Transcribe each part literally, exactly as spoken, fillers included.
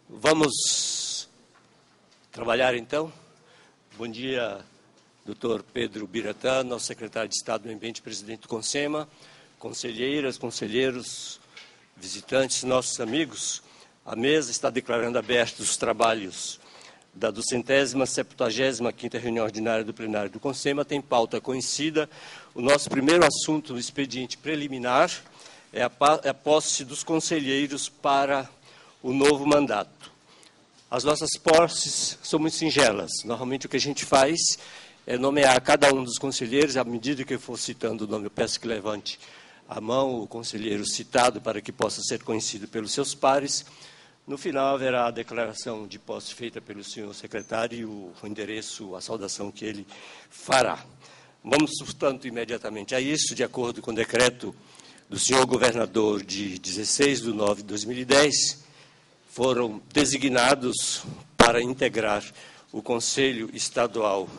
Vamos trabalhar, então? Bom dia, doutor Pedro Biratã, nosso secretário de Estado do Meio Ambiente, presidente do CONSEMA, conselheiras, conselheiros, visitantes, nossos amigos. A mesa está declarando abertos os trabalhos da duzentésima, septuagésima quinta reunião ordinária do plenário do CONSEMA. Tem pauta conhecida. O nosso primeiro assunto no expediente preliminar é a, é a posse dos conselheiros para o novo mandato. As nossas posses são muito singelas. Normalmente o que a gente faz é nomear cada um dos conselheiros. À medida que eu for citando o nome, eu peço que levante a mão o conselheiro citado para que possa ser conhecido pelos seus pares. No final haverá a declaração de posse feita pelo senhor secretário e o endereço, a saudação que ele fará. Vamos, portanto, imediatamente a isso, de acordo com o decreto do senhor governador de dezesseis de nove de dois mil e dez, foram designados para integrar o Conselho Estadual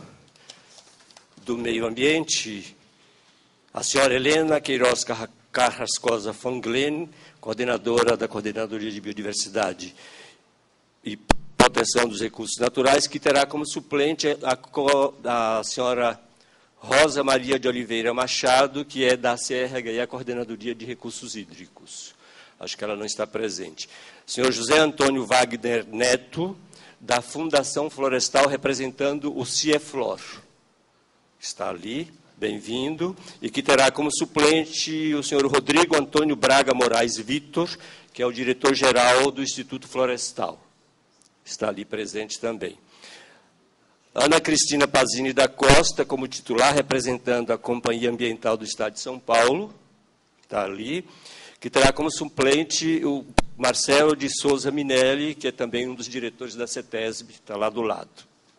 do Meio Ambiente a senhora Helena Queiroz Carrascosa Fonglen, coordenadora da Coordenadoria de Biodiversidade e Proteção dos Recursos Naturais, que terá como suplente a, a senhora Rosa Maria de Oliveira Machado, que é da C R H I, a Coordenadoria de Recursos Hídricos. Acho que ela não está presente. Senhor José Antônio Wagner Neto, da Fundação Florestal, representando o CIEFLOR. Está ali, bem-vindo. E que terá como suplente o senhor Rodrigo Antônio Braga Moraes Vitor, que é o diretor-geral do Instituto Florestal. Está ali presente também. Ana Cristina Pazini da Costa, como titular, representando a Companhia Ambiental do Estado de São Paulo. Está ali. Que terá como suplente o Marcelo de Souza Minelli, que é também um dos diretores da CETESB, está lá do lado.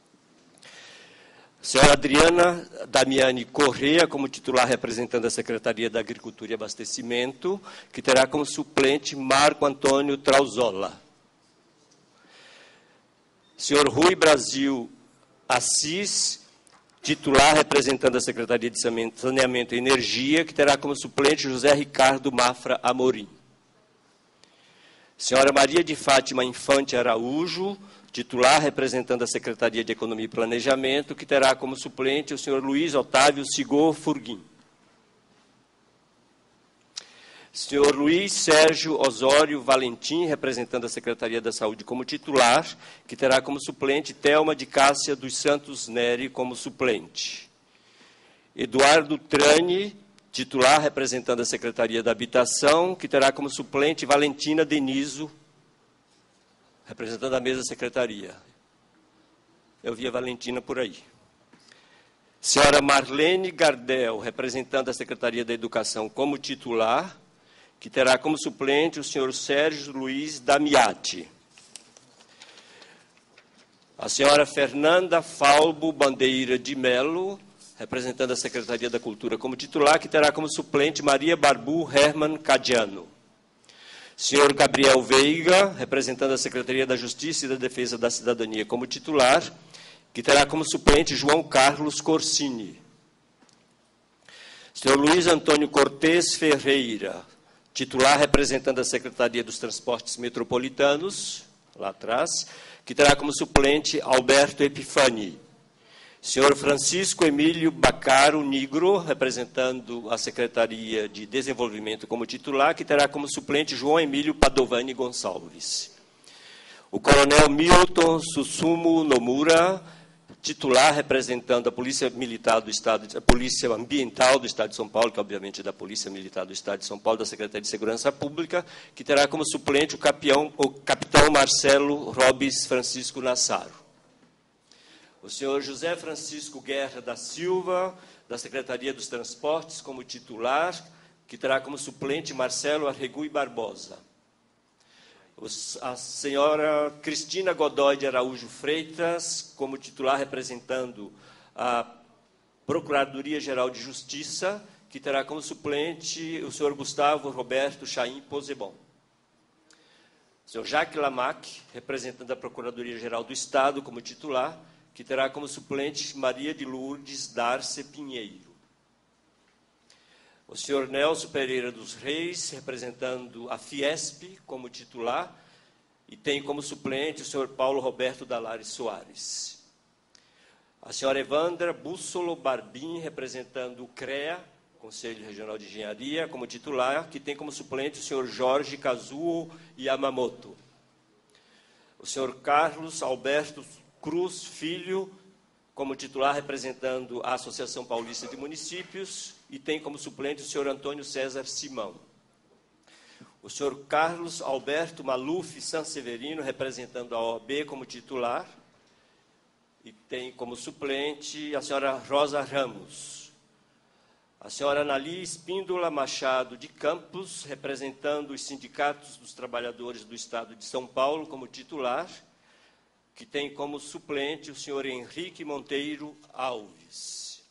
A senhora Adriana Damiani Corrêa, como titular representando a Secretaria da Agricultura e Abastecimento, que terá como suplente Marco Antônio Trauzola. Senhor Rui Brasil Assis, titular representando a Secretaria de Saneamento e Energia, que terá como suplente José Ricardo Mafra Amorim. Senhora Maria de Fátima Infante Araújo, titular representando a Secretaria de Economia e Planejamento, que terá como suplente o senhor Luiz Otávio Sigor Furguim. Senhor Luiz Sérgio Osório Valentim, representando a Secretaria da Saúde como titular, que terá como suplente Thelma de Cássia dos Santos Neri como suplente. Eduardo Trani, titular representando a Secretaria da Habitação, que terá como suplente Valentina Deniso, representando a mesma secretaria. Eu vi a Valentina por aí. Senhora Marlene Gardel, representando a Secretaria da Educação como titular, que terá como suplente o senhor Sérgio Luiz Damiati. A senhora Fernanda Falbo Bandeira de Melo, representando a Secretaria da Cultura como titular, que terá como suplente Maria Barbu Herman Cadiano. Senhor Gabriel Veiga, representando a Secretaria da Justiça e da Defesa da Cidadania como titular, que terá como suplente João Carlos Corsini. Senhor Luiz Antônio Cortes Ferreira, titular representando a Secretaria dos Transportes Metropolitanos, lá atrás, que terá como suplente Alberto Epifani. Senhor Francisco Emílio Bacaro Nigro, representando a Secretaria de Desenvolvimento como titular, que terá como suplente João Emílio Padovani Gonçalves. O coronel Milton Susumu Nomura, titular representando a Polícia Militar do Estado, a Polícia Ambiental do Estado de São Paulo, que obviamente é da Polícia Militar do Estado de São Paulo, da Secretaria de Segurança Pública, que terá como suplente o, capião, o capitão Marcelo Robes Francisco Nassaro. O senhor José Francisco Guerra da Silva, da Secretaria dos Transportes, como titular, que terá como suplente Marcelo Arregui Barbosa. A senhora Cristina Godoy de Araújo Freitas, como titular representando a Procuradoria-Geral de Justiça, que terá como suplente o senhor Gustavo Roberto Chaim Posebon. O senhor Jacques Lamac, representando a Procuradoria-Geral do Estado, como titular, que terá como suplente Maria de Lourdes Darce Pinheiro. O senhor Nelson Pereira dos Reis, representando a Fiesp como titular, e tem como suplente o senhor Paulo Roberto Dalares Soares. A senhora Evandra Bússolo Barbim, representando o CREA, Conselho Regional de Engenharia, como titular, que tem como suplente o senhor Jorge Kazuo Yamamoto. O senhor Carlos Alberto Cruz Filho, como titular, representando a Associação Paulista de Municípios, e tem como suplente o senhor Antônio César Simão. O senhor Carlos Alberto Maluf Sanseverino, representando a O A B como titular, e tem como suplente a senhora Rosa Ramos. A senhora Anali Espíndola Machado de Campos, representando os sindicatos dos trabalhadores do Estado de São Paulo como titular, que tem como suplente o senhor Henrique Monteiro Alves.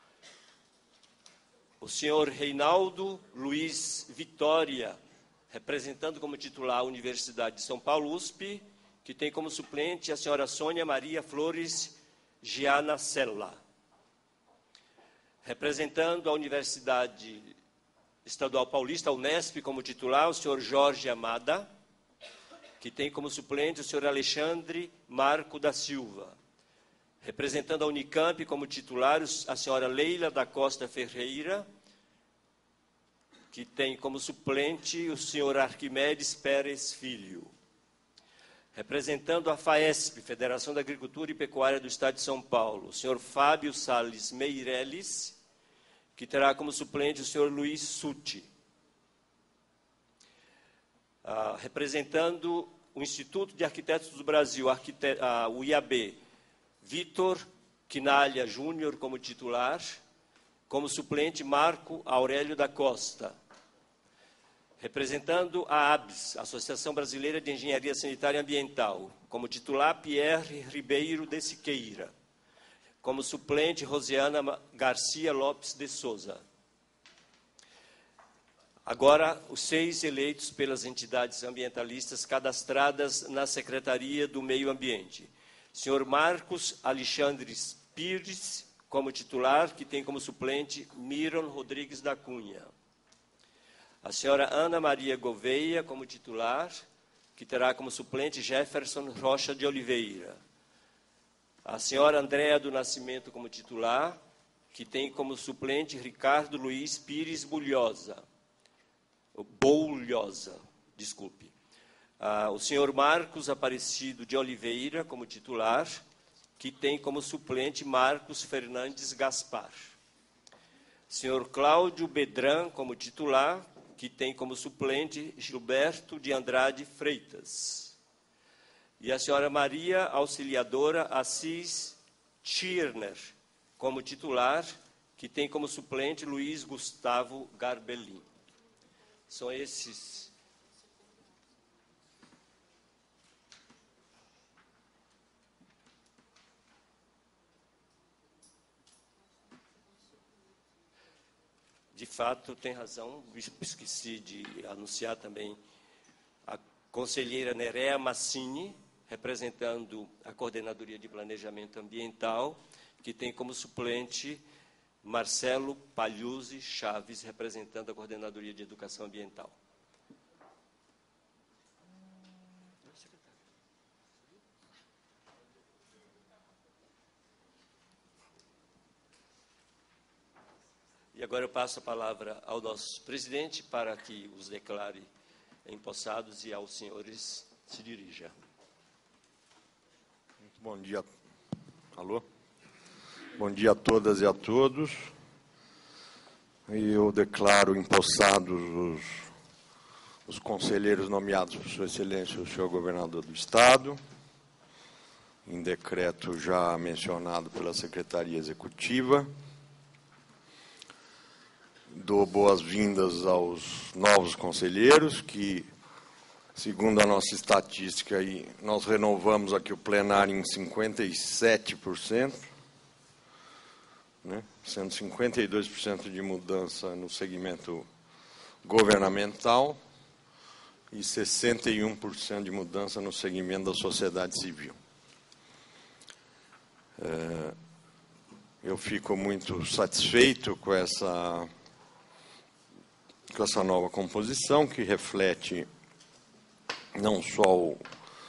O senhor Reinaldo Luiz Vitória, representando como titular a Universidade de São Paulo, U S P, que tem como suplente a senhora Sônia Maria Flores Giana Sella. Representando a Universidade Estadual Paulista, a Unesp, como titular, o senhor Jorge Amada, que tem como suplente o senhor Alexandre Marco da Silva. Representando a Unicamp como titular, a senhora Leila da Costa Ferreira, que tem como suplente o senhor Arquimedes Pérez Filho. Representando a FAESP, Federação da Agricultura e Pecuária do Estado de São Paulo, o senhor Fábio Salles Meireles, que terá como suplente o senhor Luiz Sutti. Ah, representando o Instituto de Arquitetos do Brasil, arquite ah, o I A B, Vitor Quinalha Júnior como titular, como suplente Marco Aurélio da Costa. Representando a A B S, Associação Brasileira de Engenharia Sanitária e Ambiental, como titular Pierre Ribeiro de Siqueira. Como suplente Rosiana Garcia Lopes de Souza. Agora, os seis eleitos pelas entidades ambientalistas cadastradas na Secretaria do Meio Ambiente. senhor Marcos Alexandre Pires, como titular, que tem como suplente Miron Rodrigues da Cunha. A senhora Ana Maria Gouveia, como titular, que terá como suplente Jefferson Rocha de Oliveira. A senhora Andréa do Nascimento, como titular, que tem como suplente Ricardo Luiz Pires Bulhosa. Boulhosa, desculpe. Ah, o senhor Marcos Aparecido de Oliveira, como titular, que tem como suplente Marcos Fernandes Gaspar. Senhor Cláudio Bedran, como titular, que tem como suplente Gilberto de Andrade Freitas. E a senhora Maria Auxiliadora Assis Tschirner, como titular, que tem como suplente Luiz Gustavo Garbelin. São esses. De fato, tem razão, esqueci de anunciar também a conselheira Nerea Massini, representando a Coordenadoria de Planejamento Ambiental, que tem como suplente Marcelo Palhuzzi Chaves, representando a Coordenadoria de Educação Ambiental. E agora eu passo a palavra ao nosso presidente para que os declare empossados e aos senhores se dirija. Muito bom dia. Alô? Bom dia a todas e a todos. E eu declaro empossados os, os conselheiros nomeados por Sua Excelência, o senhor governador do Estado, em decreto já mencionado pela Secretaria Executiva. Dou boas-vindas aos novos conselheiros, que, segundo a nossa estatística, aí, nós renovamos aqui o plenário em cinquenta e sete por cento, né, sendo cinquenta e dois por cento de mudança no segmento governamental e sessenta e um por cento de mudança no segmento da sociedade civil. É, eu fico muito satisfeito com essa... com essa nova composição, que reflete não só o,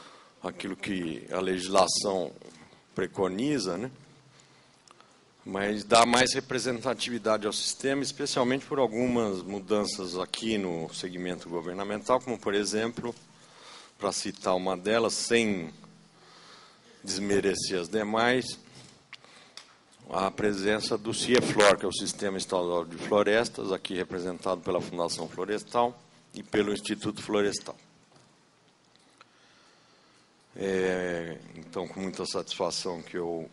aquilo que a legislação preconiza, né? Mas dá mais representatividade ao sistema, especialmente por algumas mudanças aqui no segmento governamental, como, por exemplo, para citar uma delas, sem desmerecer as demais, a presença do CIEFLOR, que é o Sistema Estadual de Florestas, aqui representado pela Fundação Florestal e pelo Instituto Florestal. É, então, com muita satisfação que eu,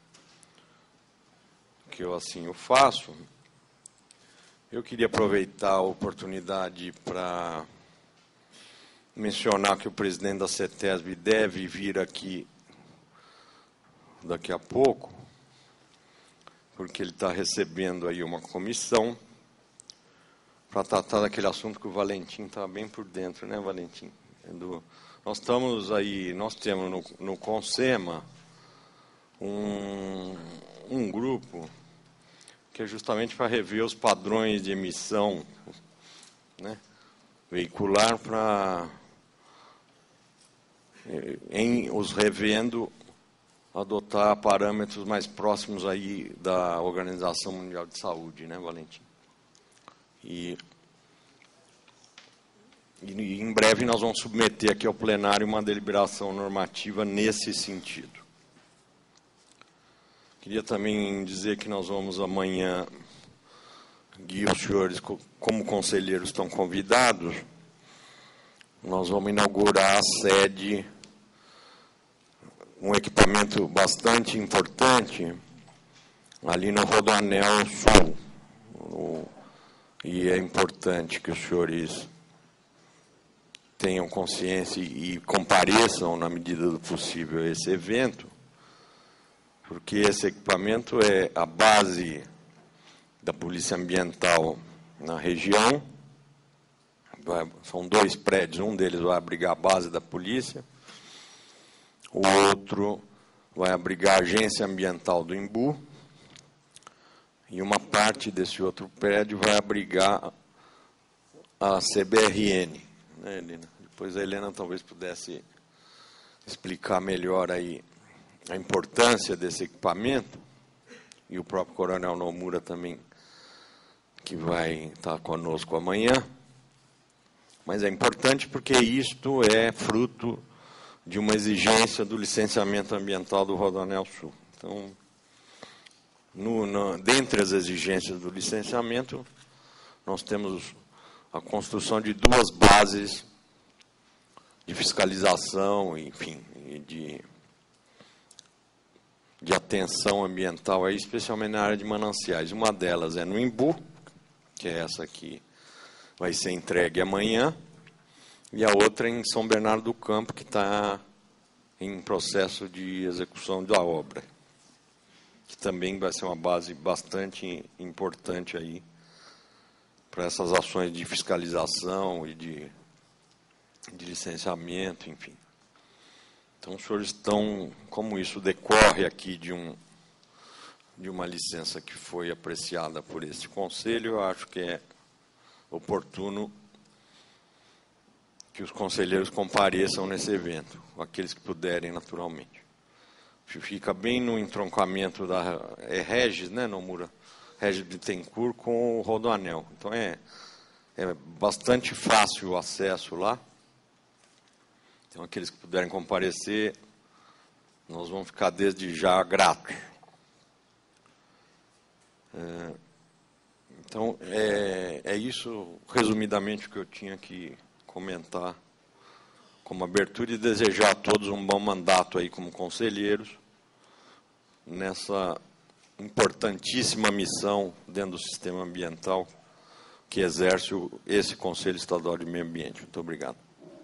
que eu assim o faço, eu queria aproveitar a oportunidade para mencionar que o presidente da CETESB deve vir aqui daqui a pouco, porque ele está recebendo aí uma comissão para tratar daquele assunto que o Valentim está bem por dentro, né, Valentim? É do, nós estamos aí, nós temos no, no CONSEMA um, um grupo que é justamente para rever os padrões de emissão, né, veicular, para, em os revendo, adotar parâmetros mais próximos aí da Organização Mundial de Saúde, né, Valentim? E, e em breve nós vamos submeter aqui ao plenário uma deliberação normativa nesse sentido. Queria também dizer que nós vamos amanhã, e os senhores, como conselheiros, estão convidados, nós vamos inaugurar a sede, um equipamento bastante importante ali no Rodoanel Sul. O, e é importante que os senhores tenham consciência e, e compareçam, na medida do possível, a esse evento, porque esse equipamento é a base da Polícia Ambiental na região. Vai, são dois prédios, um deles vai abrigar a base da polícia, o outro vai abrigar a Agência Ambiental do Embu, e uma parte desse outro prédio vai abrigar a C B R N. Né, Helena? Depois a Helena talvez pudesse explicar melhor aí a importância desse equipamento, e o próprio Coronel Nomura também, que vai estar conosco amanhã. Mas é importante porque isto é fruto de uma exigência do licenciamento ambiental do Rodoanel Sul. Então, no, no, dentre as exigências do licenciamento, nós temos a construção de duas bases de fiscalização, enfim, e de, de atenção ambiental, aí, especialmente na área de mananciais. Uma delas é no Embu, que é essa aqui, vai ser entregue amanhã, e a outra em São Bernardo do Campo, que está em processo de execução da obra, que também vai ser uma base bastante importante aí para essas ações de fiscalização e de, de licenciamento, enfim. Então, os senhores estão, como isso decorre aqui de, um, de uma licença que foi apreciada por esse conselho, eu acho que é oportuno que os conselheiros compareçam nesse evento, aqueles que puderem, naturalmente. Fica bem no entroncamento da é Regis, né, Nomura? Regis Bittencourt com o Rodoanel. Então, é, é bastante fácil o acesso lá. Então, aqueles que puderem comparecer, nós vamos ficar desde já gratos. É, então, é, é isso, resumidamente, que eu tinha que comentar como abertura, e desejar a todos um bom mandato aí como conselheiros nessa importantíssima missão dentro do sistema ambiental que exerce o, esse Conselho Estadual de Meio Ambiente. Muito obrigado.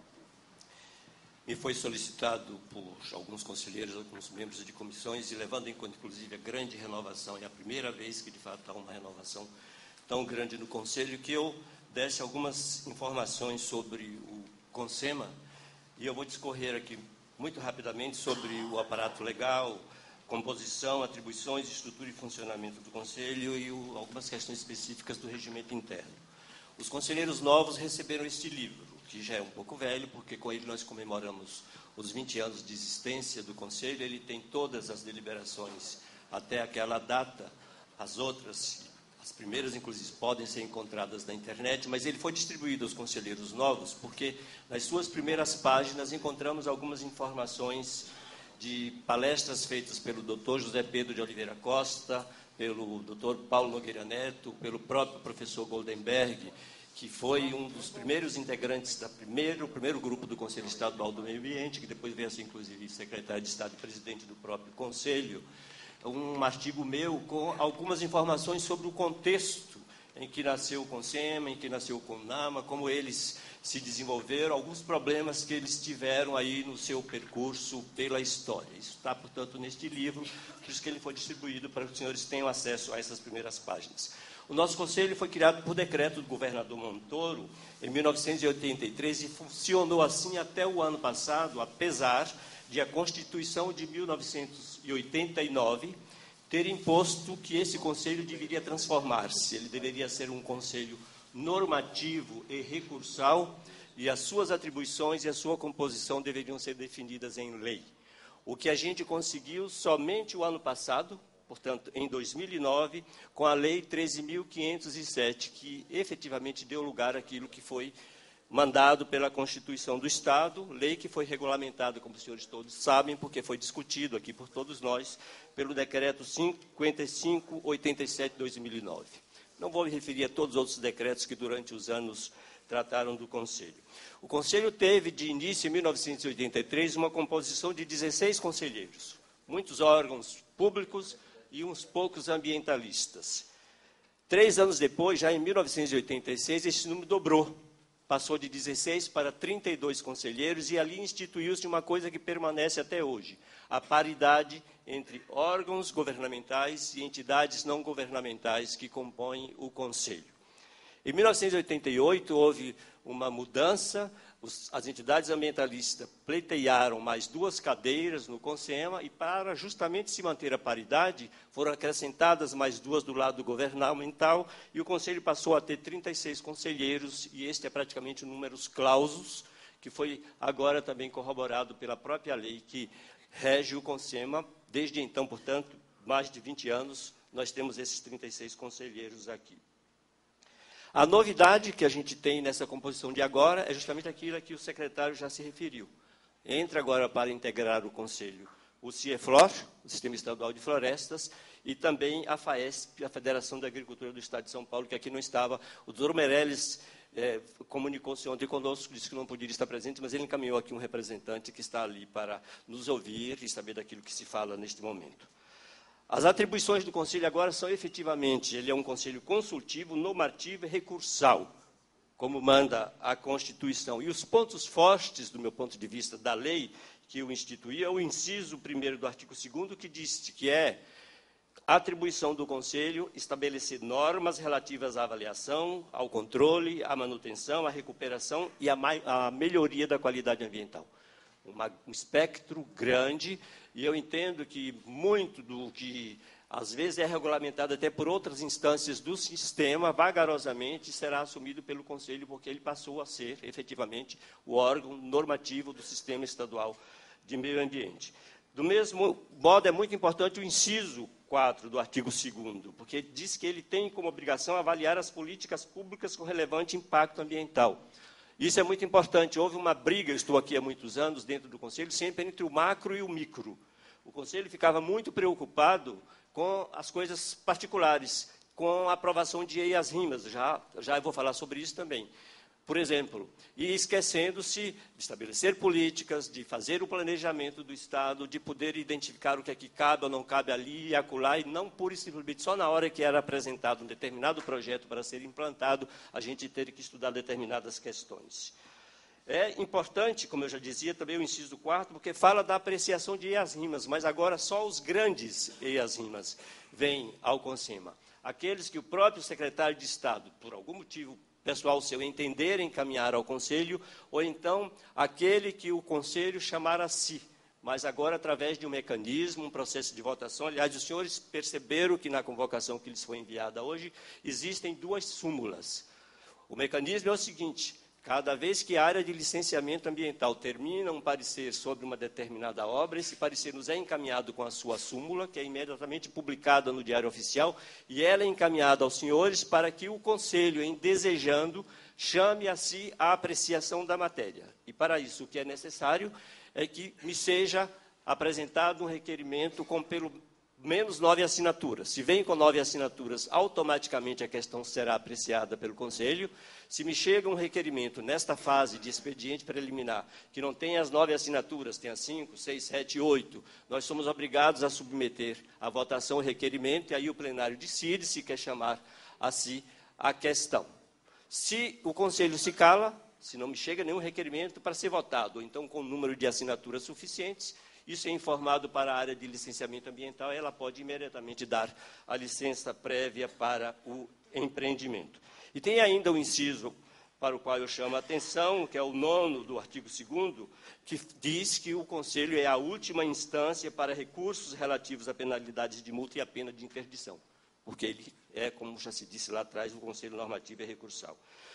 Me foi solicitado por alguns conselheiros, alguns membros de comissões, e levando em conta, inclusive, a grande renovação, é a primeira vez que, de fato, há uma renovação tão grande no Conselho, que eu desse algumas informações sobre o CONSEMA, e eu vou discorrer aqui muito rapidamente sobre o aparato legal, composição, atribuições, estrutura e funcionamento do Conselho e o, algumas questões específicas do regimento interno. Os conselheiros novos receberam este livro, que já é um pouco velho, porque com ele nós comemoramos os vinte anos de existência do Conselho. Ele tem todas as deliberações até aquela data, as outras, as primeiras, inclusive, podem ser encontradas na internet, mas ele foi distribuído aos conselheiros novos, porque nas suas primeiras páginas encontramos algumas informações de palestras feitas pelo doutor José Pedro de Oliveira Costa, pelo doutor Paulo Nogueira Neto, pelo próprio professor Goldenberg, que foi um dos primeiros integrantes do primeiro, primeiro grupo do Conselho Estadual do Meio Ambiente, que depois veio a ser, inclusive, secretário de Estado e presidente do próprio Conselho. Um artigo meu com algumas informações sobre o contexto em que nasceu o CONSEMA, em que nasceu o CONAMA, como eles se desenvolveram, alguns problemas que eles tiveram aí no seu percurso pela história. Isso está, portanto, neste livro, por isso que ele foi distribuído para que os senhores tenham acesso a essas primeiras páginas. O nosso conselho foi criado por decreto do governador Montoro, em mil novecentos e oitenta e três, e funcionou assim até o ano passado, apesar de a Constituição de mil novecentos e oitenta e nove ter imposto que esse conselho deveria transformar-se. Ele deveria ser um conselho normativo e recursal, e as suas atribuições e a sua composição deveriam ser definidas em lei. O que a gente conseguiu somente o ano passado, portanto, em dois mil e nove, com a Lei treze mil quinhentos e sete, que efetivamente deu lugar àquilo que foi mandado pela Constituição do Estado, lei que foi regulamentada, como os senhores todos sabem, porque foi discutido aqui por todos nós, pelo Decreto cinquenta e cinco, oitenta e sete, dois mil e nove. Não vou me referir a todos os outros decretos que durante os anos trataram do Conselho. O Conselho teve, de início, em mil novecentos e oitenta e três, uma composição de dezesseis conselheiros, muitos órgãos públicos e uns poucos ambientalistas. Três anos depois, já em mil novecentos e oitenta e seis, esse número dobrou. Passou de dezesseis para trinta e dois conselheiros, e ali instituiu-se uma coisa que permanece até hoje, a paridade entre órgãos governamentais e entidades não governamentais que compõem o Conselho. Em mil novecentos e oitenta e oito, houve uma mudança, os, as entidades ambientalistas pleitearam mais duas cadeiras no CONSEMA, e para justamente se manter a paridade, foram acrescentadas mais duas do lado governamental, e o Conselho passou a ter trinta e seis conselheiros, e este é praticamente o número clausus, que foi agora também corroborado pela própria lei que rege o CONSEMA. Desde então, portanto, mais de vinte anos, nós temos esses trinta e seis conselheiros aqui. A novidade que a gente tem nessa composição de agora é justamente aquilo a que o secretário já se referiu. Entra agora para integrar o Conselho o CIEFLOR, o Sistema Estadual de Florestas, e também a FAESP, a Federação da Agricultura do Estado de São Paulo, que aqui não estava. O doutor Meirelles é, comunicou-se ontem conosco, disse que não poderia estar presente, mas ele encaminhou aqui um representante que está ali para nos ouvir e saber daquilo que se fala neste momento. As atribuições do Conselho agora são efetivamente, ele é um Conselho consultivo, normativo e recursal, como manda a Constituição. E os pontos fortes, do meu ponto de vista, da lei que o instituía, é o inciso primeiro do artigo segundo, que diz que é a atribuição do Conselho estabelecer normas relativas à avaliação, ao controle, à manutenção, à recuperação e à, à melhoria da qualidade ambiental. Uma, um espectro grande, e eu entendo que muito do que, às vezes, é regulamentado até por outras instâncias do sistema, vagarosamente, será assumido pelo Conselho, porque ele passou a ser, efetivamente, o órgão normativo do Sistema Estadual de Meio Ambiente. Do mesmo modo, é muito importante o inciso quatro do artigo segundo, porque diz que ele tem como obrigação avaliar as políticas públicas com relevante impacto ambiental. Isso é muito importante. Houve uma briga, eu estou aqui há muitos anos, dentro do Conselho, sempre entre o macro e o micro. O Conselho ficava muito preocupado com as coisas particulares, com a aprovação de E I as rimas, já, já eu vou falar sobre isso também. Por exemplo, e esquecendo-se de estabelecer políticas, de fazer o planejamento do Estado, de poder identificar o que é que cabe ou não cabe ali e acolá, e não pura e simplesmente só na hora que era apresentado um determinado projeto para ser implantado, a gente ter que estudar determinadas questões. É importante, como eu já dizia, também o inciso quarto, porque fala da apreciação de E I as rimas, mas agora só os grandes E I as rimas vêm ao CONSEMA. Aqueles que o próprio secretário de Estado, por algum motivo pessoal seu, entender encaminhar ao Conselho, ou então aquele que o Conselho chamar a si, mas agora através de um mecanismo, um processo de votação. Aliás, os senhores perceberam que na convocação que lhes foi enviada hoje, existem duas súmulas. O mecanismo é o seguinte: Cada vez que a área de licenciamento ambiental termina um parecer sobre uma determinada obra, esse parecer nos é encaminhado com a sua súmula, que é imediatamente publicada no Diário Oficial, e ela é encaminhada aos senhores para que o Conselho, em desejando, chame a si a apreciação da matéria. E, para isso, o que é necessário é que me seja apresentado um requerimento com pelo menos nove assinaturas. Se vem com nove assinaturas, automaticamente a questão será apreciada pelo Conselho. Se me chega um requerimento nesta fase de expediente preliminar, que não tem as nove assinaturas, tenha cinco, seis, sete, oito, nós somos obrigados a submeter à votação o requerimento, e aí o plenário decide se quer chamar a si a questão. Se o Conselho se cala, se não me chega nenhum requerimento para ser votado, ou então com número de assinaturas suficientes, isso é informado para a área de licenciamento ambiental, ela pode imediatamente dar a licença prévia para o empreendimento. E tem ainda o inciso para o qual eu chamo a atenção, que é o nono do artigo segundo, que diz que o Conselho é a última instância para recursos relativos a penalidades de multa e a pena de interdição, porque ele é, como já se disse lá atrás, o Conselho Normativo e Recursal.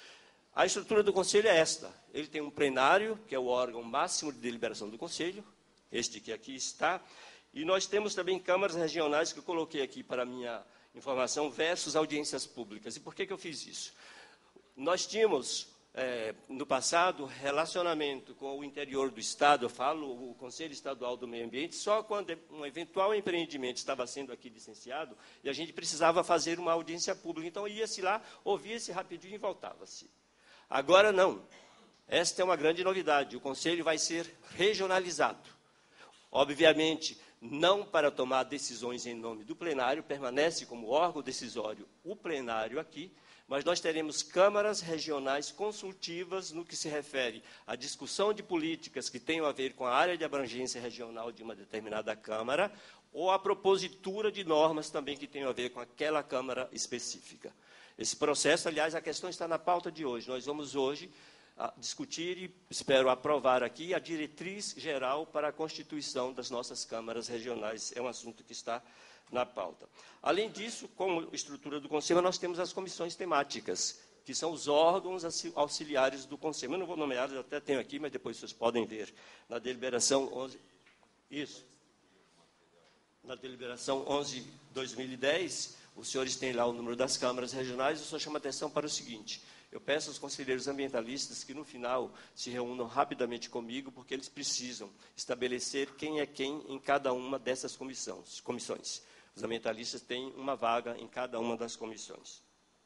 A estrutura do Conselho é esta: ele tem um plenário, que é o órgão máximo de deliberação do Conselho, este que aqui está, e nós temos também câmaras regionais, que eu coloquei aqui para a minha informação, versus audiências públicas. E por que que eu fiz isso? Nós tínhamos, é, no passado, relacionamento com o interior do Estado, eu falo, o Conselho Estadual do Meio Ambiente, só quando um eventual empreendimento estava sendo aqui licenciado, e a gente precisava fazer uma audiência pública. Então, ia-se lá, ouvia-se rapidinho e voltava-se. Agora, não. Esta é uma grande novidade. O Conselho vai ser regionalizado. Obviamente, não para tomar decisões em nome do plenário, permanece como órgão decisório o plenário aqui, mas nós teremos câmaras regionais consultivas no que se refere à discussão de políticas que tenham a ver com a área de abrangência regional de uma determinada Câmara, ou a propositura de normas também que tenham a ver com aquela Câmara específica. Esse processo, aliás, a questão está na pauta de hoje. Nós vamos hoje a discutir e espero aprovar aqui a diretriz geral para a constituição das nossas câmaras regionais. É um assunto que está na pauta. Além disso, como estrutura do Conselho, nós temos as comissões temáticas, que são os órgãos auxiliares do Conselho. Eu não vou nomear, eu até tenho aqui, mas depois vocês podem ver na deliberação onze. Isso. Na deliberação onze barra dois mil e dez, os senhores têm lá o número das câmaras regionais. Eu só chamo a atenção para o seguinte: eu peço aos conselheiros ambientalistas que, no final, se reúnam rapidamente comigo, porque eles precisam estabelecer quem é quem em cada uma dessas comissões. comissões. Os ambientalistas têm uma vaga em cada uma das comissões.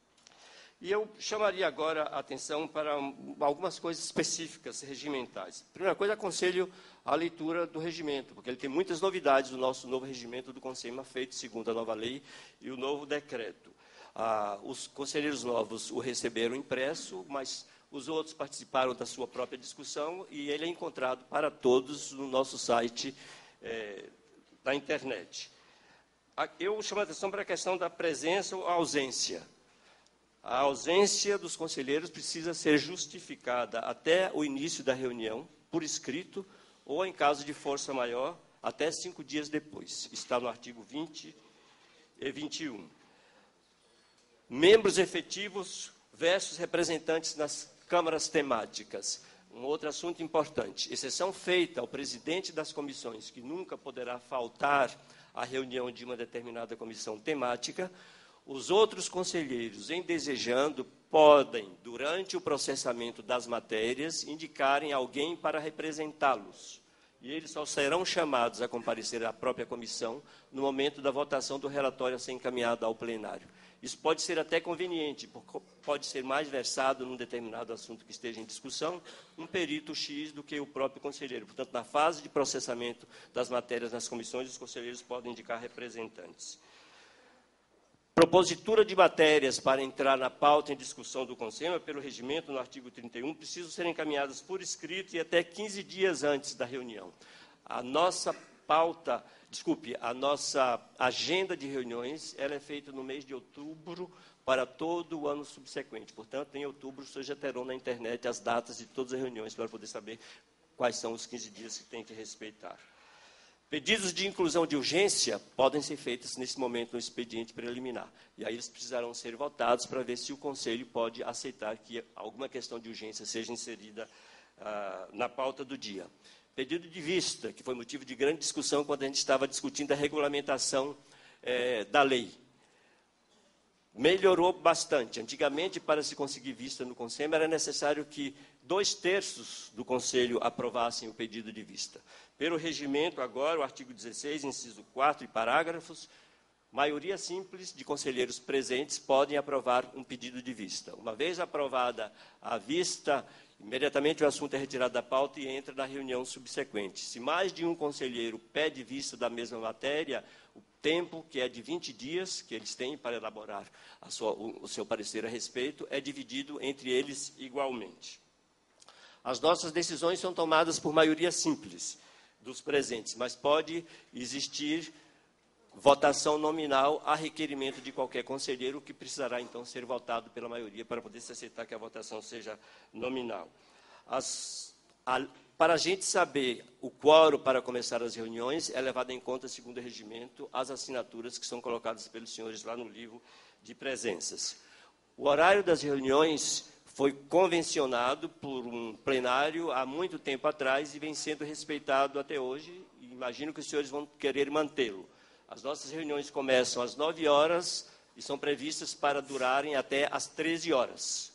E eu chamaria agora a atenção para algumas coisas específicas, regimentais. Primeira coisa, aconselho a leitura do regimento, porque ele tem muitas novidades do nosso novo regimento do Conselho, feito segundo a nova lei e o novo decreto. Ah, os conselheiros novos o receberam impresso, mas os outros participaram da sua própria discussão, e ele é encontrado para todos no nosso site é, da internet. Eu chamo a atenção para a questão da presença ou ausência. A ausência dos conselheiros precisa ser justificada até o início da reunião, por escrito, ou, em caso de força maior, até cinco dias depois. Está no artigo vinte e vinte e um. Membros efetivos versus representantes nas câmaras temáticas. Um outro assunto importante: exceção feita ao presidente das comissões, que nunca poderá faltar à reunião de uma determinada comissão temática. Os outros conselheiros, em desejando, podem, durante o processamento das matérias, indicarem alguém para representá-los. E eles só serão chamados a comparecer à própria comissão no momento da votação do relatório a ser encaminhado ao plenário. Isso pode ser até conveniente, porque pode ser mais versado num determinado assunto que esteja em discussão um perito X do que o próprio conselheiro. Portanto, na fase de processamento das matérias nas comissões, os conselheiros podem indicar representantes. Propositura de matérias para entrar na pauta em discussão do Conselho, pelo regimento, no artigo trinta e um, precisam ser encaminhadas por escrito e até quinze dias antes da reunião. A nossa pauta, desculpe, a nossa agenda de reuniões, ela é feita no mês de outubro para todo o ano subsequente. Portanto, em outubro, vocês já terão na internet as datas de todas as reuniões para poder saber quais são os quinze dias que tem que respeitar. Pedidos de inclusão de urgência podem ser feitos nesse momento no expediente preliminar. E aí eles precisarão ser votados para ver se o Conselho pode aceitar que alguma questão de urgência seja inserida ah, na pauta do dia. Pedido de vista, que foi motivo de grande discussão quando a gente estava discutindo a regulamentação eh, da lei. Melhorou bastante. Antigamente, para se conseguir vista no Consema, era necessário que dois terços do Conselho aprovassem o pedido de vista. Pelo regimento, agora, o artigo dezesseis, inciso quatro e parágrafos, maioria simples de conselheiros presentes podem aprovar um pedido de vista. Uma vez aprovada a vista, imediatamente o assunto é retirado da pauta e entra na reunião subsequente. Se mais de um conselheiro pede vista da mesma matéria, o tempo, que é de vinte dias, que eles têm para elaborar a sua, o, o seu parecer a respeito, é dividido entre eles igualmente. As nossas decisões são tomadas por maioria simples dos presentes, mas pode existir votação nominal a requerimento de qualquer conselheiro, que precisará, então, ser votado pela maioria para poder se aceitar que a votação seja nominal. As, a, para a gente saber o quórum para começar as reuniões, é levado em conta, segundo o regimento, as assinaturas que são colocadas pelos senhores lá no livro de presenças. O horário das reuniões foi convencionado por um plenário há muito tempo atrás e vem sendo respeitado até hoje, e imagino que os senhores vão querer mantê-lo. As nossas reuniões começam às nove horas e são previstas para durarem até às treze horas.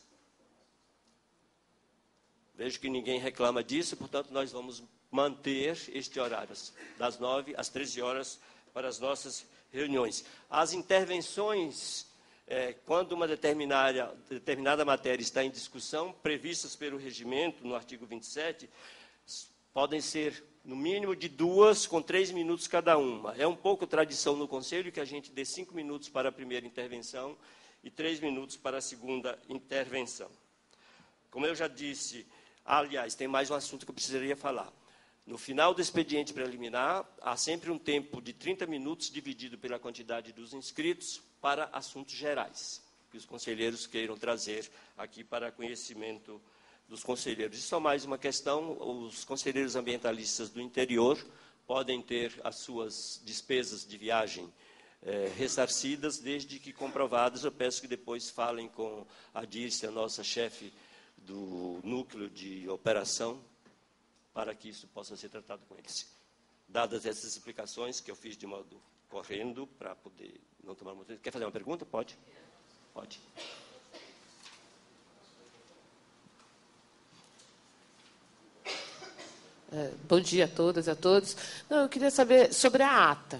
Vejo que ninguém reclama disso, portanto, nós vamos manter este horário, das nove às treze horas, para as nossas reuniões. As intervenções, é, quando uma determinada, determinada matéria está em discussão, previstas pelo regimento, no artigo vinte e sete, podem ser, no mínimo, de duas, com três minutos cada uma. É um pouco tradição no Conselho que a gente dê cinco minutos para a primeira intervenção e três minutos para a segunda intervenção. Como eu já disse, aliás, tem mais um assunto que eu precisaria falar. No final do expediente preliminar, há sempre um tempo de trinta minutos dividido pela quantidade dos inscritos para assuntos gerais, que os conselheiros queiram trazer aqui para conhecimento dos conselheiros. E só mais uma questão: os conselheiros ambientalistas do interior podem ter as suas despesas de viagem eh, ressarcidas, desde que comprovadas. Eu peço que depois falem com a Dirce, a nossa chefe do núcleo de operação, para que isso possa ser tratado com eles. Dadas essas explicações que eu fiz de modo correndo, para poder não tomar muito tempo. Quer fazer uma pergunta? Pode. Pode. É, bom dia a todas e a todos. Não, eu queria saber sobre a ata.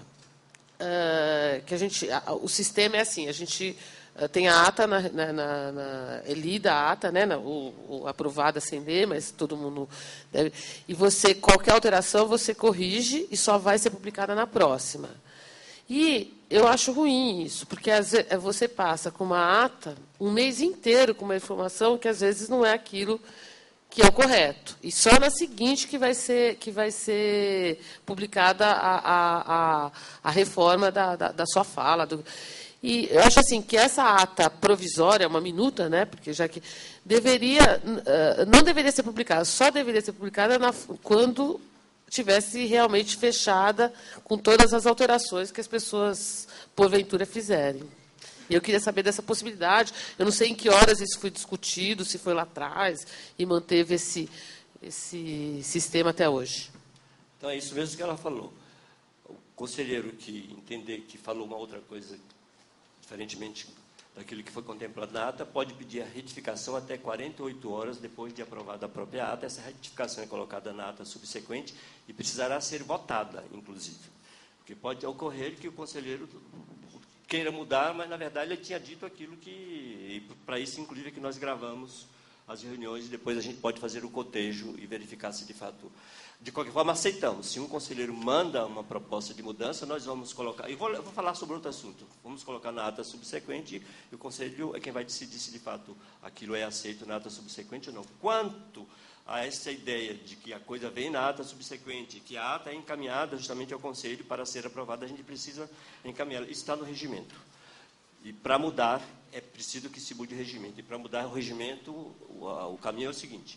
Uh, que a gente, a, o sistema é assim: a gente uh, tem a ata, na, na, na, na, é lida a ata, né, na, o, o, aprovada sem ler, mas todo mundo deve. E você, qualquer alteração, você corrige e só vai ser publicada na próxima. E eu acho ruim isso, porque às vezes, você passa com uma ata um mês inteiro com uma informação que às vezes não é aquilo que é o correto. E só na seguinte que vai ser, que vai ser publicada a, a, a, a reforma da, da, da sua fala. Do, e eu acho assim que essa ata provisória, uma minuta, né, porque já que deveria, não deveria ser publicada, só deveria ser publicada na, quando tivesse realmente fechada com todas as alterações que as pessoas, porventura, fizerem. E eu queria saber dessa possibilidade. Eu não sei em que horas isso foi discutido, se foi lá atrás, e manteve esse, esse sistema até hoje. Então, é isso mesmo que ela falou. O conselheiro que entender que falou uma outra coisa, diferentemente daquilo que foi contemplado na ata, pode pedir a retificação até quarenta e oito horas depois de aprovada a própria ata. Essa retificação é colocada na ata subsequente e precisará ser votada, inclusive. Porque pode ocorrer que o conselheiro queira mudar, mas, na verdade, ele tinha dito aquilo que... Para isso, inclusive, é que nós gravamos as reuniões e depois a gente pode fazer o cotejo e verificar se, de fato... De qualquer forma, aceitamos. Se um conselheiro manda uma proposta de mudança, nós vamos colocar... E vou, vou falar sobre outro assunto. Vamos colocar na ata subsequente e o conselho é quem vai decidir se, de fato, aquilo é aceito na ata subsequente ou não. Quanto a essa ideia de que a coisa vem na ata subsequente, que a ata é encaminhada justamente ao Conselho para ser aprovada, a gente precisa encaminhar. Isso está no regimento. E, para mudar, é preciso que se mude o regimento. E, para mudar o regimento, o, o caminho é o seguinte: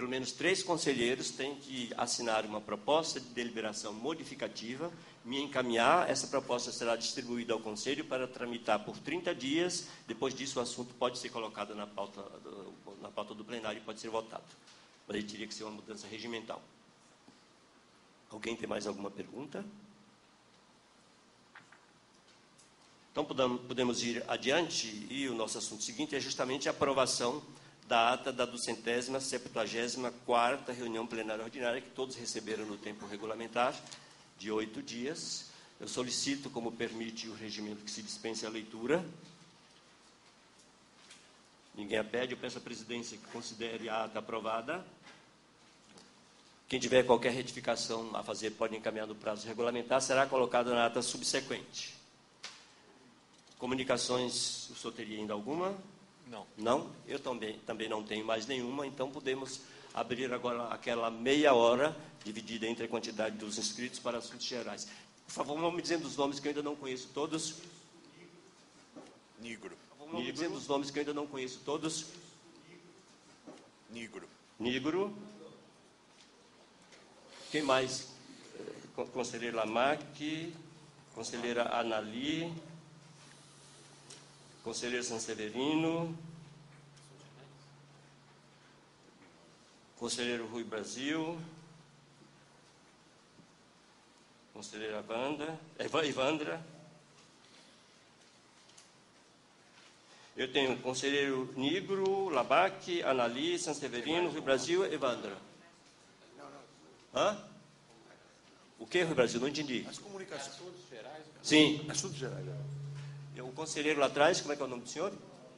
pelo menos três conselheiros têm que assinar uma proposta de deliberação modificativa, me encaminhar, essa proposta será distribuída ao Conselho para tramitar por trinta dias, depois disso o assunto pode ser colocado na pauta do, na pauta do plenário e pode ser votado. Mas ele teria que ser uma mudança regimental. Alguém tem mais alguma pergunta? Então, podemos ir adiante, e o nosso assunto seguinte é justamente a aprovação da ata da duzentésima, septuagésima quarta reunião plenária ordinária, que todos receberam no tempo regulamentar, de oito dias. Eu solicito, como permite o regimento, que se dispense a leitura. Ninguém a pede, eu peço à presidência que considere a ata aprovada. Quem tiver qualquer retificação a fazer pode encaminhar no prazo regulamentar, será colocada na ata subsequente. Comunicações, o senhor teria ainda alguma? Não. Não? Eu também, também não tenho mais nenhuma, então podemos abrir agora aquela meia hora, dividida entre a quantidade dos inscritos, para assuntos gerais. Por favor, vão me dizendo os nomes que eu ainda não conheço todos. Nigro. Vão me dizendo os nomes que eu ainda não conheço todos. Nigro. Nigro. Quem mais? Conselheiro Lamarck, conselheira Anali, conselheiro Sanseverino, conselheiro Rui Brasil, conselheira Wanda, Ivandra. Eu tenho conselheiro Nigro, Labac, Anali, Sanseverino, Rui Brasil e Evandra. Hã? O que, Rui Brasil? Não entendi. As comunicações. Sim. Assuntos gerais. O conselheiro lá atrás, como é que é o nome do senhor?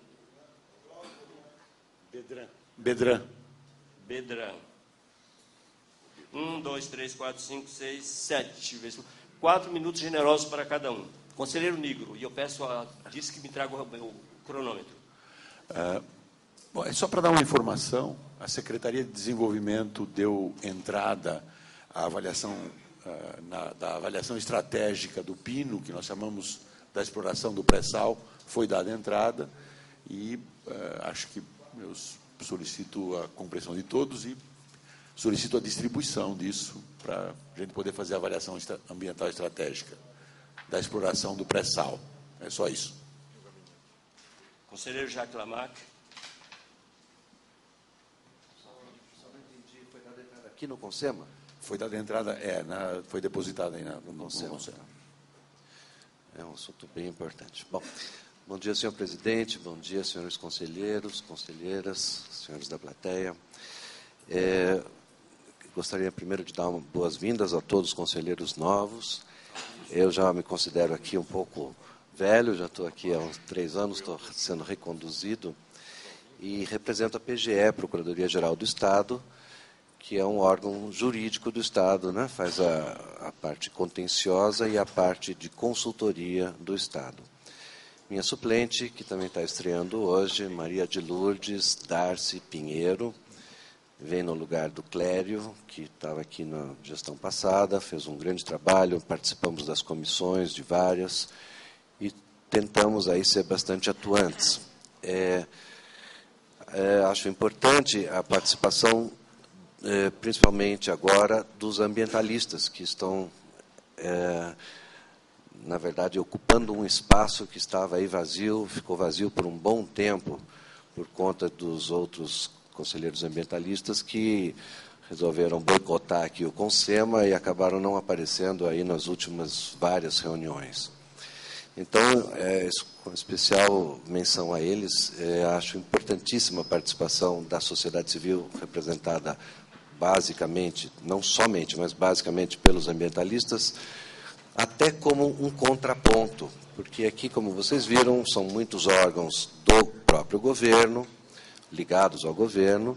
Bedran. Bedran. Bedran. Um, dois, três, quatro, cinco, seis, sete. Quatro minutos generosos para cada um. Conselheiro Nigro, e eu peço a disse que me traga o, o cronômetro. Ah, bom, é só para dar uma informação, a Secretaria de Desenvolvimento deu entrada à avaliação, ah, na, da avaliação estratégica do Pino, que nós chamamos da exploração do pré-sal, foi dada entrada, e ah, acho que eu solicito a compreensão de todos e solicito a distribuição disso para a gente poder fazer a avaliação ambiental estratégica da exploração do pré-sal. É só isso. Conselheiro Jacques Lamarck. Só, só não entendi, foi dada entrada aqui no Consema? Foi dada entrada, é, na, foi depositada aí na, no, no Consema. Consema. É um assunto bem importante. Bom, bom dia, senhor presidente, bom dia, senhores conselheiros, conselheiras, senhores da plateia. É, gostaria primeiro de dar boas-vindas a todos os conselheiros novos. Eu já me considero aqui um pouco velho, já estou aqui há uns três anos, estou sendo reconduzido, e represento a P G E, Procuradoria-Geral do Estado, que é um órgão jurídico do Estado, né? Faz a, a parte contenciosa e a parte de consultoria do Estado. Minha suplente, que também está estreando hoje, Maria de Lourdes Darcy Pinheiro, vem no lugar do Clério, que estava aqui na gestão passada, fez um grande trabalho, participamos das comissões de várias, e tentamos aí ser bastante atuantes. É, é, acho importante a participação, é, principalmente agora, dos ambientalistas, que estão, é, na verdade, ocupando um espaço que estava aí vazio, ficou vazio por um bom tempo, por conta dos outros conselheiros ambientalistas que resolveram boicotar aqui o Consema e acabaram não aparecendo aí nas últimas várias reuniões. Então, é, com especial menção a eles, é, acho importantíssima a participação da sociedade civil, representada basicamente, não somente, mas basicamente pelos ambientalistas, até como um contraponto, porque aqui, como vocês viram, são muitos órgãos do próprio governo, ligados ao governo,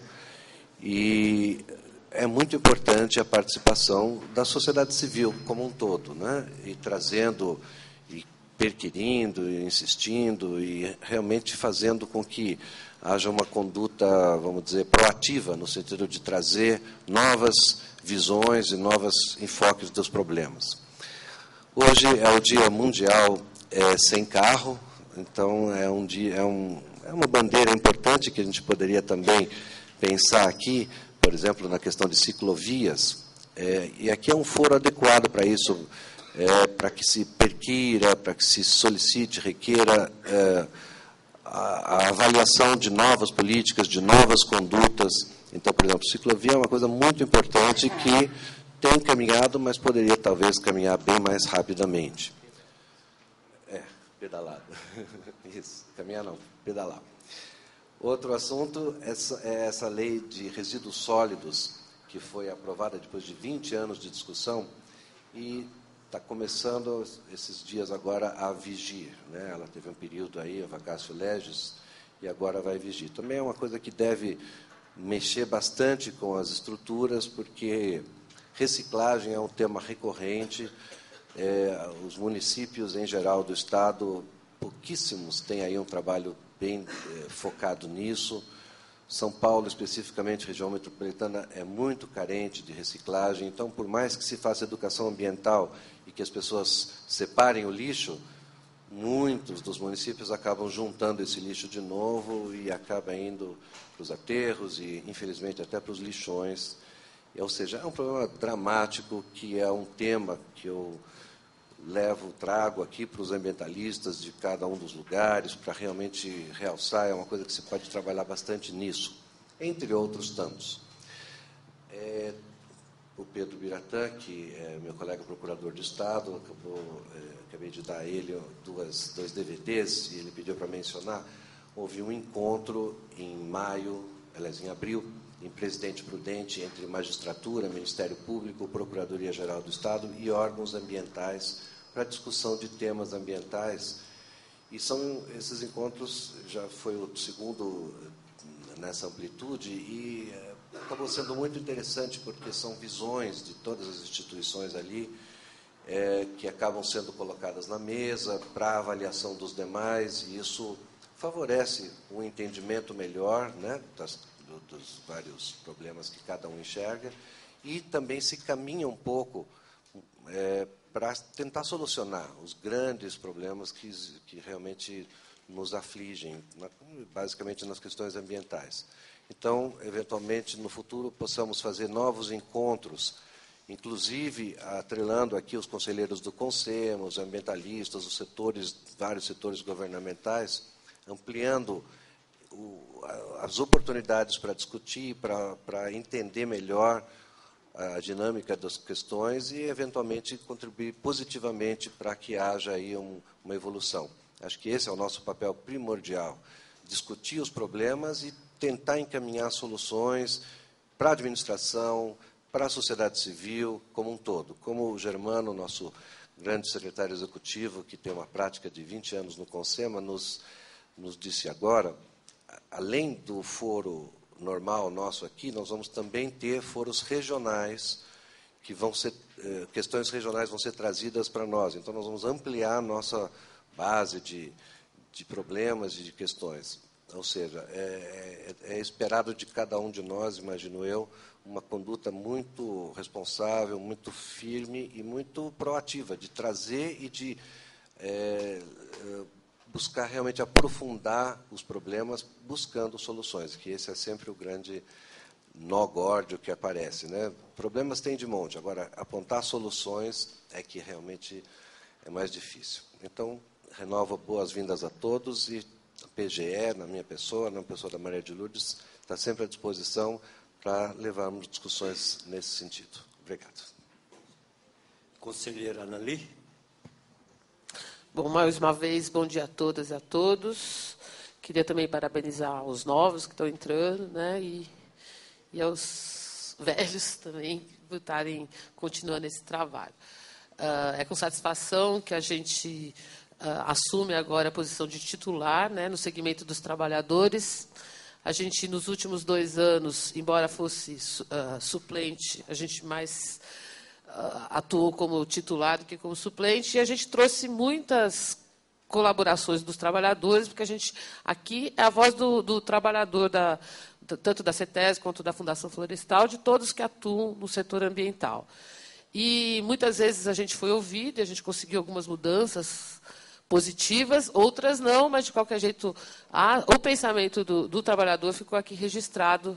e é muito importante a participação da sociedade civil como um todo, né? E trazendo, e perquirindo, e insistindo, e realmente fazendo com que haja uma conduta, vamos dizer, proativa, no sentido de trazer novas visões e novos enfoques dos problemas. Hoje é o Dia Mundial é, Sem Carro, então é um dia, é um É uma bandeira importante que a gente poderia também pensar aqui por exemplo, na questão de ciclovias, é, e aqui é um foro adequado para isso, é, para que se perquira, para que se solicite, requeira é, a, a avaliação de novas políticas, de novas condutas. Então, por exemplo, ciclovia é uma coisa muito importante que tem caminhado, mas poderia, talvez, caminhar bem mais rapidamente. É, pedalado. Isso, caminhar não, pedalar. Outro assunto essa, é essa lei de resíduos sólidos, que foi aprovada depois de vinte anos de discussão e está começando, esses dias agora, a vigir. Né? Ela teve um período aí, a vacatio legis, e agora vai vigir. Também é uma coisa que deve mexer bastante com as estruturas, porque reciclagem é um tema recorrente. É, os municípios, em geral, do Estado, pouquíssimos têm aí um trabalho bem é, focado nisso. São Paulo, especificamente, região metropolitana, é muito carente de reciclagem. Então, por mais que se faça educação ambiental e que as pessoas separem o lixo, muitos dos municípios acabam juntando esse lixo de novo e acaba indo para os aterros e, infelizmente, até para os lixões. Ou seja, é um problema dramático, que é um tema que eu levo, trago aqui para os ambientalistas de cada um dos lugares, para realmente realçar, é uma coisa que se pode trabalhar bastante nisso, entre outros tantos. É, o Pedro Biratã, que é meu colega procurador de Estado, acabou, é, acabei de dar a ele duas, dois D V Ds, e ele pediu para mencionar, houve um encontro em maio, aliás, em abril, em Presidente Prudente, entre magistratura, Ministério Público, Procuradoria-Geral do Estado e órgãos ambientais, para discussão de temas ambientais. E são esses encontros, já foi o segundo nessa amplitude, e é, acabou sendo muito interessante, porque são visões de todas as instituições ali, é, que acabam sendo colocadas na mesa para avaliação dos demais, e isso favorece um entendimento melhor, né, das, do, dos vários problemas que cada um enxerga, e também se caminha um pouco é, para tentar solucionar os grandes problemas que, que realmente nos afligem, basicamente nas questões ambientais. Então, eventualmente, no futuro, possamos fazer novos encontros, inclusive atrelando aqui os conselheiros do CONSEMA, os ambientalistas, os setores, vários setores governamentais, ampliando o, as oportunidades para discutir, para, para entender melhor a dinâmica das questões e, eventualmente, contribuir positivamente para que haja aí um, uma evolução. Acho que esse é o nosso papel primordial, discutir os problemas e tentar encaminhar soluções para a administração, para a sociedade civil como um todo. Como o Germano, nosso grande secretário executivo, que tem uma prática de vinte anos no CONSEMA, nos, nos disse agora, além do foro normal nosso aqui, nós vamos também ter foros regionais, que vão ser, eh, questões regionais vão ser trazidas para nós. Então, nós vamos ampliar a nossa base de, de problemas e de questões. Ou seja, é, é, é esperado de cada um de nós, imagino eu, uma conduta muito responsável, muito firme e muito proativa, de trazer e de é, buscar realmente aprofundar os problemas, buscando soluções, que esse é sempre o grande nó górdio que aparece, né? Problemas tem de monte, agora, apontar soluções é que realmente é mais difícil. Então, renovo boas-vindas a todos e a P G E, na minha pessoa, na pessoa da Maria de Lourdes, está sempre à disposição para levarmos discussões nesse sentido. Obrigado. Conselheira Anali. Bom, mais uma vez, bom dia a todas e a todos. Queria também parabenizar os novos que estão entrando, né, e, e aos velhos também por estarem continuando esse trabalho. Uh, é com satisfação que a gente uh, assume agora a posição de titular, né, no segmento dos trabalhadores. A gente, nos últimos dois anos, embora fosse uh, suplente, a gente mais uh, atuou como titular do que como suplente, e a gente trouxe muitas colaborações dos trabalhadores, porque a gente aqui é a voz do, do trabalhador, da, tanto da CETES quanto da Fundação Florestal, de todos que atuam no setor ambiental. E muitas vezes a gente foi ouvido, e a gente conseguiu algumas mudanças positivas, outras não, mas, de qualquer jeito, a, o pensamento do, do trabalhador ficou aqui registrado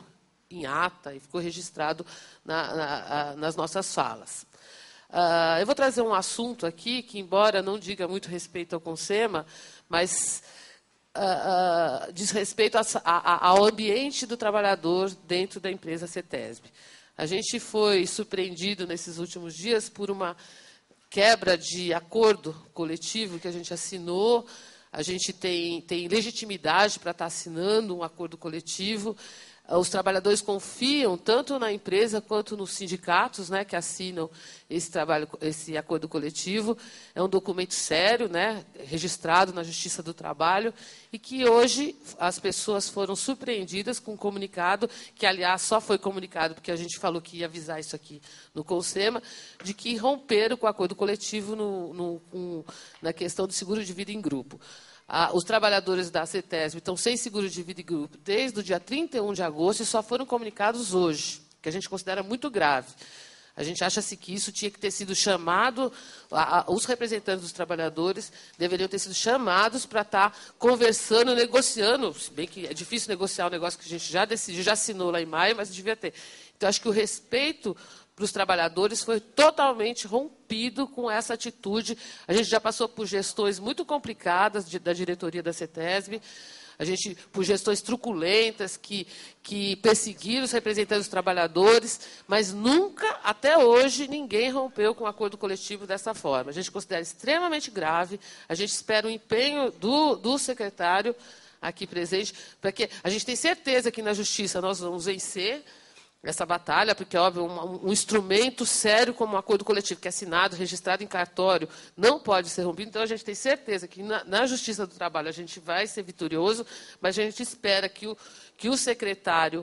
em ata e ficou registrado na, na, nas nossas falas. Uh, eu vou trazer um assunto aqui que, embora não diga muito respeito ao CONSEMA, mas uh, uh, diz respeito a, a, ao ambiente do trabalhador dentro da empresa CETESB. A gente foi surpreendido nesses últimos dias por uma quebra de acordo coletivo que a gente assinou. A gente tem, tem legitimidade para estar assinando um acordo coletivo. Os trabalhadores confiam tanto na empresa quanto nos sindicatos, né, que assinam esse, trabalho, esse acordo coletivo. É um documento sério, né, registrado na Justiça do Trabalho, e que hoje as pessoas foram surpreendidas com um comunicado, que, aliás, só foi comunicado porque a gente falou que ia avisar isso aqui no CONSEMA, de que romperam com o acordo coletivo no, no, com, na questão do seguro de vida em grupo. Ah, os trabalhadores da CETESB estão sem seguro de vida em grupo desde o dia trinta e um de agosto e só foram comunicados hoje, que a gente considera muito grave. A gente acha-se que isso tinha que ter sido chamado, a, a, os representantes dos trabalhadores deveriam ter sido chamados para estar conversando, negociando, se bem que é difícil negociar um negócio que a gente já decidiu, já assinou lá em maio, mas devia ter. Então, acho que o respeito para os trabalhadores foi totalmente rompido com essa atitude. A gente já passou por gestões muito complicadas de, da diretoria da CETESB, a gente por gestões truculentas que, que perseguiram os representantes dos trabalhadores, mas nunca, até hoje, ninguém rompeu com o acordo coletivo dessa forma. A gente considera extremamente grave, a gente espera o empenho do, do secretário aqui presente, porque a gente tem certeza que na Justiça nós vamos vencer essa batalha, porque, óbvio, um, um instrumento sério como um acordo coletivo, que é assinado, registrado em cartório, não pode ser rompido. Então, a gente tem certeza que na, na Justiça do Trabalho a gente vai ser vitorioso, mas a gente espera que o, que o secretário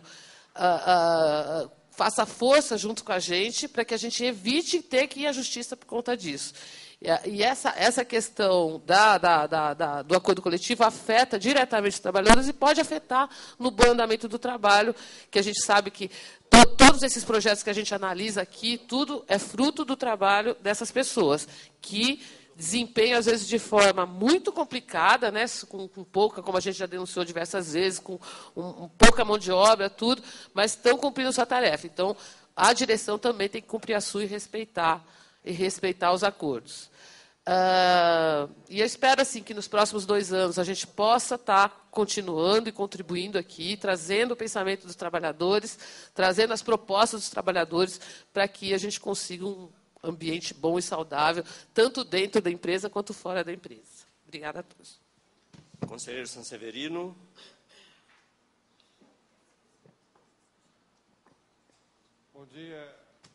uh, uh, faça força junto com a gente para que a gente evite ter que ir à Justiça por conta disso. E essa, essa questão da, da, da, da, do acordo coletivo afeta diretamente os trabalhadores e pode afetar no bom andamento do trabalho, que a gente sabe que to, todos esses projetos que a gente analisa aqui, tudo é fruto do trabalho dessas pessoas, que desempenham, às vezes, de forma muito complicada, né, com, com pouca, como a gente já denunciou diversas vezes, com um, um, pouca mão de obra, tudo, mas estão cumprindo sua tarefa. Então, a direção também tem que cumprir a sua e respeitar e respeitar os acordos. Uh, e eu espero assim, que nos próximos dois anos a gente possa estar continuando e contribuindo aqui, trazendo o pensamento dos trabalhadores, trazendo as propostas dos trabalhadores, para que a gente consiga um ambiente bom e saudável, tanto dentro da empresa quanto fora da empresa. Obrigada a todos. Conselheiro Sanseverino. Bom dia.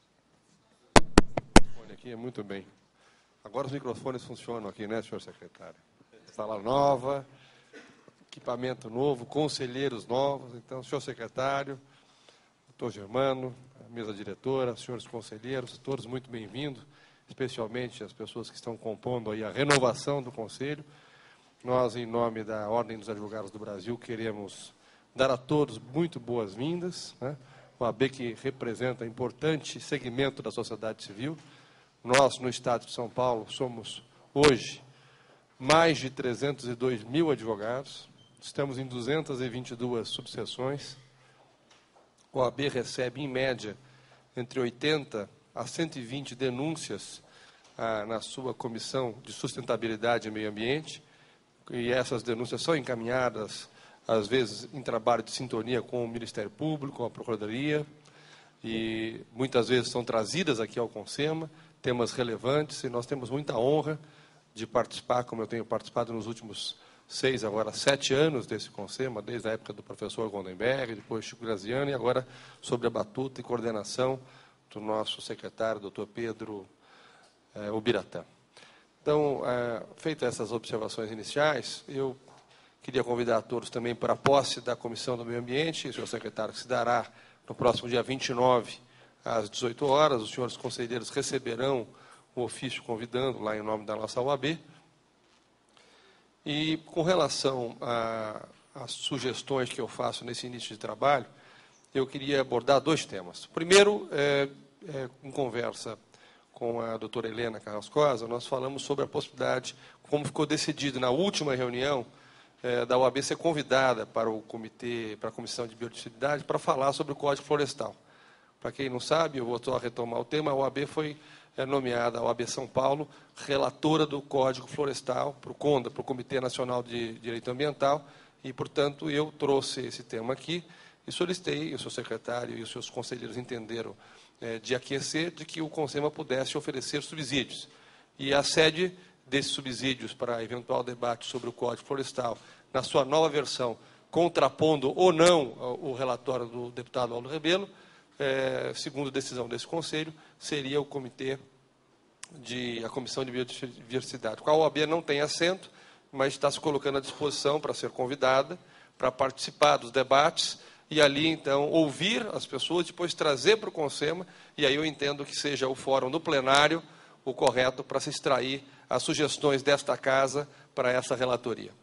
Aqui, muito bem. Agora os microfones funcionam aqui, né, senhor secretário? Sala nova, equipamento novo, conselheiros novos. Então, senhor secretário, doutor Germano, a mesa diretora, senhores conselheiros, todos muito bem-vindos, especialmente as pessoas que estão compondo aí a renovação do Conselho. Nós, em nome da Ordem dos Advogados do Brasil, queremos dar a todos muito boas-vindas, né? O A B que representa um importante segmento da sociedade civil. Nós, no Estado de São Paulo, somos, hoje, mais de trezentos e dois mil advogados. Estamos em duzentas e vinte e duas subseções. O A B recebe, em média, entre oitenta a cento e vinte denúncias ah, na sua Comissão de Sustentabilidade e Meio Ambiente. E essas denúncias são encaminhadas, às vezes, em trabalho de sintonia com o Ministério Público, com a Procuradoria, e muitas vezes são trazidas aqui ao CONSEMA, temas relevantes, e nós temos muita honra de participar, como eu tenho participado nos últimos seis, agora sete anos desse CONSEMA, desde a época do professor Gondenberg, depois Chico Graziano, e agora sobre a batuta e coordenação do nosso secretário, doutor Pedro eh, Ubiratã. Então, eh, feitas essas observações iniciais, eu queria convidar a todos também para a posse da Comissão do Meio Ambiente, o senhor secretário, que se dará no próximo dia vinte e nove, às dezoito horas, os senhores conselheiros receberão o ofício convidando, lá em nome da nossa O A B. E, com relação às sugestões que eu faço nesse início de trabalho, eu queria abordar dois temas. Primeiro, é, é, em conversa com a doutora Helena Carrascosa, nós falamos sobre a possibilidade, como ficou decidido na última reunião é, da O A B ser convidada para o comitê, para a Comissão de Biodiversidade, para falar sobre o Código Florestal. Para quem não sabe, eu vou só retomar o tema, a O A B foi é, nomeada, a O A B São Paulo, relatora do Código Florestal, para o CONDA, para o Comitê Nacional de Direito Ambiental, e, portanto, eu trouxe esse tema aqui e solicitei, o seu secretário e os seus conselheiros entenderam é, de aquecer, de que o CONSEMA pudesse oferecer subsídios. E a sede desses subsídios para eventual debate sobre o Código Florestal, na sua nova versão, contrapondo ou não o relatório do deputado Aldo Rebelo, é, segundo decisão desse Conselho, seria o Comitê de a Comissão de Biodiversidade, qual a O A B não tem assento, mas está se colocando à disposição para ser convidada, para participar dos debates, e ali, então, ouvir as pessoas, depois trazer para o CONSEMA, e aí eu entendo que seja o fórum do plenário o correto para se extrair as sugestões desta casa para essa relatoria.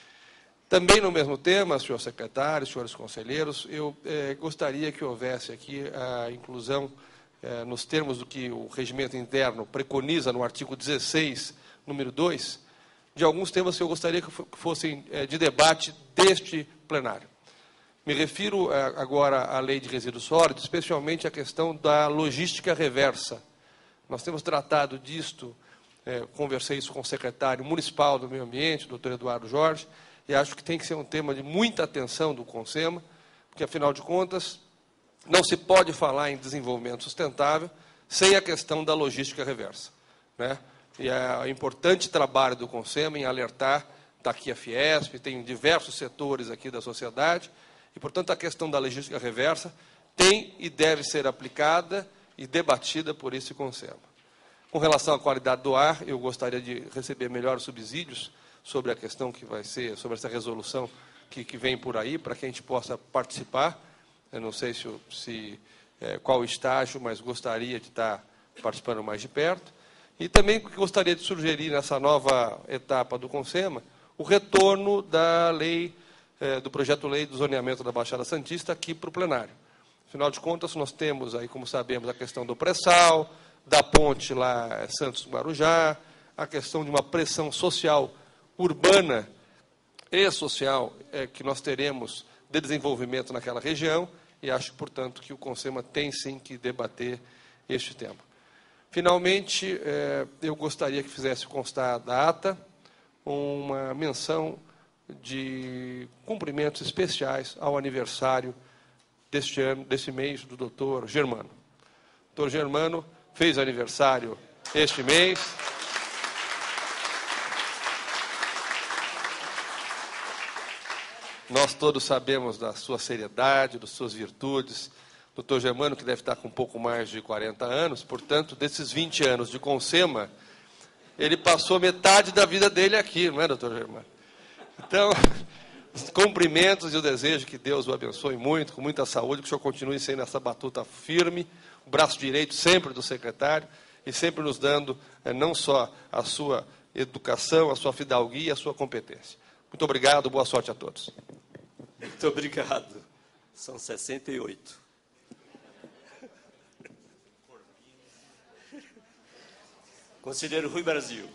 Também no mesmo tema, senhor secretário, senhores conselheiros, eu eh, gostaria que houvesse aqui a inclusão, eh, nos termos do que o regimento interno preconiza no artigo dezesseis, número dois, de alguns temas que eu gostaria que fossem eh, de debate deste plenário. Me refiro eh, agora à lei de resíduos sólidos, especialmente à questão da logística reversa. Nós temos tratado disto, eh, conversei isso com o secretário municipal do Meio Ambiente, doutor Eduardo Jorge, e acho que tem que ser um tema de muita atenção do CONSEMA, porque, afinal de contas, não se pode falar em desenvolvimento sustentável sem a questão da logística reversa, né? E é um importante trabalho do CONSEMA em alertar, está aqui a Fiesp, tem diversos setores aqui da sociedade, e, portanto, a questão da logística reversa tem e deve ser aplicada e debatida por esse CONSEMA. Com relação à qualidade do ar, eu gostaria de receber melhores subsídios sobre a questão que vai ser, sobre essa resolução que, que vem por aí, para que a gente possa participar. Eu não sei se, se é, qual estágio, mas gostaria de estar participando mais de perto. E também gostaria de sugerir, nessa nova etapa do CONSEMA, o retorno da lei, é, do projeto-lei do zoneamento da Baixada Santista aqui para o plenário. Afinal de contas, nós temos aí, como sabemos, a questão do pré-sal, da ponte lá Santos-Guarujá, a questão de uma pressão social urbana e social é, que nós teremos de desenvolvimento naquela região, e acho, portanto, que o CONSEMA tem sim que debater este tema. Finalmente, é, eu gostaria que fizesse constar da ata uma menção de cumprimentos especiais ao aniversário deste ano, desse mês, do doutor Germano. O doutor Germano fez aniversário este mês. Nós todos sabemos da sua seriedade, das suas virtudes. Doutor Germano, que deve estar com um pouco mais de quarenta anos, portanto, desses vinte anos de CONSEMA, ele passou metade da vida dele aqui, não é, doutor Germano? Então, os cumprimentos e o desejo que Deus o abençoe muito, com muita saúde, que o senhor continue sendo essa batuta firme, o braço direito sempre do secretário, e sempre nos dando é, não só a sua educação, a sua fidalguia, a sua competência. Muito obrigado, boa sorte a todos. Muito obrigado. São sessenta e oito. Conselheiro Rui Brasil.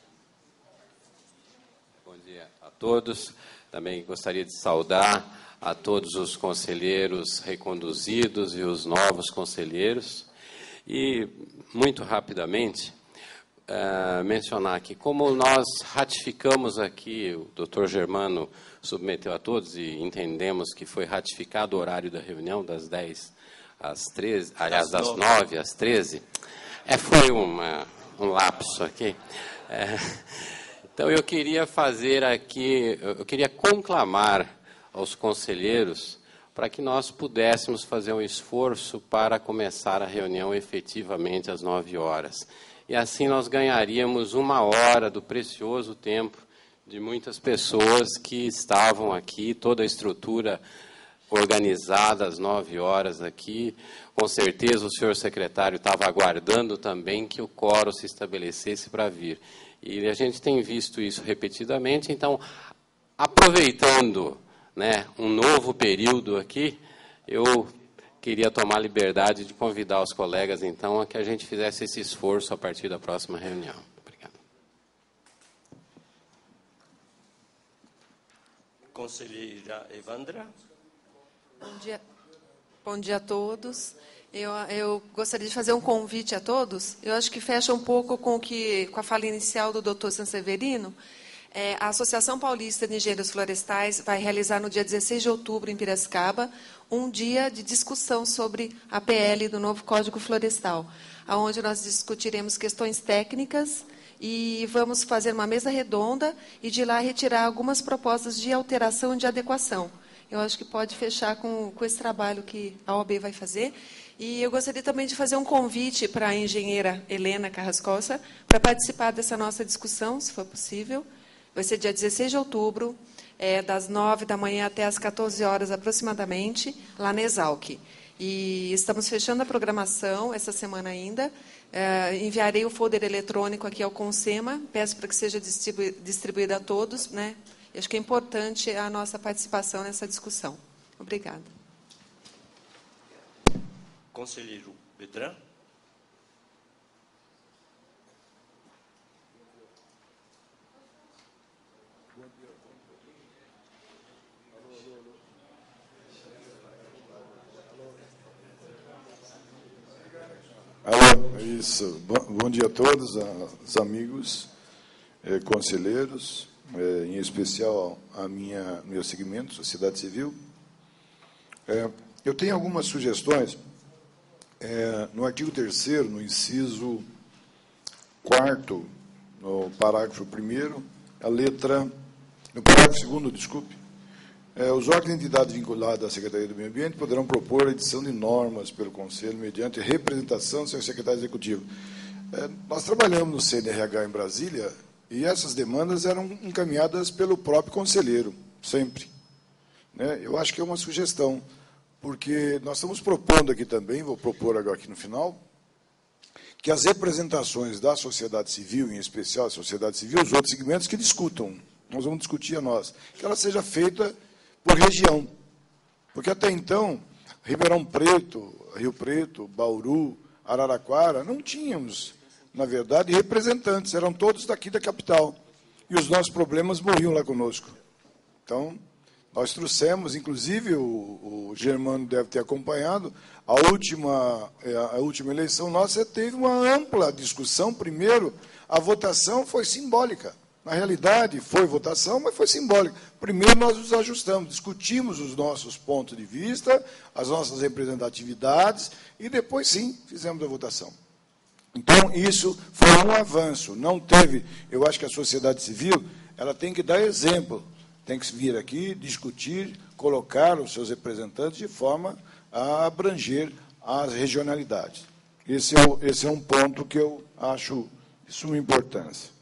Bom dia a todos. Também gostaria de saudar a todos os conselheiros reconduzidos e os novos conselheiros. E, muito rapidamente, uh, mencionar que, como nós ratificamos aqui, o doutor Germano submeteu a todos e entendemos que foi ratificado o horário da reunião das dez às treze, aliás, das nove às treze, é, foi uma, um lapso aqui. É, então, eu queria fazer aqui, eu queria conclamar aos conselheiros para que nós pudéssemos fazer um esforço para começar a reunião efetivamente às nove horas. E assim nós ganharíamos uma hora do precioso tempo de muitas pessoas que estavam aqui, toda a estrutura organizada às nove horas aqui. Com certeza o senhor secretário estava aguardando também que o quórum se estabelecesse para vir. E a gente tem visto isso repetidamente, então, aproveitando, né, um novo período aqui, eu queria tomar a liberdade de convidar os colegas, então, a que a gente fizesse esse esforço a partir da próxima reunião. Obrigado. Conselheira Evandra. Bom dia, bom dia a todos. Eu, eu gostaria de fazer um convite a todos. Eu acho que fecha um pouco com, o que, com a fala inicial do doutor Sanseverino. É, a Associação Paulista de Engenheiros Florestais vai realizar no dia dezesseis de outubro, em Piracicaba, um dia de discussão sobre a P L do novo Código Florestal, onde nós discutiremos questões técnicas e vamos fazer uma mesa redonda e de lá retirar algumas propostas de alteração e de adequação. Eu acho que pode fechar com, com esse trabalho que a O A B vai fazer. E eu gostaria também de fazer um convite para a engenheira Helena Carrascosa para participar dessa nossa discussão, se for possível. Vai ser dia dezesseis de outubro, é, das nove da manhã até as quatorze horas aproximadamente, lá na Exalc. E estamos fechando a programação essa semana ainda. É, enviarei o folder eletrônico aqui ao Consema, peço para que seja distribu distribuído a todos, né? Acho que é importante a nossa participação nessa discussão. Obrigada. Conselheiro Bedran. Alô, isso. Bom, bom dia a todos, os amigos, eh, conselheiros, eh, em especial a minha meu segmento, sociedade civil. Eh, eu tenho algumas sugestões. Eh, no artigo terceiro, no inciso quarto, no parágrafo primeiro, a letra, no parágrafo segundo, desculpe, É, os órgãos e entidades vinculados à Secretaria do Meio Ambiente poderão propor a edição de normas pelo Conselho mediante representação do seu secretário executivo. É, nós trabalhamos no C N R H em Brasília e essas demandas eram encaminhadas pelo próprio conselheiro, sempre. Né? Eu acho que é uma sugestão, porque nós estamos propondo aqui também, vou propor agora aqui no final, que as representações da sociedade civil, em especial a sociedade civil, os outros segmentos que discutam, nós vamos discutir a nós, que ela seja feita por região, porque até então, Ribeirão Preto, Rio Preto, Bauru, Araraquara, não tínhamos, na verdade, representantes, eram todos daqui da capital, e os nossos problemas morriam lá conosco. Então, nós trouxemos, inclusive, o, o Germano deve ter acompanhado, a última, a última eleição nossa teve uma ampla discussão, primeiro, a votação foi simbólica. Na realidade, foi votação, mas foi simbólica. Primeiro, nós nos ajustamos, discutimos os nossos pontos de vista, as nossas representatividades, e depois, sim, fizemos a votação. Então, isso foi um avanço. Não teve... Eu acho que a sociedade civil ela tem que dar exemplo, tem que vir aqui, discutir, colocar os seus representantes de forma a abranger as regionalidades. Esse é, o, esse é um ponto que eu acho de suma importância.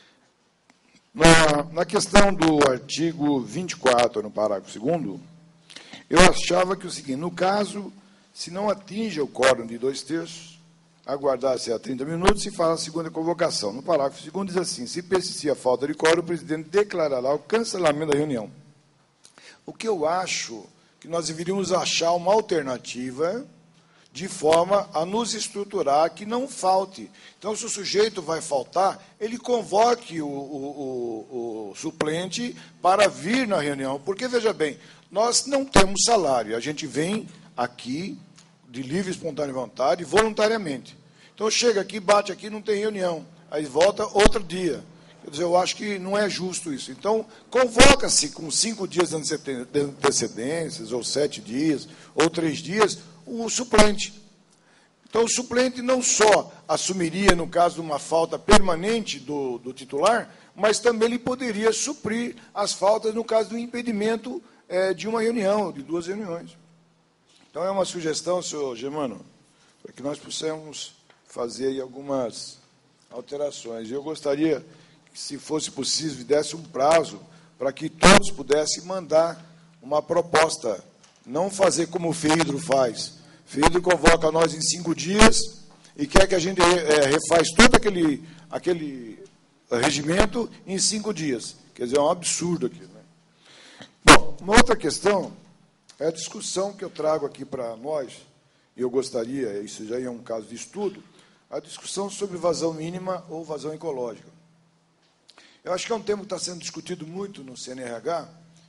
Na, na questão do artigo vinte e quatro, no parágrafo segundo, eu achava que o seguinte, no caso, se não atinge o quórum de dois terços, aguardar-se a trinta minutos e fala a segunda convocação. No parágrafo segundo diz assim, se persistir a falta de quórum, o presidente declarará o cancelamento da reunião. O que eu acho que nós deveríamos achar uma alternativa de forma a nos estruturar que não falte. Então, se o sujeito vai faltar, ele convoque o, o, o, o suplente para vir na reunião. Porque, veja bem, nós não temos salário, a gente vem aqui de livre, espontânea vontade, voluntariamente. Então, chega aqui, bate aqui, não tem reunião. Aí volta outro dia. Quer dizer, eu acho que não é justo isso. Então, convoca-se com cinco dias de antecedências, ou sete dias, ou três dias, o suplente. Então, o suplente não só assumiria, no caso de uma falta permanente do, do titular, mas também ele poderia suprir as faltas no caso do impedimento é, de uma reunião, de duas reuniões. Então, é uma sugestão, senhor Germano, para que nós possamos fazer aí algumas alterações. Eu gostaria que, se fosse possível, desse um prazo para que todos pudessem mandar uma proposta, não fazer como o FEIDRO faz. O FEIDRO convoca nós em cinco dias e quer que a gente é, refaz todo aquele, aquele regimento em cinco dias. Quer dizer, é um absurdo aqui. Né? Bom, uma outra questão é a discussão que eu trago aqui para nós, e eu gostaria, isso já é um caso de estudo, a discussão sobre vazão mínima ou vazão ecológica. Eu acho que é um tema que está sendo discutido muito no C N R H,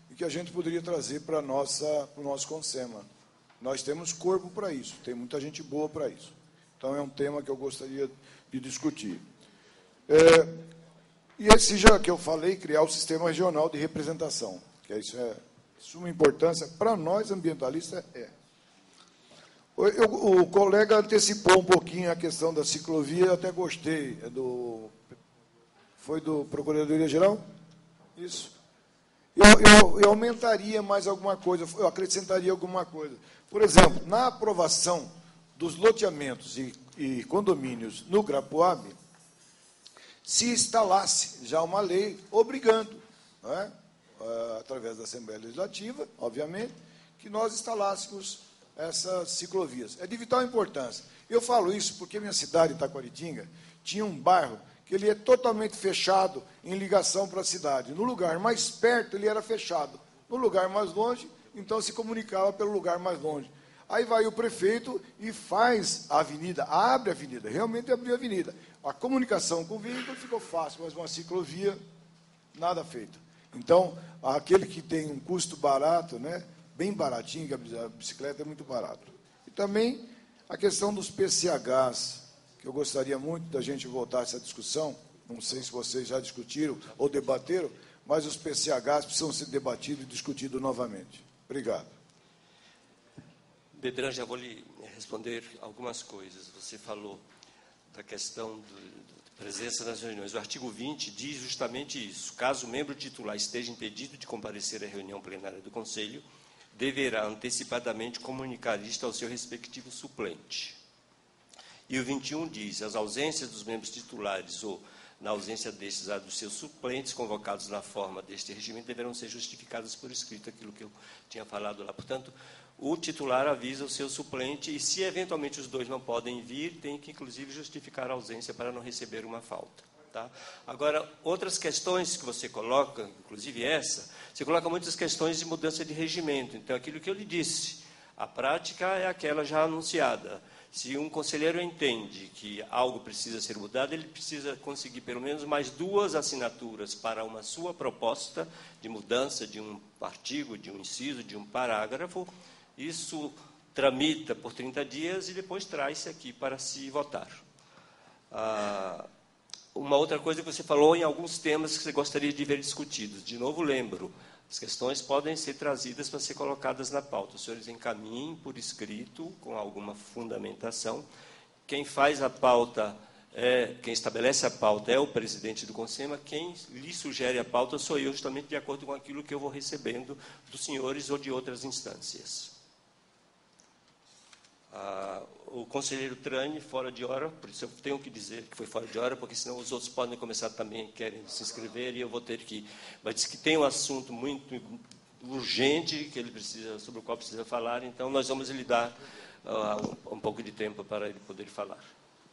e que a gente poderia trazer para nossa, para o nosso Consema. Nós temos corpo para isso, tem muita gente boa para isso. Então, é um tema que eu gostaria de discutir. É, e esse já que eu falei, criar o sistema regional de representação, que isso é de suma importância para nós ambientalistas. É. Eu, o colega antecipou um pouquinho a questão da ciclovia, eu até gostei. É do, foi do Procuradoria-Geral? Isso. Eu, eu, eu aumentaria mais alguma coisa, eu acrescentaria alguma coisa. Por exemplo, na aprovação dos loteamentos e, e condomínios no Grapuabe, se instalasse já uma lei obrigando, não é? Através da Assembleia Legislativa, obviamente, que nós instalássemos essas ciclovias. É de vital importância. Eu falo isso porque minha cidade, Itaquaritinga, tinha um bairro que ele é totalmente fechado em ligação para a cidade. No lugar mais perto, ele era fechado. No lugar mais longe, então se comunicava pelo lugar mais longe. Aí vai o prefeito e faz a avenida, abre a avenida, realmente abriu a avenida. A comunicação com o veículo ficou fácil, mas uma ciclovia, nada feito. Então, aquele que tem um custo barato, né, bem baratinho, que a bicicleta é muito barato. E também a questão dos P C Hs, que eu gostaria muito da gente voltar a essa discussão, não sei se vocês já discutiram ou debateram, mas os P C Hs precisam ser debatidos e discutidos novamente. Obrigado. Bedran, já vou lhe responder algumas coisas. Você falou da questão do, da presença nas reuniões. O artigo vinte diz justamente isso. Caso o membro titular esteja impedido de comparecer à reunião plenária do Conselho, deverá antecipadamente comunicar isto ao seu respectivo suplente. E o vinte e um diz, as ausências dos membros titulares ou, na ausência destes, a dos seus suplentes convocados na forma deste regimento deverão ser justificadas por escrito, aquilo que eu tinha falado lá. Portanto, o titular avisa o seu suplente e, se eventualmente os dois não podem vir, tem que, inclusive, justificar a ausência para não receber uma falta. Tá? Agora, outras questões que você coloca, inclusive essa, você coloca muitas questões de mudança de regimento. Então, aquilo que eu lhe disse, a prática é aquela já anunciada. Se um conselheiro entende que algo precisa ser mudado, ele precisa conseguir pelo menos mais duas assinaturas para uma sua proposta de mudança de um artigo, de um inciso, de um parágrafo. Isso tramita por trinta dias e depois traz-se aqui para se votar. Ah, uma outra coisa que você falou em alguns temas que você gostaria de ver discutidos. De novo, lembro, as questões podem ser trazidas para ser colocadas na pauta. Os senhores encaminhem por escrito, com alguma fundamentação. Quem faz a pauta, é, quem estabelece a pauta é o presidente do Consema. Quem lhe sugere a pauta sou eu, justamente de acordo com aquilo que eu vou recebendo dos senhores ou de outras instâncias. Ah, o conselheiro Trani, fora de hora, por isso eu tenho que dizer que foi fora de hora, porque senão os outros podem começar também, querem se inscrever, e eu vou ter que ir. Mas diz que tem um assunto muito urgente que ele precisa, sobre o qual precisa falar, então nós vamos lhe dar uh, um, um pouco de tempo para ele poder falar.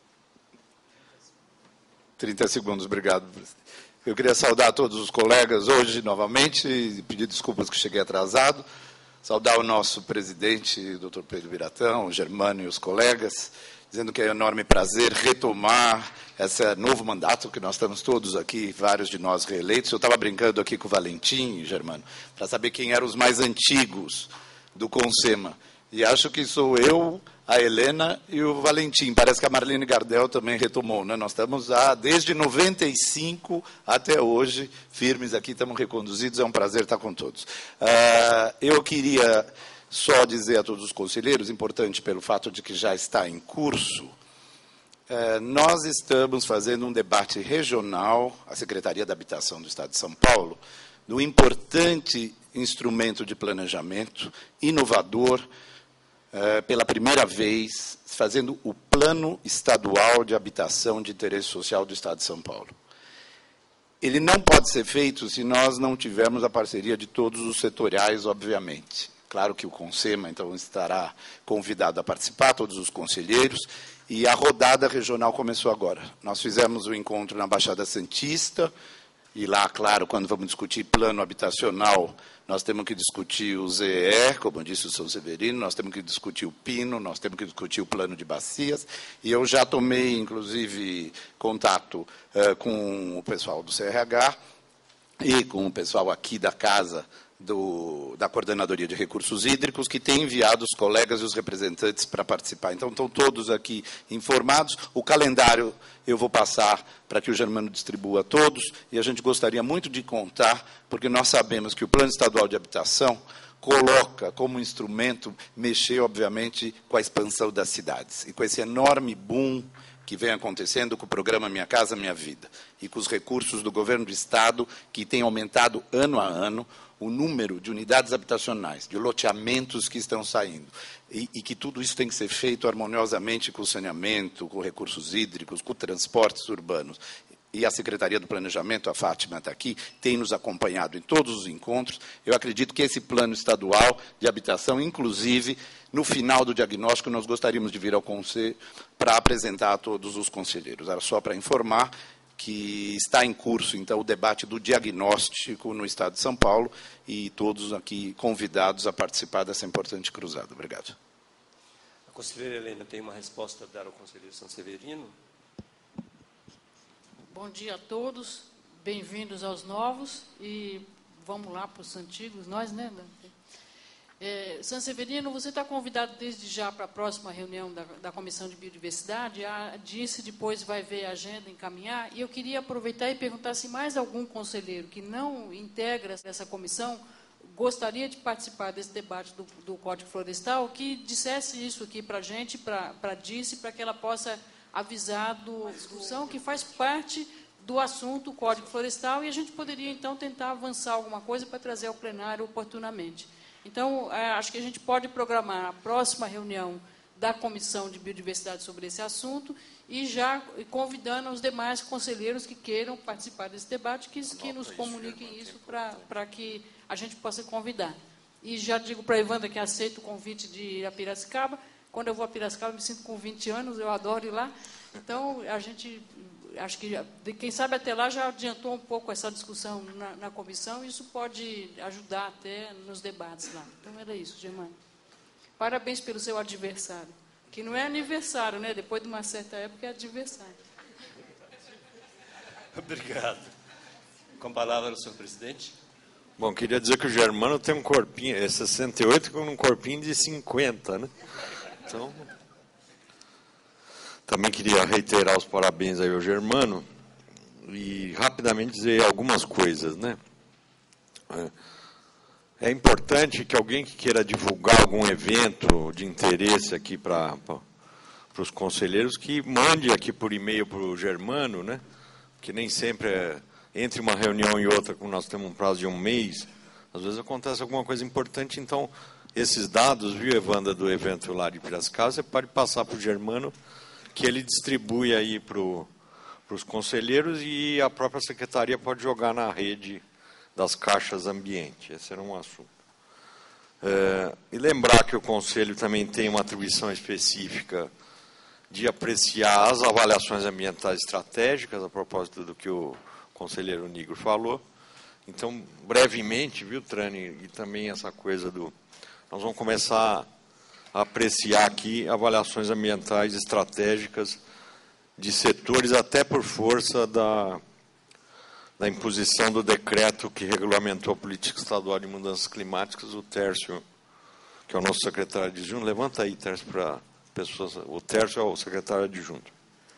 trinta segundos, obrigado. Eu queria saudar todos os colegas hoje, novamente, e pedir desculpas que cheguei atrasado. Saudar o nosso presidente, doutor Pedro Biratã, o Germano e os colegas, dizendo que é um enorme prazer retomar esse novo mandato que nós estamos todos aqui, vários de nós reeleitos. Eu estava brincando aqui com o Valentim, Germano, para saber quem eram os mais antigos do Consema. E acho que sou eu, a Helena e o Valentim. Parece que a Marlene Gardel também retomou, né? Nós estamos há, desde noventa e cinco até hoje, firmes aqui, estamos reconduzidos, é um prazer estar com todos. Uh, eu queria só dizer a todos os conselheiros, importante pelo fato de que já está em curso, uh, nós estamos fazendo um debate regional, a Secretaria da Habitação do Estado de São Paulo, do importante instrumento de planejamento inovador, Uh, pela primeira vez, fazendo o Plano Estadual de Habitação de Interesse Social do Estado de São Paulo. Ele não pode ser feito se nós não tivermos a parceria de todos os setoriais, obviamente. Claro que o Consema, então, estará convidado a participar, todos os conselheiros, e a rodada regional começou agora. Nós fizemos o encontro na Baixada Santista, e lá, claro, quando vamos discutir plano habitacional, nós temos que discutir o Z E, como disse o São Severino, nós temos que discutir o Pino, nós temos que discutir o plano de bacias, e eu já tomei, inclusive, contato uh, com o pessoal do C R H e com o pessoal aqui da Casa do, da Coordenadoria de Recursos Hídricos, que tem enviado os colegas e os representantes para participar. Então, estão todos aqui informados. O calendário eu vou passar para que o Germano distribua a todos, e a gente gostaria muito de contar, porque nós sabemos que o Plano Estadual de Habitação coloca como instrumento mexer, obviamente, com a expansão das cidades, e com esse enorme boom que vem acontecendo com o programa Minha Casa Minha Vida, e com os recursos do governo do Estado, que tem aumentado ano a ano o número de unidades habitacionais, de loteamentos que estão saindo, e, e que tudo isso tem que ser feito harmoniosamente com o saneamento, com recursos hídricos, com transportes urbanos. E a Secretaria do Planejamento, a Fátima está aqui, tem nos acompanhado em todos os encontros. Eu acredito que esse plano estadual de habitação, inclusive, no final do diagnóstico, nós gostaríamos de vir ao Conselho para apresentar a todos os conselheiros. Era só para informar que está em curso, então, o debate do diagnóstico no Estado de São Paulo, e todos aqui convidados a participar dessa importante cruzada. Obrigado. A conselheira Helena tem uma resposta a dar ao conselheiro Sanseverino. Bom dia a todos, bem-vindos aos novos, e vamos lá para os antigos, nós, né? É, Sanseverino, você está convidado desde já para a próxima reunião da, da Comissão de Biodiversidade. A Disse depois vai ver a agenda, encaminhar, e eu queria aproveitar e perguntar se mais algum conselheiro que não integra essa comissão gostaria de participar desse debate do, do Código Florestal, que dissesse isso aqui para a gente, para a Disse, para que ela possa avisar do discussão que faz parte do assunto Código Florestal, e a gente poderia, então, tentar avançar alguma coisa para trazer ao plenário oportunamente. Então, acho que a gente pode programar a próxima reunião da Comissão de Biodiversidade sobre esse assunto, e já convidando os demais conselheiros que queiram participar desse debate, que, que nos comuniquem isso para que a gente possa convidar. E já digo para a Evandra que aceito o convite de ir a Piracicaba. Quando eu vou a Piracicaba, eu me sinto com vinte anos, eu adoro ir lá. Então, a gente, acho que, quem sabe até lá já adiantou um pouco essa discussão na, na comissão, e isso pode ajudar até nos debates lá. Então, era isso, Germano. Parabéns pelo seu adversário, que não é aniversário, né? Depois de uma certa época é adversário. Obrigado. Com a palavra, o senhor presidente. Bom, queria dizer que o Germano tem um corpinho, é sessenta e oito com um corpinho de cinquenta, né? Então, também queria reiterar os parabéns aí ao Germano e rapidamente dizer algumas coisas, né? É importante que alguém que queira divulgar algum evento de interesse aqui para para os conselheiros, que mande aqui por e-mail para o Germano, né? Que nem sempre é, entre uma reunião e outra, como nós temos um prazo de um mês, às vezes acontece alguma coisa importante. Então, esses dados, viu, Evandra, do evento lá de Piracicaba, você pode passar para o Germano, que ele distribui aí para os conselheiros, e a própria secretaria pode jogar na rede das caixas ambiente. Esse era um assunto. É, e lembrar que o Conselho também tem uma atribuição específica de apreciar as avaliações ambientais estratégicas, a propósito do que o conselheiro Nigro falou. Então, brevemente, viu, Trani, e também essa coisa do... Nós vamos começar a apreciar aqui avaliações ambientais estratégicas de setores, até por força da, da imposição do decreto que regulamentou a política estadual de mudanças climáticas. O Tércio, que é o nosso secretário adjunto, levanta aí, Tércio, para pessoas. O Tércio é o secretário adjunto.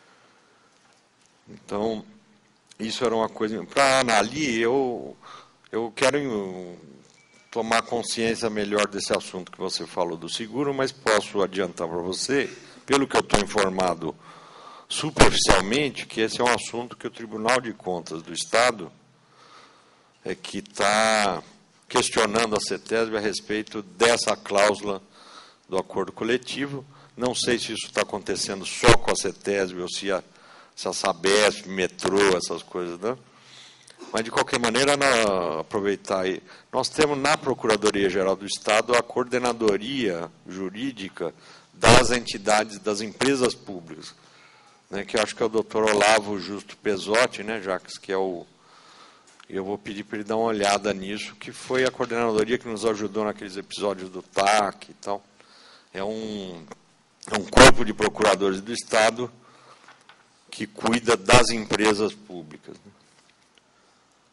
Então, isso era uma coisa. Para a Anali, eu, eu quero tomar consciência melhor desse assunto que você falou do seguro, mas posso adiantar para você, pelo que eu estou informado superficialmente, que esse é um assunto que o Tribunal de Contas do Estado é que está questionando a CETESB a respeito dessa cláusula do acordo coletivo. Não sei se isso está acontecendo só com a CETESB ou se a, se a Sabesp, metrô, essas coisas, né? Mas, de qualquer maneira, na, aproveitar aí, nós temos na Procuradoria-Geral do Estado a coordenadoria jurídica das entidades, das empresas públicas, né, que eu acho que é o doutor Olavo Justo Pesotti, né, Jacques, que é o... Eu vou pedir para ele dar uma olhada nisso, que foi a coordenadoria que nos ajudou naqueles episódios do T A C e tal. É um, é um corpo de procuradores do Estado que cuida das empresas públicas.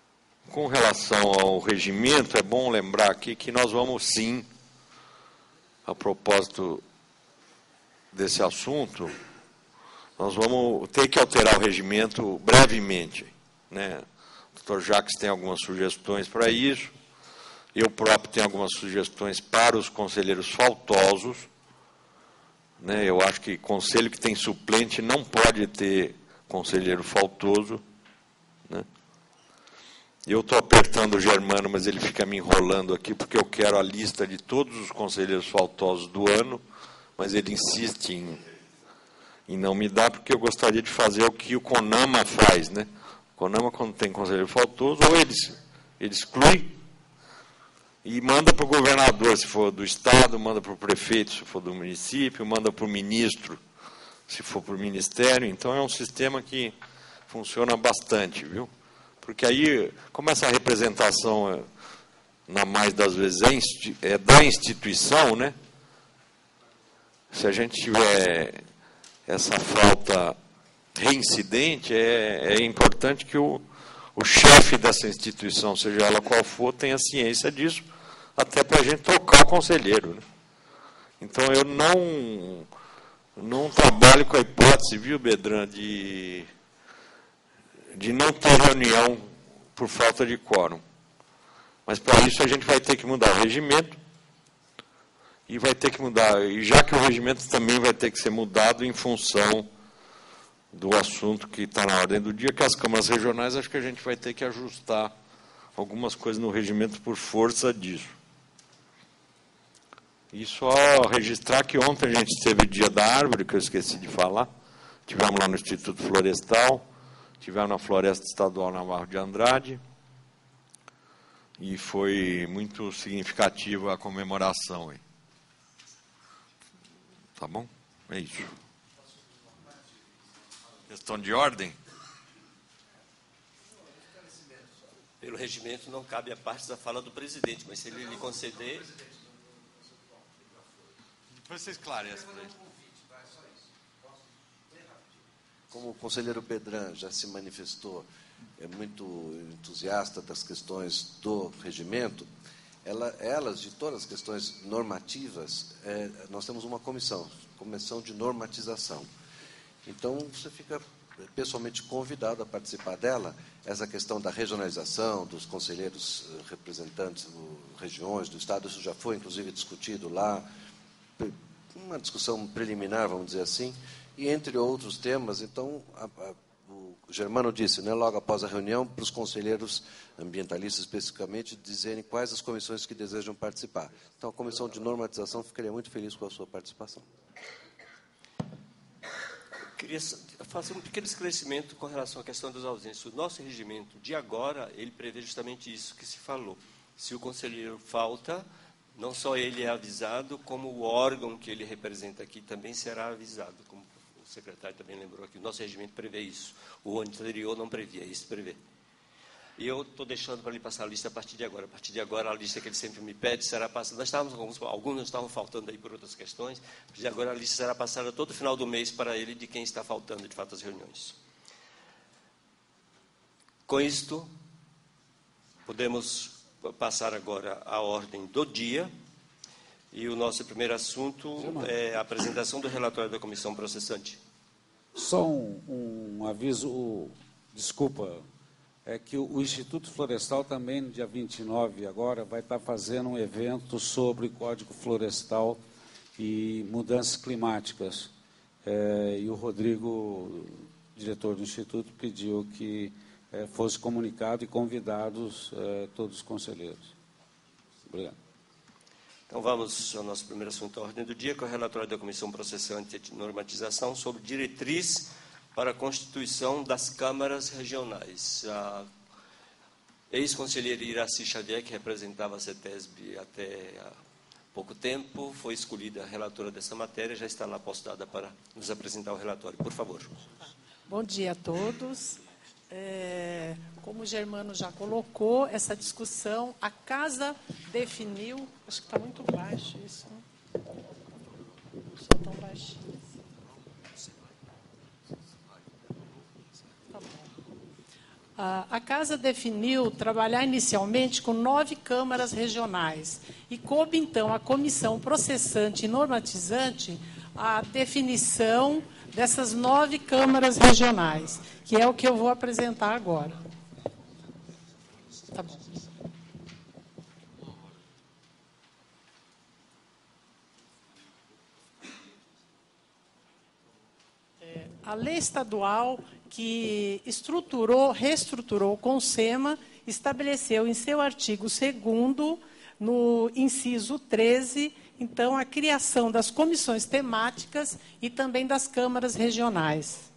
com relação ao regimento, é bom lembrar aqui que nós vamos, sim, a propósito desse assunto, nós vamos ter que alterar o regimento brevemente, né? O doutor Jacques tem algumas sugestões para isso, eu próprio tenho algumas sugestões para os conselheiros faltosos, né? Eu acho que conselho que tem suplente não pode ter conselheiro faltoso, né? Eu estou apertando o Germano, mas ele fica me enrolando aqui, porque eu quero a lista de todos os conselheiros faltosos do ano, mas ele insiste em, em não me dar, porque eu gostaria de fazer o que o CONAMA faz, né? O CONAMA, quando tem conselheiro faltoso, ou ele, ele exclui e manda para o governador, se for do Estado, manda para o prefeito, se for do município, manda para o ministro, se for para o ministério. Então, é um sistema que funciona bastante, viu? Porque aí, como essa representação, na mais das vezes, é, é da instituição, né? Se a gente tiver essa falta reincidente, é, é importante que o, o chefe dessa instituição, seja ela qual for, tenha ciência disso, até para a gente trocar o conselheiro, né? Então, eu não, não trabalho com a hipótese, viu, Bedran, de... de não ter reunião por falta de quórum. Mas, para isso, a gente vai ter que mudar o regimento e vai ter que mudar, e já que o regimento também vai ter que ser mudado em função do assunto que está na ordem do dia, que as câmaras regionais, acho que a gente vai ter que ajustar algumas coisas no regimento por força disso. E só registrar que ontem a gente teve o Dia da Árvore, que eu esqueci de falar, tivemos lá no Instituto Florestal, tivemos na Floresta Estadual Navarro de Andrade, e foi muito significativa a comemoração aí. Tá bom? É isso. Questão de ordem? Pelo regimento, não cabe a parte da fala do presidente, mas se ele lhe conceder... Depois você esclarece para ele. Como o conselheiro Bedran já se manifestou, é muito entusiasta das questões do regimento, ela, elas, de todas as questões normativas, é, nós temos uma comissão, comissão de normatização. Então, você fica pessoalmente convidado a participar dela. Essa questão da regionalização, dos conselheiros representantes das regiões, do Estado, isso já foi, inclusive, discutido lá, uma discussão preliminar, vamos dizer assim, e entre outros temas. Então, a, a, o Germano disse, né, logo após a reunião, para os conselheiros ambientalistas, especificamente, dizerem quais as comissões que desejam participar. Então, a comissão de normatização ficaria muito feliz com a sua participação. Queria fazer um pequeno esclarecimento com relação à questão das ausências. O nosso regimento de agora, ele prevê justamente isso que se falou. Se o conselheiro falta, não só ele é avisado, como o órgão que ele representa aqui também será avisado, como o secretário também lembrou aqui. O nosso regimento prevê isso. O anterior não previa, isso prevê. E eu estou deixando para ele passar a lista a partir de agora. A partir de agora, a lista que ele sempre me pede será passada. Nós estávamos, alguns, alguns estavam faltando aí por outras questões. A partir de agora, a lista será passada todo final do mês para ele de quem está faltando, de fato, as reuniões. Com isto, podemos passar agora à ordem do dia. E o nosso primeiro assunto é a apresentação do relatório da comissão processante. Só um, um aviso, desculpa, é que o Instituto Florestal também, no dia vinte e nove, agora, vai estar fazendo um evento sobre Código Florestal e mudanças climáticas. É, e o Rodrigo, diretor do Instituto, pediu que é, fosse comunicado e convidados é, todos os conselheiros. Obrigado. Então, vamos ao nosso primeiro assunto, a ordem do dia, que é o relatório da Comissão Processante de Normatização sobre diretriz para a constituição das câmaras regionais. A ex-conselheira Iraci Xavier, que representava a CETESB até há pouco tempo, foi escolhida relatora dessa matéria, já está lá postada para nos apresentar o relatório. Por favor. Bom dia a todos. É, como o Germano já colocou, essa discussão, a Casa definiu... Acho que está muito baixo isso, né? Só tão baixinho. A Casa definiu trabalhar inicialmente com nove câmaras regionais e coube, então, à comissão processante e normatizante a definição dessas nove câmaras regionais, que é o que eu vou apresentar agora. Tá bom. É, a lei estadual que estruturou, reestruturou o CONSEMA, estabeleceu em seu artigo segundo, no inciso treze, então, a criação das comissões temáticas e também das câmaras regionais.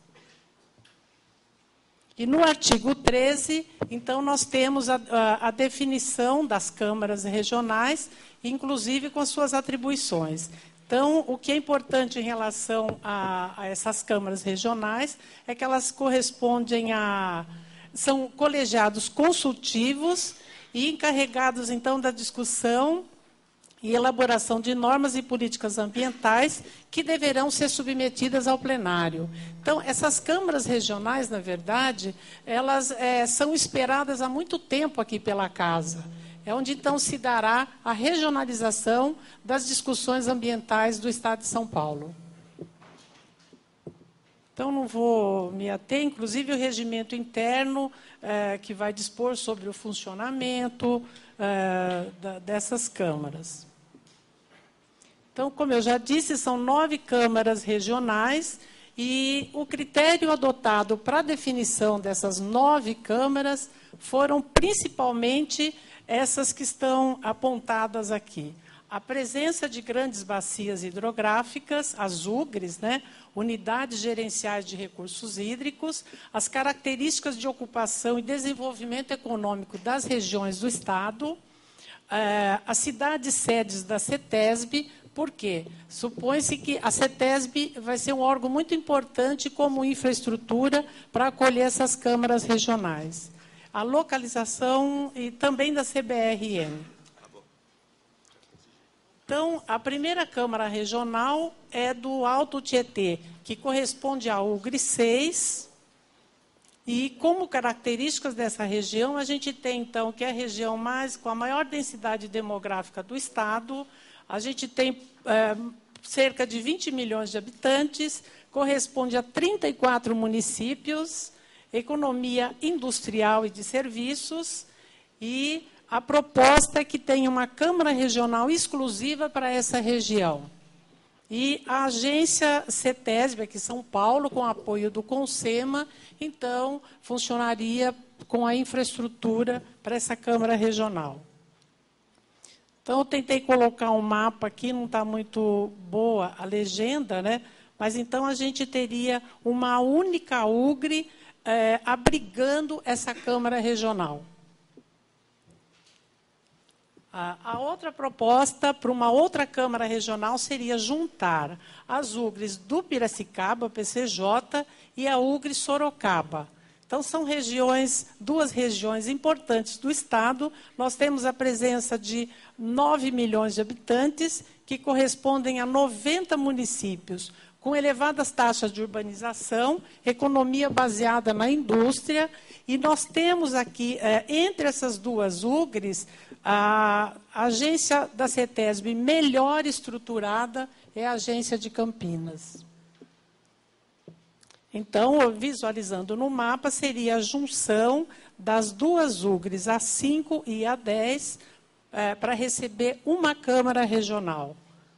E no artigo treze, então, nós temos a, a, a definição das câmaras regionais, inclusive com as suas atribuições. Então, o que é importante em relação a, a essas câmaras regionais é que elas correspondem a... são colegiados consultivos e encarregados, então, da discussão e elaboração de normas e políticas ambientais que deverão ser submetidas ao plenário. Então, essas câmaras regionais, na verdade, elas é, são esperadas há muito tempo aqui pela Casa. É onde, então, se dará a regionalização das discussões ambientais do Estado de São Paulo. Então, não vou me ater, inclusive, o regimento interno, é, que vai dispor sobre o funcionamento é, da, dessas câmaras. Então, como eu já disse, são nove câmaras regionais e o critério adotado para a definição dessas nove câmaras foram principalmente essas que estão apontadas aqui. A presença de grandes bacias hidrográficas, as U G Rs, né, unidades gerenciais de recursos hídricos, as características de ocupação e desenvolvimento econômico das regiões do Estado, eh, as cidades sedes da CETESB. Por quê? Supõe-se que a CETESB vai ser um órgão muito importante como infraestrutura para acolher essas câmaras regionais. A localização e também da C B R N. Então, a primeira Câmara Regional é do Alto Tietê, que corresponde à U G R seis. E, como características dessa região, a gente tem, então, que é a região mais, com a maior densidade demográfica do Estado. A gente tem é, cerca de vinte milhões de habitantes, corresponde a trinta e quatro municípios, economia industrial e de serviços, e a proposta é que tenha uma Câmara Regional exclusiva para essa região. E a agência CETESB, aqui em São Paulo, com apoio do CONSEMA, então, funcionaria com a infraestrutura para essa Câmara Regional. Então, eu tentei colocar um mapa aqui, não está muito boa a legenda, né? Mas, então, a gente teria uma única U G R É, abrigando essa Câmara Regional. A, a outra proposta para uma outra Câmara Regional seria juntar as U G Rs do Piracicaba, P C J, e a U G R Sorocaba. Então, são regiões, duas regiões importantes do Estado. Nós temos a presença de nove milhões de habitantes, que correspondem a noventa municípios, com elevadas taxas de urbanização, economia baseada na indústria, e nós temos aqui, é, entre essas duas U G Rs, a agência da CETESB melhor estruturada é a agência de Campinas. Então, visualizando no mapa, seria a junção das duas U G Rs, a cinco e a dez, é, para receber uma Câmara Regional.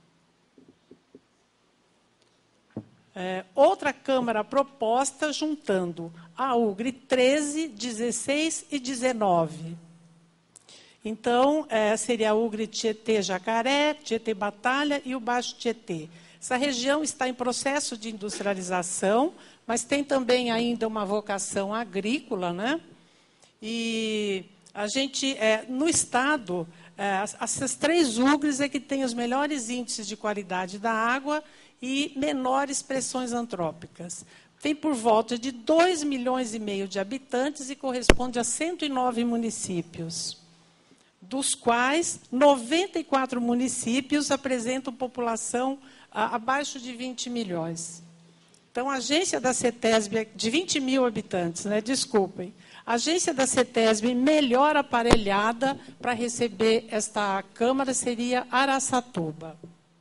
É, outra Câmara proposta, juntando a U G R treze, dezesseis e dezenove. Então, é, seria a U G R Tietê-Jacaré, Tietê-Batalha e o Baixo Tietê. Essa região está em processo de industrialização, mas tem também ainda uma vocação agrícola, né? E a gente, é, no Estado, é, essas três U G Rs é que têm os melhores índices de qualidade da água e menores pressões antrópicas. Tem por volta de dois milhões e meio de habitantes e corresponde a cento e nove municípios, dos quais noventa e quatro municípios apresentam população a, abaixo de vinte milhões. Então, a agência da CETESB é de vinte mil habitantes, né? Desculpem. A agência da CETESB melhor aparelhada para receber esta Câmara seria Araçatuba.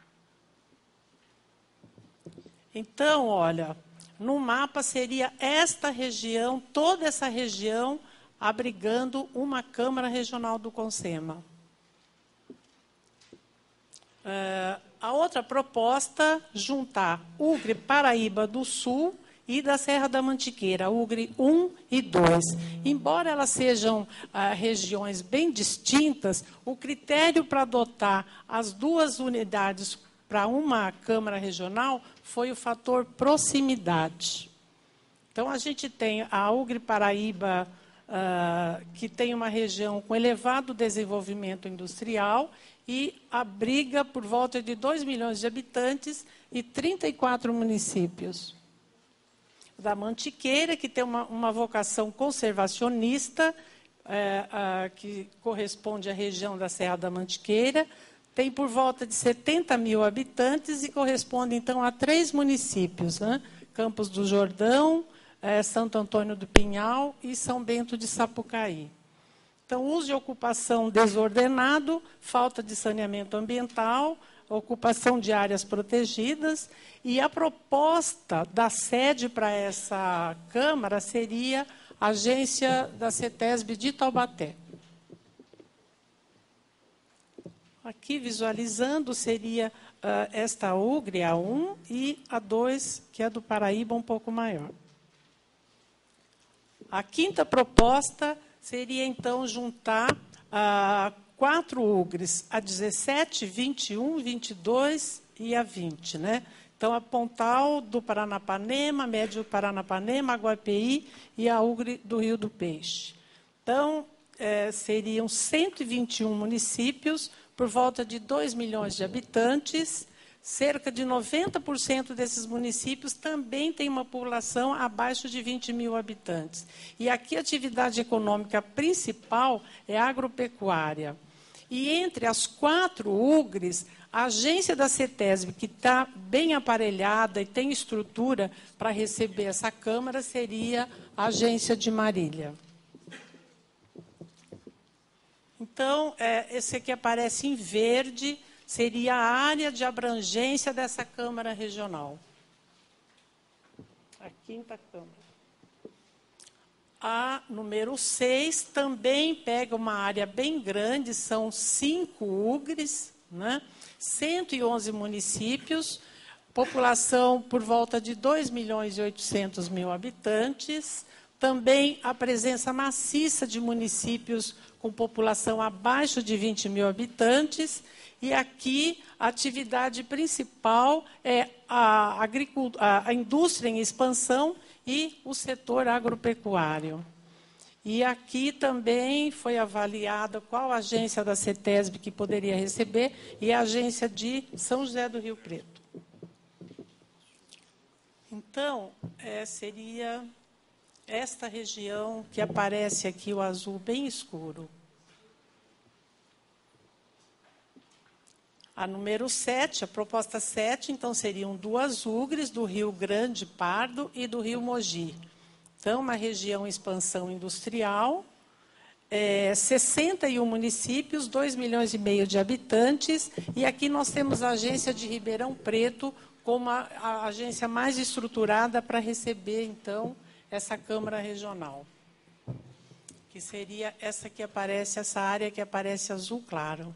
Então, olha, no mapa seria esta região, toda essa região, abrigando uma Câmara Regional do CONSEMA. Uh, a outra proposta, juntar Ugre, Paraíba do Sul e da Serra da Mantiqueira, Ugre um e dois. Embora elas sejam uh, regiões bem distintas, o critério para adotar as duas unidades para uma Câmara Regional foi o fator proximidade. Então, a gente tem a Ugre Paraíba, uh, que tem uma região com elevado desenvolvimento industrial e abriga por volta de dois milhões de habitantes e trinta e quatro municípios. Da Mantiqueira, que tem uma, uma vocação conservacionista, é, a, que corresponde à região da Serra da Mantiqueira, tem por volta de setenta mil habitantes e corresponde, então, a três municípios, né? Campos do Jordão, é, Santo Antônio do Pinhal e São Bento de Sapucaí. Então, uso e ocupação desordenado, falta de saneamento ambiental, ocupação de áreas protegidas, e a proposta da sede para essa Câmara seria a agência da CETESB de Taubaté. Aqui, visualizando, seria uh, esta Ugre, a um, e a dois, que é do Paraíba, um pouco maior. A quinta proposta seria, então, juntar ah, quatro Ugres, a dezessete, vinte e um, vinte e dois e a vinte. Né? Então, a Pontal do Paranapanema, Médio Paranapanema, Aguapeí e a Ugre do Rio do Peixe. Então, eh, seriam cento e vinte e um municípios, por volta de dois milhões de habitantes. Cerca de noventa por cento desses municípios também tem uma população abaixo de vinte mil habitantes. E aqui a atividade econômica principal é agropecuária. E entre as quatro Ugres, a agência da CETESB, que está bem aparelhada e tem estrutura para receber essa Câmara, seria a agência de Marília. Então, é, esse aqui aparece em verde, seria a área de abrangência dessa Câmara Regional. A quinta Câmara. A número seis também pega uma área bem grande, são cinco Ugres, né? cento e onze municípios, população por volta de dois milhões e oitocentos mil habitantes, também a presença maciça de municípios com população abaixo de vinte mil habitantes. E aqui a atividade principal é a, agricultura, a indústria em expansão e o setor agropecuário. E aqui também foi avaliada qual agência da CETESB que poderia receber, e a agência de São José do Rio Preto. Então, é, seria esta região que aparece aqui, o azul bem escuro. A número sete, a proposta sete, então, seriam duas Ugres, do Rio Grande Pardo e do Rio Mogi. Então, uma região em expansão industrial, é, sessenta e um municípios, dois milhões e meio de habitantes, e aqui nós temos a agência de Ribeirão Preto como a, a agência mais estruturada para receber, então, essa Câmara Regional. Que seria essa que aparece, essa área que aparece azul claro.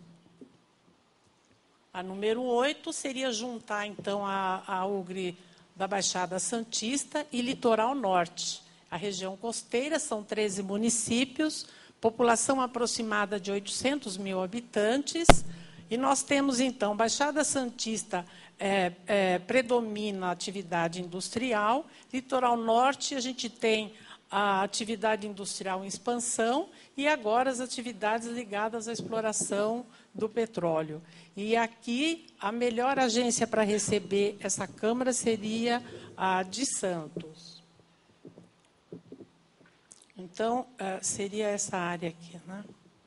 A número oito seria juntar, então, a, a Ugre da Baixada Santista e Litoral Norte. A região costeira são treze municípios, população aproximada de oitocentos mil habitantes, e nós temos, então, Baixada Santista é, é, predomina a atividade industrial, Litoral Norte a gente tem a atividade industrial em expansão e agora as atividades ligadas à exploração do petróleo. E aqui, a melhor agência para receber essa Câmara seria a de Santos. Então, seria essa área aqui, né?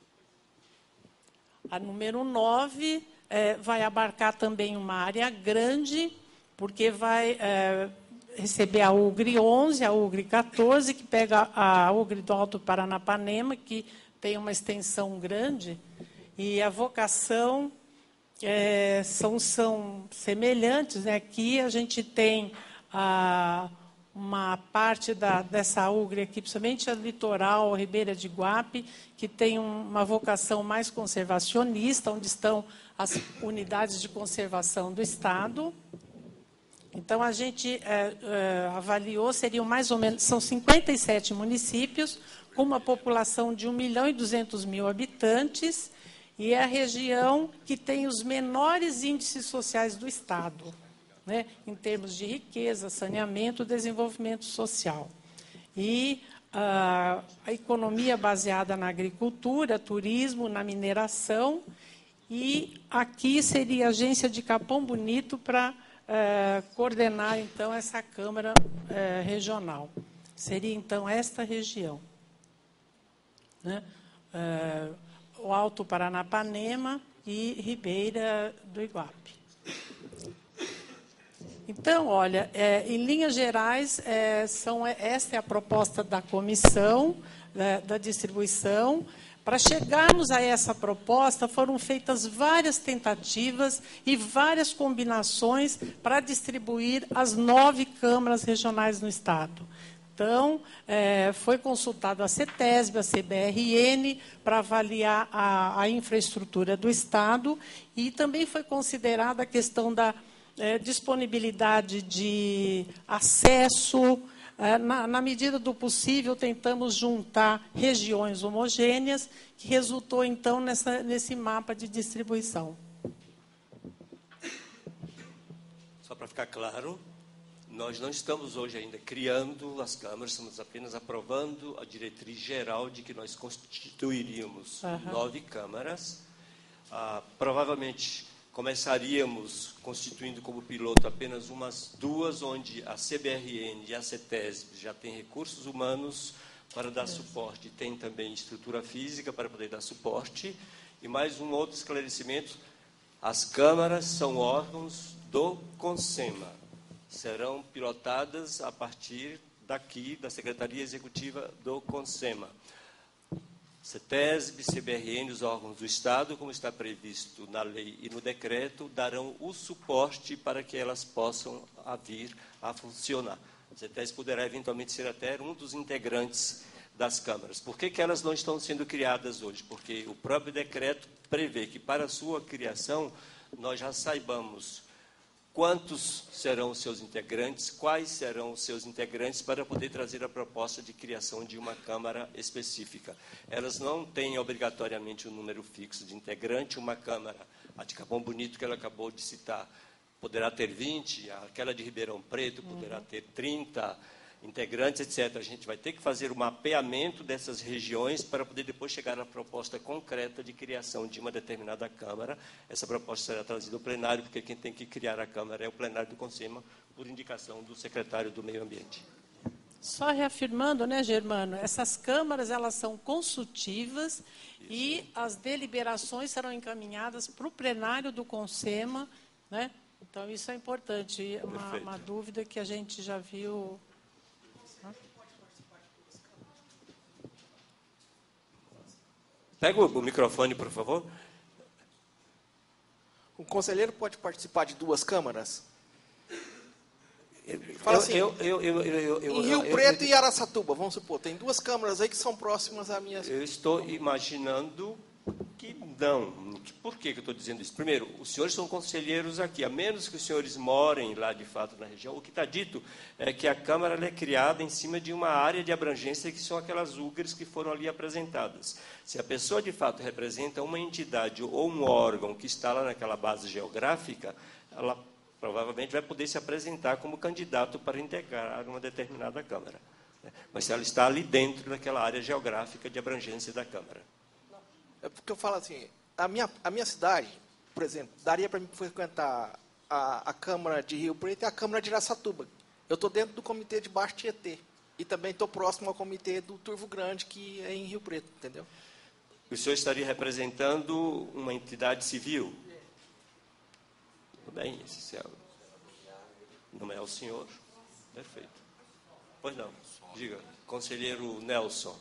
A número nove é, vai abarcar também uma área grande, porque vai é, receber a UGRI onze, a UGRI quatorze, que pega a UGRI do Alto Paranapanema, que tem uma extensão grande, e a vocação é, são, são semelhantes. Né? Aqui a gente tem a, uma parte da, dessa UGRI aqui, principalmente a litoral, a Ribeira de Iguape, que tem uma vocação mais conservacionista, onde estão as unidades de conservação do Estado. Então, a gente é, é, avaliou, seriam mais ou menos, são cinquenta e sete municípios, com uma população de um milhão e duzentos mil habitantes, e é a região que tem os menores índices sociais do Estado, né, em termos de riqueza, saneamento, desenvolvimento social. E a, a economia baseada na agricultura, turismo, na mineração, e aqui seria a agência de Capão Bonito para é, coordenar, então, essa Câmara é, regional. Seria, então, esta região. Né? É, o Alto Paranapanema e Ribeira do Iguape. Então, olha, é, em linhas gerais, é, são, esta é a proposta da comissão, da, da distribuição. Para chegarmos a essa proposta, foram feitas várias tentativas e várias combinações para distribuir as nove câmaras regionais no Estado. Então, é, foi consultado a CETESB, a C B R N, para avaliar a, a infraestrutura do Estado, e também foi considerada a questão da é, disponibilidade de acesso. É, na, na medida do possível, tentamos juntar regiões homogêneas, que resultou, então, nessa, nesse mapa de distribuição. Só para ficar claro, nós não estamos hoje ainda criando as câmaras, estamos apenas aprovando a diretriz geral de que nós constituiríamos uhum. nove câmaras. Ah, provavelmente começaríamos constituindo como piloto apenas umas duas, onde a C B R N e a CETESB já têm recursos humanos para dar suporte, tem também estrutura física para poder dar suporte. E mais um outro esclarecimento, as câmaras são órgãos do CONSEMA, serão pilotadas a partir daqui, da Secretaria Executiva do CONSEMA. CETESB, C B R N, os órgãos do Estado, como está previsto na lei e no decreto, darão o suporte para que elas possam vir a funcionar. A CETESB poderá eventualmente ser até um dos integrantes das câmaras. Por que que elas não estão sendo criadas hoje? Porque o próprio decreto prevê que, para a sua criação, nós já saibamos quantos serão os seus integrantes, quais serão os seus integrantes, para poder trazer a proposta de criação de uma Câmara específica. Elas não têm obrigatoriamente um número fixo de integrante. Uma Câmara, a de Capão Bonito, que ela acabou de citar, poderá ter vinte, aquela de Ribeirão Preto poderá uhum. ter trinta integrantes, etcétera. A gente vai ter que fazer o mapeamento dessas regiões para poder depois chegar à proposta concreta de criação de uma determinada Câmara. Essa proposta será trazida ao plenário, porque quem tem que criar a Câmara é o plenário do CONSEMA, por indicação do secretário do Meio Ambiente. Só reafirmando, né, Germano, essas câmaras, elas são consultivas. Isso. E as deliberações serão encaminhadas para o plenário do CONSEMA, né? Então, isso é importante. Uma, uma dúvida que a gente já viu. Pega o microfone, por favor. O conselheiro pode participar de duas câmaras? Fala assim, eu, eu, eu, eu, eu, em Rio eu, Preto eu, e Araçatuba, vamos supor, tem duas câmaras aí que são próximas à minha... Eu estou imaginando que não. Por que que eu estou dizendo isso? Primeiro, os senhores são conselheiros aqui, a menos que os senhores morem lá, de fato, na região. O que está dito é que a Câmara ela é criada em cima de uma área de abrangência, que são aquelas UGRs que foram ali apresentadas. Se a pessoa, de fato, representa uma entidade ou um órgão que está lá naquela base geográfica, ela provavelmente vai poder se apresentar como candidato para integrar uma determinada Câmara. Mas se ela está ali dentro daquela área geográfica de abrangência da Câmara. É porque eu falo assim, a minha, a minha cidade, por exemplo, daria para mim frequentar a, a Câmara de Rio Preto e a Câmara de Araçatuba. Eu estou dentro do comitê de Baixo Tietê. E também estou próximo ao comitê do Turvo Grande, que é em Rio Preto, entendeu? O senhor estaria representando uma entidade civil? Tudo bem, esse é o, não é o senhor. Perfeito. Pois não. Diga, conselheiro Nelson.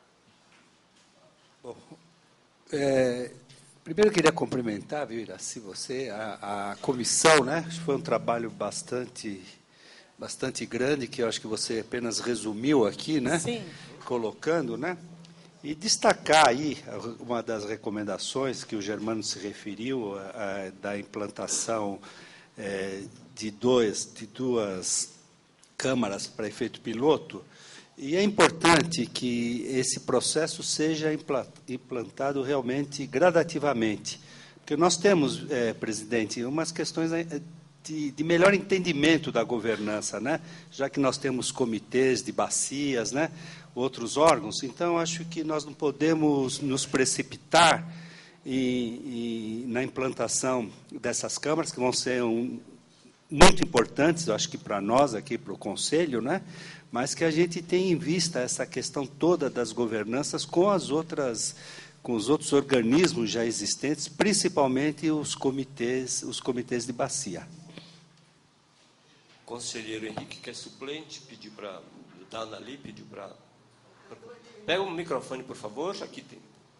Bom, é, primeiro eu queria cumprimentar, viu, Iraci, você, a, a comissão, né? Acho que foi um trabalho bastante, bastante grande, que eu acho que você apenas resumiu aqui, né? Sim. Colocando, né? E destacar aí uma das recomendações que o Germano se referiu, a, a, da implantação é, de, dois, de duas câmaras para efeito piloto. E é importante que esse processo seja implantado realmente gradativamente. Porque nós temos, é, presidente, umas questões de, de melhor entendimento da governança, né? Já que nós temos comitês de bacias, né? Outros órgãos. Então, acho que nós não podemos nos precipitar em, em, na implantação dessas câmaras, que vão ser um, muito importantes, eu acho que para nós aqui, para o Conselho, né? Mas que a gente tenha em vista essa questão toda das governanças com as outras, com os outros organismos já existentes, principalmente os comitês, os comitês de bacia. Conselheiro Henrique, que é suplente, pediu para... Dana ali pediu para... Pega o microfone, por favor, aqui tem.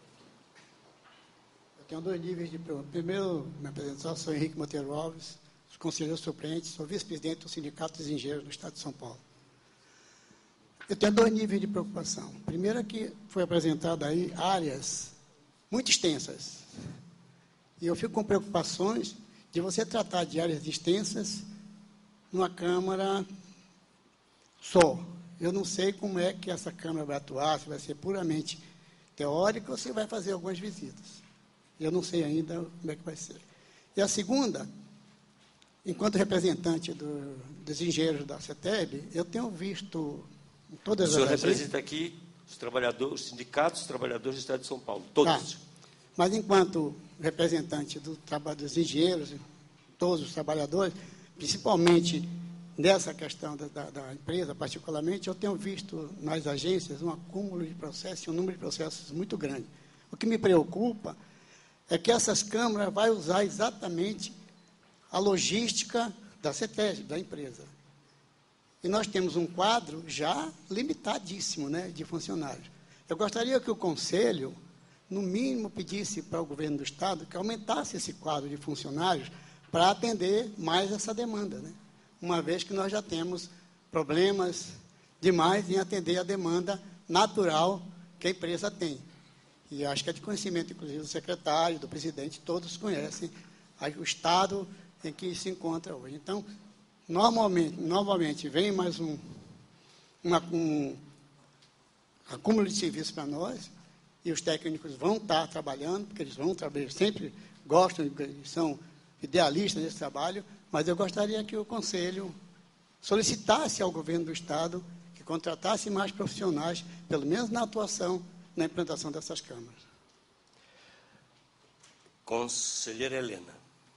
Eu tenho dois níveis de pergunta. Primeiro, me apresentar, sou Henrique Monteiro Alves, sou conselheiro suplente, sou vice-presidente do Sindicato dos Engenheiros do Estado de São Paulo. Eu tenho dois níveis de preocupação. Primeiro é que foi apresentado aí áreas muito extensas. E eu fico com preocupações de você tratar de áreas extensas numa Câmara só. Eu não sei como é que essa Câmara vai atuar, se vai ser puramente teórica ou se vai fazer algumas visitas. Eu não sei ainda como é que vai ser. E a segunda, enquanto representante do, dos engenheiros da CETEB, eu tenho visto... Todas o senhor as representa aqui os trabalhadores, os sindicatos dos trabalhadores do Estado de São Paulo, todos. Tá. Mas, enquanto representante do trabalho dos engenheiros, todos os trabalhadores, principalmente nessa questão da, da, da empresa, particularmente, eu tenho visto nas agências um acúmulo de processos, um número de processos muito grande. O que me preocupa é que essas câmaras vão usar exatamente a logística da CETEB, da empresa. E nós temos um quadro já limitadíssimo, né, de funcionários. Eu gostaria que o Conselho, no mínimo, pedisse para o governo do Estado que aumentasse esse quadro de funcionários para atender mais essa demanda, né? Uma vez que nós já temos problemas demais em atender a demanda natural que a empresa tem. E acho que é de conhecimento, inclusive, do secretário, do presidente, todos conhecem o estado em que se encontra hoje. Então, Normalmente, novamente, vem mais um, uma, um acúmulo de serviço para nós, e os técnicos vão estar trabalhando, porque eles vão trabalhar, sempre gostam, são idealistas desse trabalho, mas eu gostaria que o Conselho solicitasse ao governo do Estado que contratasse mais profissionais, pelo menos na atuação, na implantação dessas câmaras. Conselheira Helena.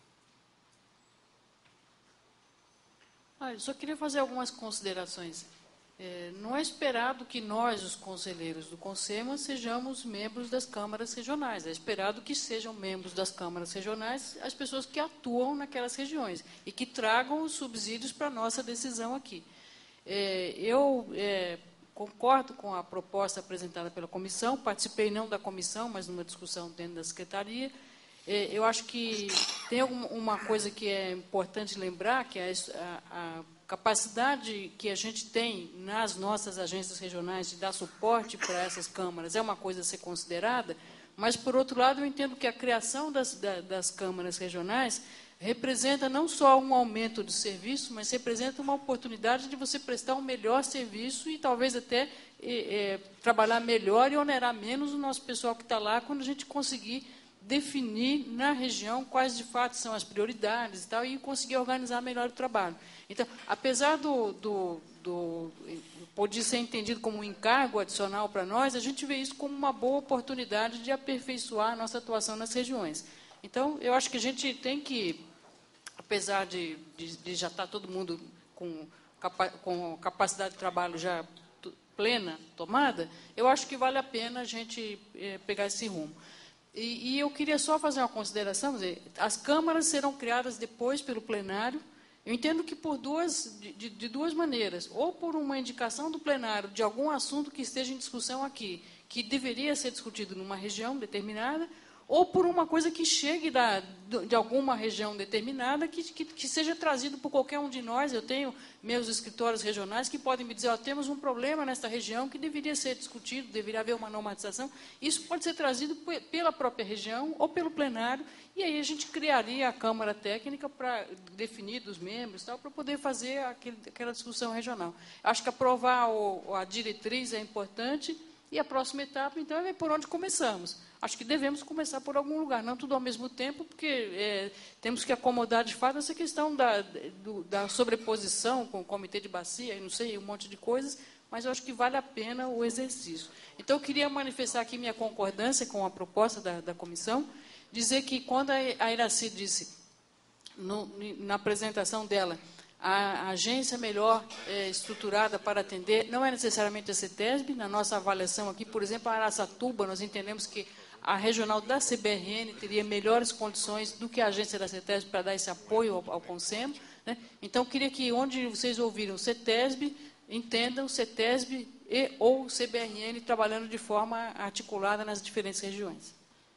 Ah, eu só queria fazer algumas considerações. É, não é esperado que nós, os conselheiros do CONSEMA, sejamos membros das câmaras regionais. É esperado que sejam membros das câmaras regionais as pessoas que atuam naquelas regiões e que tragam os subsídios para a nossa decisão aqui. É, eu é, concordo com a proposta apresentada pela comissão, participei não da comissão, mas numa discussão dentro da secretaria. Eu acho que tem uma coisa que é importante lembrar, que é a, a capacidade que a gente tem nas nossas agências regionais de dar suporte para essas câmaras é uma coisa a ser considerada, mas, por outro lado, eu entendo que a criação das, da, das câmaras regionais representa não só um aumento do serviço, mas representa uma oportunidade de você prestar um melhor serviço e talvez até é, é, trabalhar melhor e onerar menos o nosso pessoal que está lá quando a gente conseguir definir na região quais de fato são as prioridades e tal, e conseguir organizar melhor o trabalho. Então, apesar do, do, do poder ser entendido como um encargo adicional para nós, a gente vê isso como uma boa oportunidade de aperfeiçoar a nossa atuação nas regiões. Então, eu acho que a gente tem que, apesar de, de, de já estar todo mundo com, capa, com capacidade de trabalho já plena, tomada, eu acho que vale a pena a gente é, pegar esse rumo. E, e eu queria só fazer uma consideração, dizer, as câmaras serão criadas depois pelo plenário. Eu entendo que por duas, de, de, de duas maneiras, ou por uma indicação do plenário de algum assunto que esteja em discussão aqui, que deveria ser discutido numa região determinada, ou por uma coisa que chegue da, de alguma região determinada, que, que, que seja trazido por qualquer um de nós. Eu tenho meus escritórios regionais que podem me dizer, ó, temos um problema nesta região que deveria ser discutido, deveria haver uma normatização. Isso pode ser trazido pela própria região ou pelo plenário, e aí a gente criaria a Câmara Técnica para definir dos membros, tal, para poder fazer aquele, aquela discussão regional. Acho que aprovar o, a diretriz é importante, e a próxima etapa, então, é ver por onde começamos. Acho que devemos começar por algum lugar, não tudo ao mesmo tempo, porque é, temos que acomodar, de fato, essa questão da, do, da sobreposição com o Comitê de Bacia, e não sei, um monte de coisas, mas eu acho que vale a pena o exercício. Então, eu queria manifestar aqui minha concordância com a proposta da, da comissão, dizer que, quando a Iracy disse, no, na apresentação dela, a agência melhor é, estruturada para atender, não é necessariamente a CETESB. Na nossa avaliação aqui, por exemplo, a Araçatuba, nós entendemos que a regional da C B R N teria melhores condições do que a agência da CETESB para dar esse apoio ao, ao CONSEMA, né? Então, queria que, onde vocês ouviram CETESB, entendam CETESB e ou C B R N trabalhando de forma articulada nas diferentes regiões.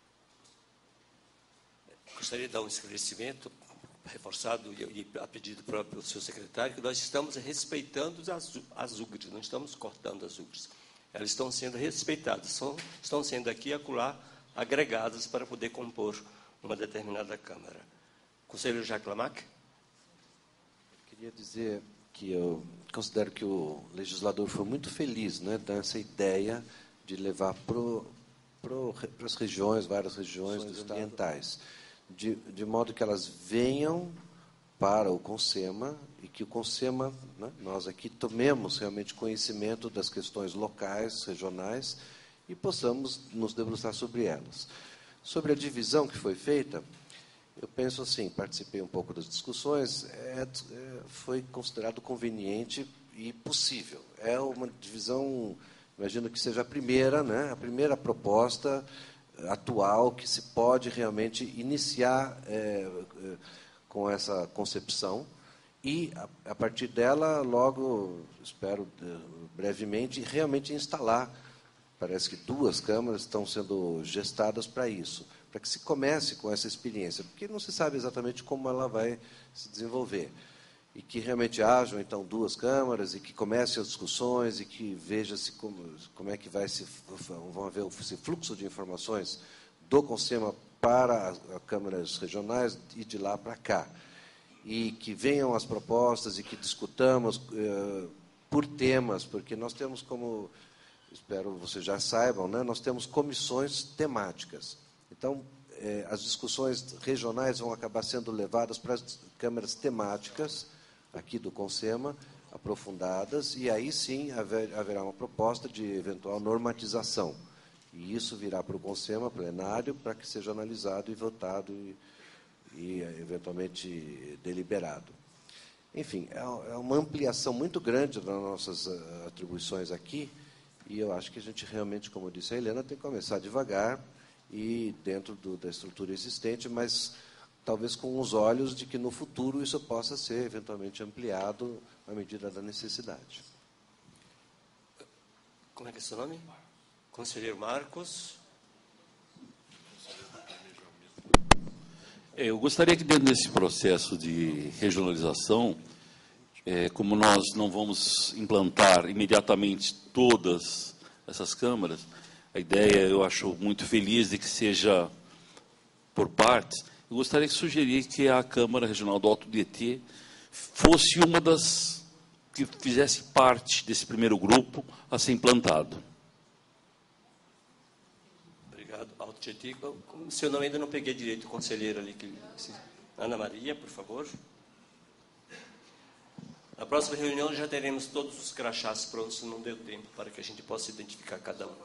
Gostaria de dar um esclarecimento reforçado e a pedido próprio do seu secretário, que nós estamos respeitando as, as U G Rs, não estamos cortando as U G Rs. Elas estão sendo respeitadas, são, estão sendo aqui e acolá agregadas para poder compor uma determinada Câmara. Conselheiro Jacques Lamaque? Queria dizer que eu considero que o legislador foi muito feliz, né, nessa ideia de levar para as regiões, várias regiões ambientais, De, de modo que elas venham para o CONSEMA e que o CONSEMA, né, nós aqui tomemos realmente conhecimento das questões locais, regionais, e possamos nos debruçar sobre elas. Sobre a divisão que foi feita, eu penso assim, participei um pouco das discussões, é, é, foi considerado conveniente e possível. É uma divisão, imagino que seja a primeira, né, a primeira proposta atual que se pode realmente iniciar é, é, com essa concepção e, a, a partir dela, logo, espero é, brevemente, realmente instalar. Parece que duas câmaras estão sendo gestadas para isso, para que se comece com essa experiência, porque não se sabe exatamente como ela vai se desenvolver. E que realmente hajam, então, duas câmaras, e que comecem as discussões, e que veja-se como, como é que vai se, vão haver esse fluxo de informações do CONSEMA para as, as câmaras regionais e de lá para cá. E que venham as propostas e que discutamos eh, por temas, porque nós temos como, espero vocês já saibam, né, nós temos comissões temáticas. Então, eh, as discussões regionais vão acabar sendo levadas para as câmaras temáticas, aqui do CONSEMA, aprofundadas, e aí sim haver, haverá uma proposta de eventual normatização. E isso virá para o CONSEMA plenário para que seja analisado e votado e, e eventualmente deliberado. Enfim, é uma ampliação muito grande das nossas atribuições aqui, e eu acho que a gente realmente, como disse a Helena, tem que começar devagar e dentro do, da estrutura existente, mas talvez com os olhos de que no futuro isso possa ser eventualmente ampliado à medida da necessidade. Como é que é seu nome? Conselheiro Marcos. Eu gostaria que, dentro desse processo de regionalização, é, como nós não vamos implantar imediatamente todas essas câmaras, a ideia, eu acho muito feliz de que seja por partes. Eu gostaria de sugerir que a Câmara Regional do Alto Tietê fosse uma das que fizesse parte desse primeiro grupo a ser implantado. Obrigado. Alto Tietê. O seu nome ainda não peguei direito, o conselheiro ali. Que... Ana Maria, por favor. Na próxima reunião já teremos todos os crachás prontos, não deu tempo para que a gente possa identificar cada um.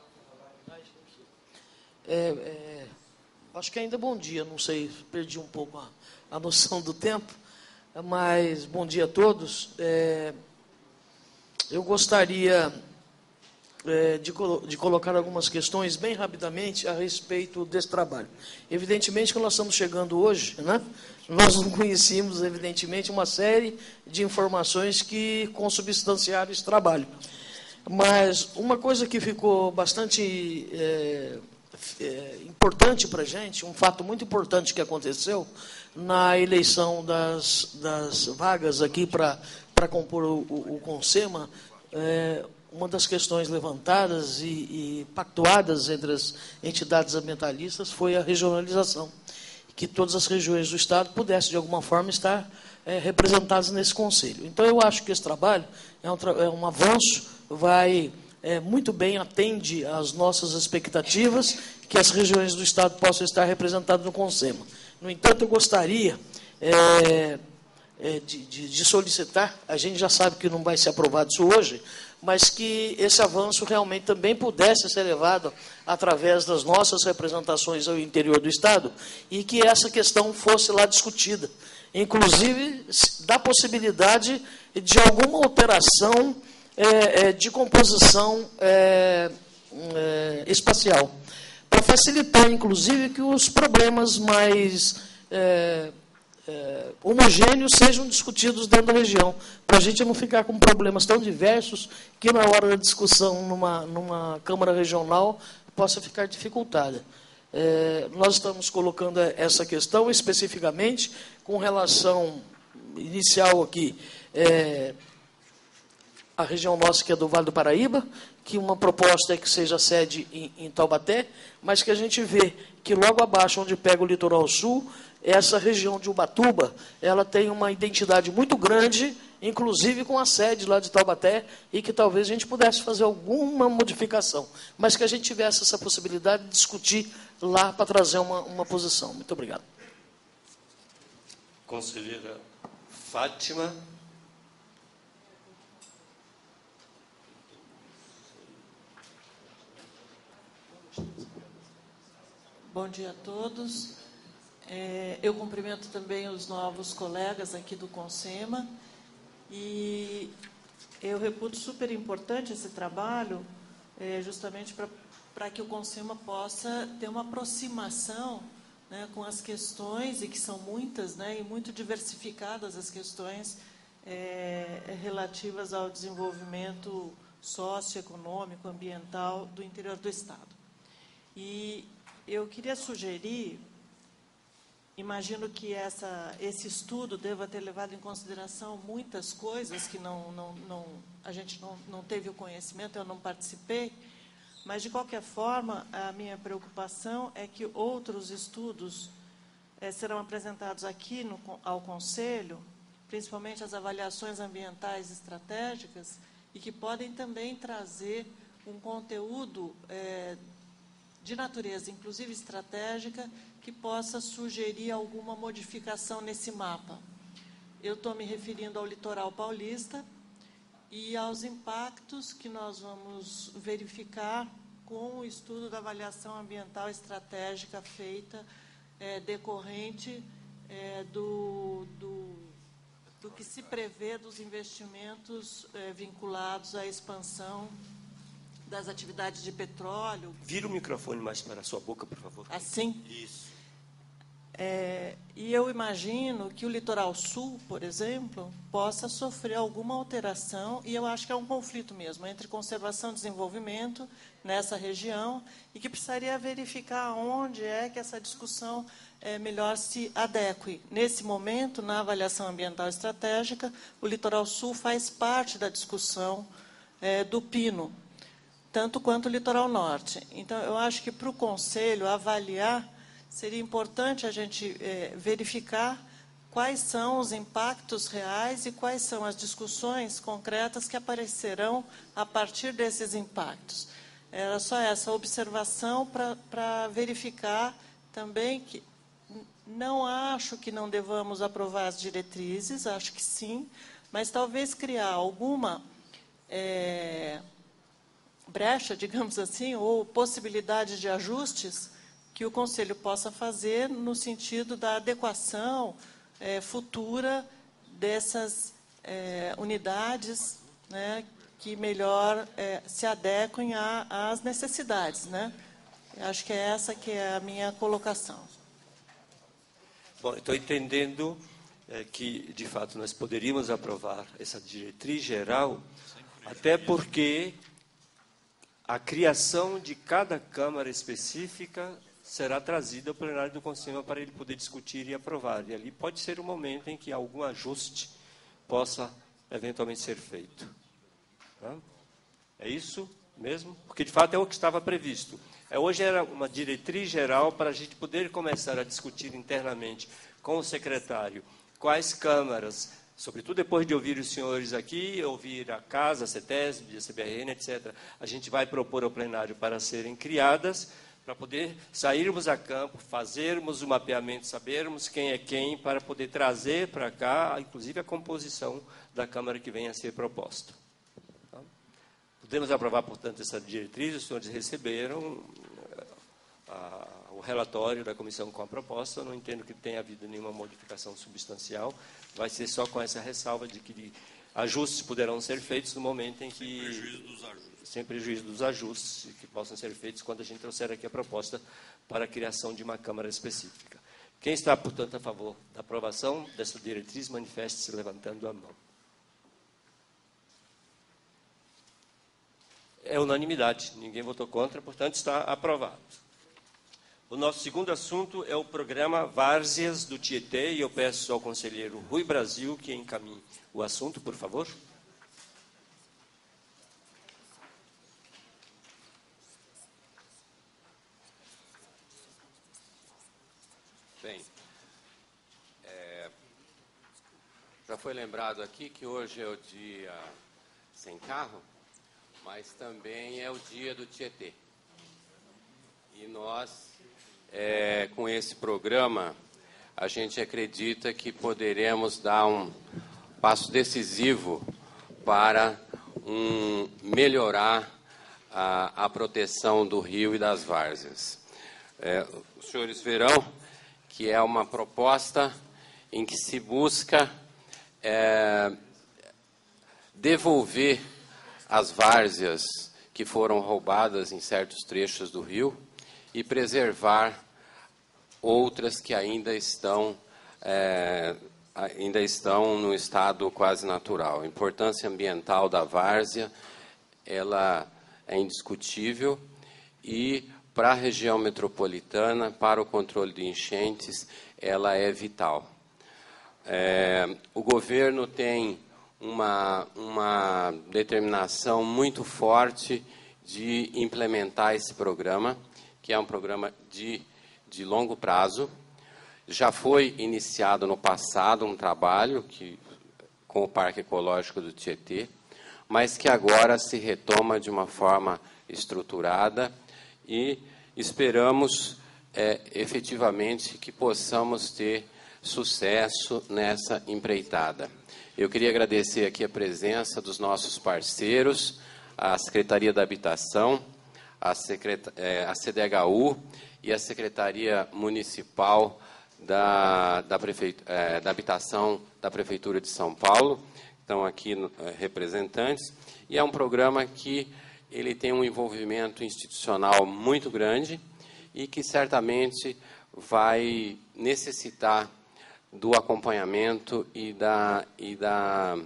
É... é... Acho que ainda bom dia, não sei, perdi um pouco a, a noção do tempo, mas bom dia a todos. É, eu gostaria é, de, de colocar algumas questões bem rapidamente a respeito desse trabalho. Evidentemente que nós estamos chegando hoje, né? Nós não conhecíamos, evidentemente, uma série de informações que consubstanciaram esse trabalho. Mas uma coisa que ficou bastante é, é, importante para a gente, um fato muito importante que aconteceu na eleição das, das vagas aqui para para compor o, o, o CONSEMA, é, uma das questões levantadas e, e pactuadas entre as entidades ambientalistas foi a regionalização, que todas as regiões do Estado pudessem, de alguma forma, estar é, representadas nesse Conselho. Então, eu acho que esse trabalho é um, é um avanço, vai é, muito bem, atende às nossas expectativas, que as regiões do Estado possam estar representadas no CONSEMA. No entanto, eu gostaria é, é, de, de, de solicitar, a gente já sabe que não vai ser aprovado isso hoje, mas que esse avanço realmente também pudesse ser levado através das nossas representações ao interior do Estado e que essa questão fosse lá discutida. Inclusive, da possibilidade de alguma alteração é, é, de composição é, é, espacial, para facilitar, inclusive, que os problemas mais é, é, homogêneos sejam discutidos dentro da região, para a gente não ficar com problemas tão diversos que, na hora da discussão numa, numa Câmara Regional, possa ficar dificultada. É, nós estamos colocando essa questão especificamente com relação inicial aqui, é, a região nossa, que é do Vale do Paraíba, que uma proposta é que seja sede em, em Taubaté, mas que a gente vê que logo abaixo, onde pega o litoral sul, essa região de Ubatuba, ela tem uma identidade muito grande, inclusive com a sede lá de Taubaté, e que talvez a gente pudesse fazer alguma modificação, mas que a gente tivesse essa possibilidade de discutir lá para trazer uma, uma posição. Muito obrigado. Conselheira Fátima. Bom dia a todos. É, eu cumprimento também os novos colegas aqui do CONSEMA e eu reputo super importante esse trabalho, é, justamente para que o CONSEMA possa ter uma aproximação, né, com as questões, e que são muitas, né, e muito diversificadas as questões é, relativas ao desenvolvimento socioeconômico, ambiental do interior do Estado. E eu queria sugerir, imagino que essa, esse estudo deva ter levado em consideração muitas coisas que não, não, não, a gente não, não teve o conhecimento, eu não participei, mas, de qualquer forma, a minha preocupação é que outros estudos eh, serão apresentados aqui no, ao Conselho, principalmente as avaliações ambientais estratégicas, e que podem também trazer um conteúdo eh, de natureza, inclusive estratégica, que possa sugerir alguma modificação nesse mapa. Eu estou me referindo ao litoral paulista e aos impactos que nós vamos verificar com o estudo da avaliação ambiental estratégica feita é, decorrente é, do, do, do que se prevê dos investimentos é, vinculados à expansão das atividades de petróleo. Vira o microfone mais para a sua boca, por favor. Assim? Isso. É, e eu imagino que o litoral sul, por exemplo, possa sofrer alguma alteração, e eu acho que é um conflito mesmo entre conservação e desenvolvimento nessa região, e que precisaria verificar onde é que essa discussão é, melhor se adeque. Nesse momento, na avaliação ambiental estratégica, o litoral sul faz parte da discussão é, do Pino, tanto quanto o litoral norte. Então, eu acho que para o Conselho avaliar, seria importante a gente é, verificar quais são os impactos reais e quais são as discussões concretas que aparecerão a partir desses impactos. Era só essa observação para verificar também que não acho que não devamos aprovar as diretrizes, acho que sim, mas talvez criar alguma é, brecha, digamos assim, ou possibilidade de ajustes que o Conselho possa fazer no sentido da adequação é, futura dessas é, unidades, né, que melhor é, se adequem a- às necessidades, né? Eu acho que é essa que é a minha colocação. Bom, estou entendendo é, que, de fato, nós poderíamos aprovar essa diretriz geral, até porque a criação de cada Câmara específica será trazida ao plenário do Consema para ele poder discutir e aprovar. E ali pode ser o momento em que algum ajuste possa, eventualmente, ser feito. Tá? É isso mesmo? Porque, de fato, é o que estava previsto. É, hoje era uma diretriz geral para a gente poder começar a discutir internamente com o secretário quais câmaras, sobretudo depois de ouvir os senhores aqui, ouvir a Casa, a CETESB, a C B R N, etcétera, a gente vai propor ao plenário para serem criadas, para poder sairmos a campo, fazermos o mapeamento, sabermos quem é quem, para poder trazer para cá, inclusive, a composição da Câmara que venha a ser proposta. Tá? Podemos aprovar, portanto, essa diretriz, os senhores receberam a, o relatório da comissão com a proposta, eu não entendo que tenha havido nenhuma modificação substancial, vai ser só com essa ressalva de que ajustes poderão ser feitos no momento em que... Sem prejuízo dos ajustes. Sem prejuízo dos ajustes, que possam ser feitos quando a gente trouxer aqui a proposta para a criação de uma Câmara específica. Quem está, portanto, a favor da aprovação dessa diretriz, manifeste-se levantando a mão. É unanimidade, ninguém votou contra, portanto, está aprovado. O nosso segundo assunto é o programa Várzeas do Tietê, e eu peço ao conselheiro Rui Brasil que encaminhe o assunto, por favor. Bem, é, já foi lembrado aqui que hoje é o dia sem carro, mas também é o dia do Tietê. E nós, é, com esse programa, a gente acredita que poderemos dar um passo decisivo para um, melhorar a, a proteção do rio e das várzeas. É, os senhores verão que é uma proposta em que se busca é, devolver as várzeas que foram roubadas em certos trechos do rio e preservar outras que ainda estão, é, ainda estão no estado quase natural. A importância ambiental da várzea, ela é indiscutível e, para a região metropolitana, para o controle de enchentes, ela é vital. É, o governo tem uma, uma determinação muito forte de implementar esse programa, que é um programa de, de longo prazo. Já foi iniciado no passado um trabalho que, com o Parque Ecológico do Tietê, mas que agora se retoma de uma forma estruturada e esperamos é, efetivamente que possamos ter sucesso nessa empreitada. Eu queria agradecer aqui a presença dos nossos parceiros, a Secretaria da Habitação, a, Secret... é, a C D H U e a Secretaria Municipal da, da, Prefeit... é, da Habitação da Prefeitura de São Paulo, estão aqui é, representantes, e é um programa que ele tem um envolvimento institucional muito grande e que certamente vai necessitar do acompanhamento e da, e da,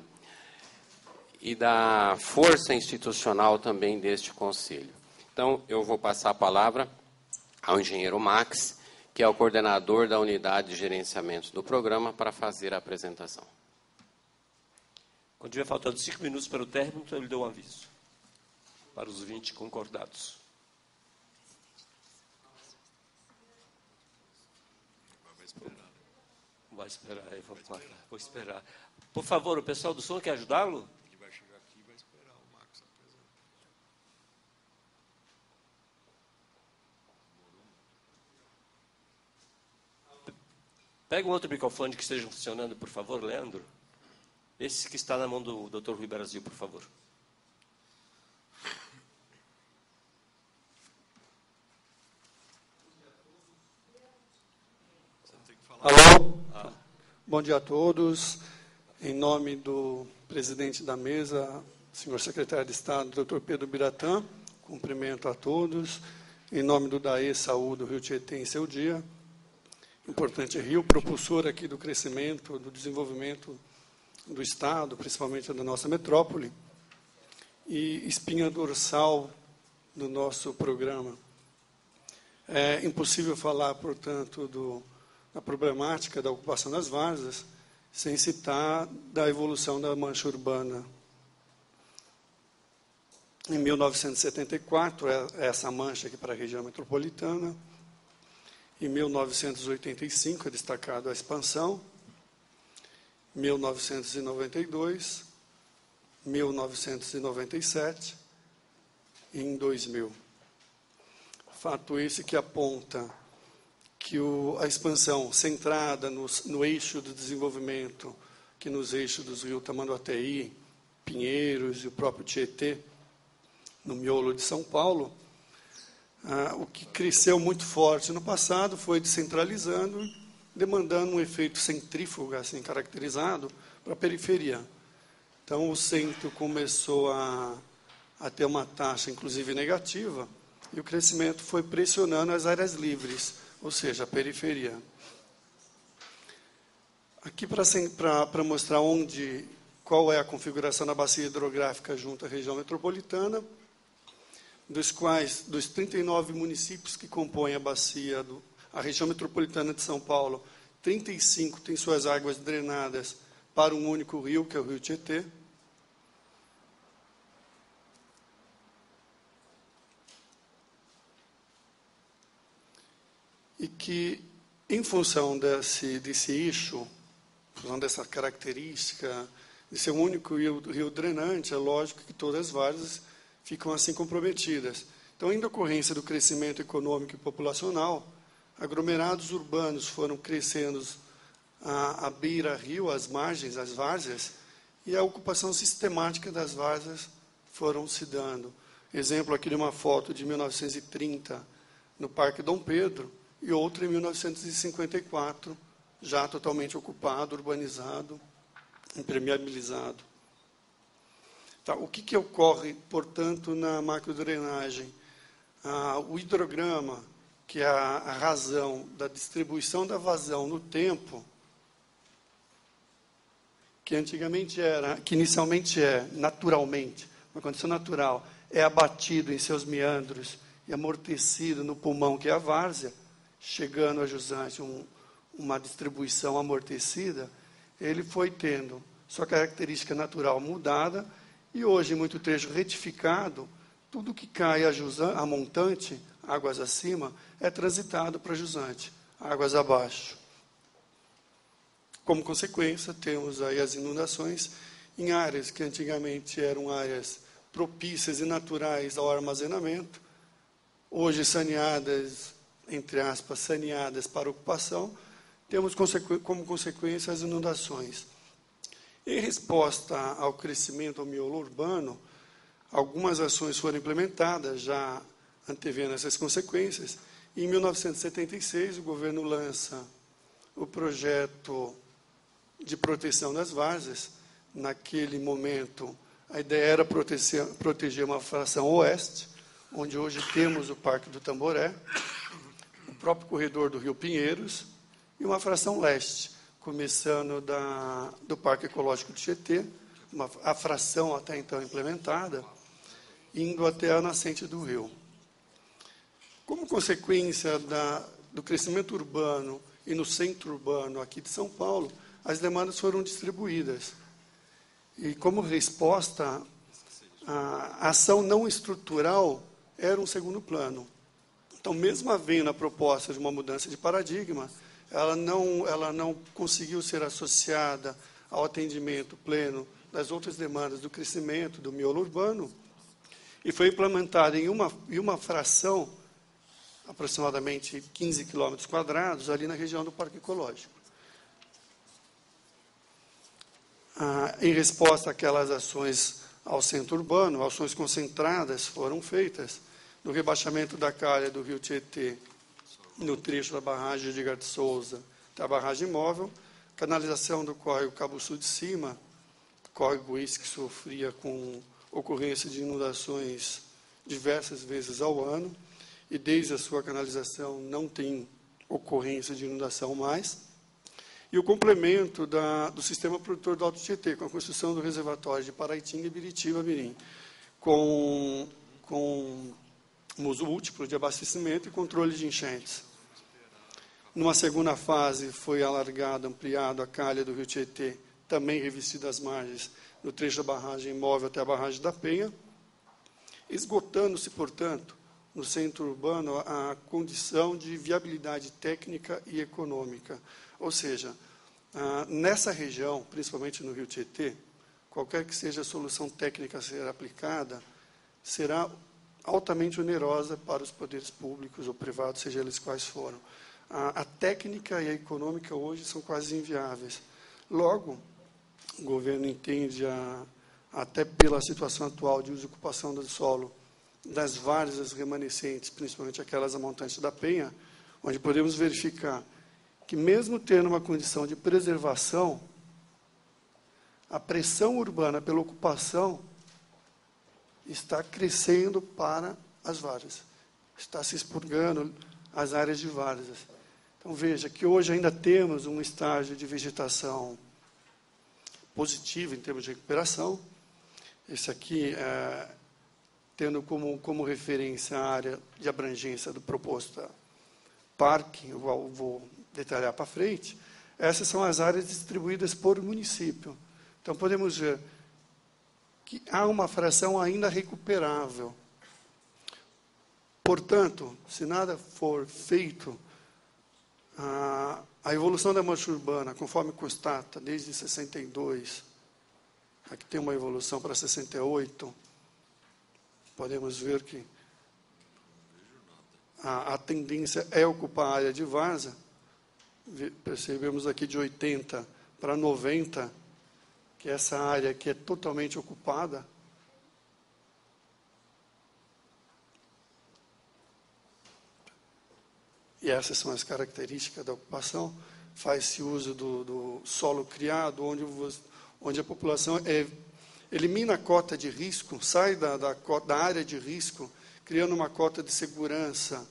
e da força institucional também deste Conselho. Então, eu vou passar a palavra ao engenheiro Max, que é o coordenador da unidade de gerenciamento do programa, para fazer a apresentação. Quando tiver faltando cinco minutos para o término, eu lhe dou um aviso. Para os vinte concordados. Vai esperar. Vai esperar, eu vou, vou esperar. Por favor, o pessoal do som quer ajudá-lo? Ele vai chegar aqui e vai esperar o Max apresentar. Pega um outro microfone que esteja funcionando, por favor, Leandro. Esse que está na mão do doutor Rui Brasil, por favor. Alô? Ah. Bom dia a todos. Em nome do presidente da mesa, senhor secretário de Estado, doutor Pedro Biratã, cumprimento a todos. Em nome do D A E, saúde o Rio Tietê em seu dia. Importante rio, propulsor aqui do crescimento, do desenvolvimento do Estado, principalmente da nossa metrópole, e espinha dorsal do nosso programa. É impossível falar, portanto, do, da problemática da ocupação das várzeas sem citar da evolução da mancha urbana. Em mil novecentos e setenta e quatro, é essa mancha aqui para a região metropolitana. Em mil novecentos e oitenta e cinco, é destacado a expansão. mil novecentos e noventa e dois, mil novecentos e noventa e sete e em dois mil. Fato esse que aponta que o, a expansão centrada no, no eixo do desenvolvimento, que nos eixos dos rios Tamanduateí, Pinheiros e o próprio Tietê, no miolo de São Paulo, ah, o que cresceu muito forte no passado foi descentralizando, demandando um efeito centrífugo, assim caracterizado, para a periferia. Então, o centro começou a, a ter uma taxa, inclusive, negativa, e o crescimento foi pressionando as áreas livres, ou seja, a periferia. Aqui, para mostrar onde, qual é a configuração da bacia hidrográfica junto à região metropolitana, dos quais, dos trinta e nove municípios que compõem a bacia, do, a região metropolitana de São Paulo, trinta e cinco têm suas águas drenadas para um único rio, que é o Rio Tietê. E que, em função desse, desse eixo, em função dessa característica, de ser um único rio, rio drenante, é lógico que todas as várzeas ficam assim comprometidas. Então, em decorrência do crescimento econômico e populacional, aglomerados urbanos foram crescendo à, à beira-rio, às margens, às várzeas, e a ocupação sistemática das várzeas foram se dando. Exemplo aqui de uma foto de mil novecentos e trinta, no Parque Dom Pedro, e outra em mil novecentos e cinquenta e quatro, já totalmente ocupado, urbanizado, impermeabilizado. Tá, o que, que ocorre, portanto, na macrodrenagem? Ah, o hidrograma, que é a, a razão da distribuição da vazão no tempo, que antigamente era, que inicialmente é, naturalmente, uma condição natural, é abatido em seus meandros e amortecido no pulmão, que é a várzea, chegando a jusante um, uma distribuição amortecida, ele foi tendo sua característica natural mudada, e hoje, em muito trecho retificado, tudo que cai a, jusante, a montante, águas acima, é transitado para jusante, águas abaixo. Como consequência, temos aí as inundações em áreas que antigamente eram áreas propícias e naturais ao armazenamento, hoje saneadas, entre aspas, saneadas para ocupação, temos como consequência as inundações. Em resposta ao crescimento ao miolo urbano, algumas ações foram implementadas, já antevendo essas consequências. Em mil novecentos e setenta e seis, o governo lança o projeto de proteção das várzeas. Naquele momento, a ideia era proteger, proteger uma fração oeste, onde hoje temos o Parque do Tamboré, o próprio corredor do Rio Pinheiros, e uma fração leste, começando da, do Parque Ecológico do Tietê, uma, a fração até então implementada, indo até a nascente do rio. Como consequência da, do crescimento urbano e no centro urbano aqui de São Paulo, as demandas foram distribuídas. E como resposta, a ação não estrutural era um segundo plano. Então, mesmo havendo a proposta de uma mudança de paradigma, ela não, ela não conseguiu ser associada ao atendimento pleno das outras demandas do crescimento do miolo urbano, e foi implementada em uma, em uma fração, aproximadamente quinze quilômetros quadrados, ali na região do Parque Ecológico. Ah, em resposta àquelas ações ao centro urbano, ações concentradas foram feitas no rebaixamento da calha do Rio Tietê, no trecho da barragem de Edgar de Souza, da barragem móvel, canalização do córrego Cabo Sul de Cima, córrego esse que sofria com ocorrência de inundações diversas vezes ao ano, e desde a sua canalização não tem ocorrência de inundação mais. E o complemento da, do sistema produtor do Alto Tietê, com a construção do reservatório de Paraitinga e Biritiba-Mirim, com, com um uso múltiplo de abastecimento e controle de enchentes. Numa segunda fase, foi alargado, ampliado a calha do Rio Tietê, também revestido as margens, no trecho da barragem móvel até a barragem da Penha, esgotando-se, portanto, no centro urbano, a condição de viabilidade técnica e econômica. Ou seja, nessa região, principalmente no Rio Tietê, qualquer que seja a solução técnica a ser aplicada, será altamente onerosa para os poderes públicos ou privados, seja eles quais foram. A, a técnica e a econômica hoje são quase inviáveis. Logo, o governo entende, a, até pela situação atual de uso e ocupação do solo, das várzeas remanescentes, principalmente aquelas a montante da Penha, onde podemos verificar que, mesmo tendo uma condição de preservação, a pressão urbana pela ocupação está crescendo para as várzeas, está se expurgando as áreas de várzeas. Então, veja que hoje ainda temos um estágio de vegetação positivo em termos de recuperação. Esse aqui, é, tendo como, como referência a área de abrangência do proposto parque, eu vou detalhar para frente, essas são as áreas distribuídas por município. Então, podemos ver que há uma fração ainda recuperável. Portanto, se nada for feito, a, a evolução da mancha urbana, conforme constata, desde sessenta e dois, aqui tem uma evolução para sessenta e oito, podemos ver que a, a tendência é ocupar a área de várzea. Percebemos aqui de oitenta para noventa, que essa área que é totalmente ocupada, e essas são as características da ocupação, faz-se uso do, do solo criado, onde, onde a população é, elimina a cota de risco, sai da, da, da área de risco, criando uma cota de segurança,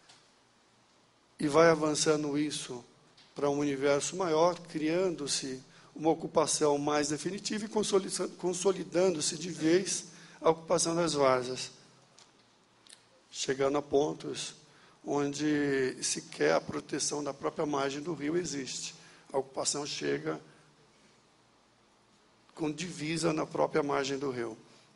e vai avançando isso para um universo maior, criando-se uma ocupação mais definitiva e consolidando-se de vez a ocupação das várzeas, chegando a pontos onde sequer a proteção da própria margem do rio existe. A ocupação chega com divisa na própria margem do rio.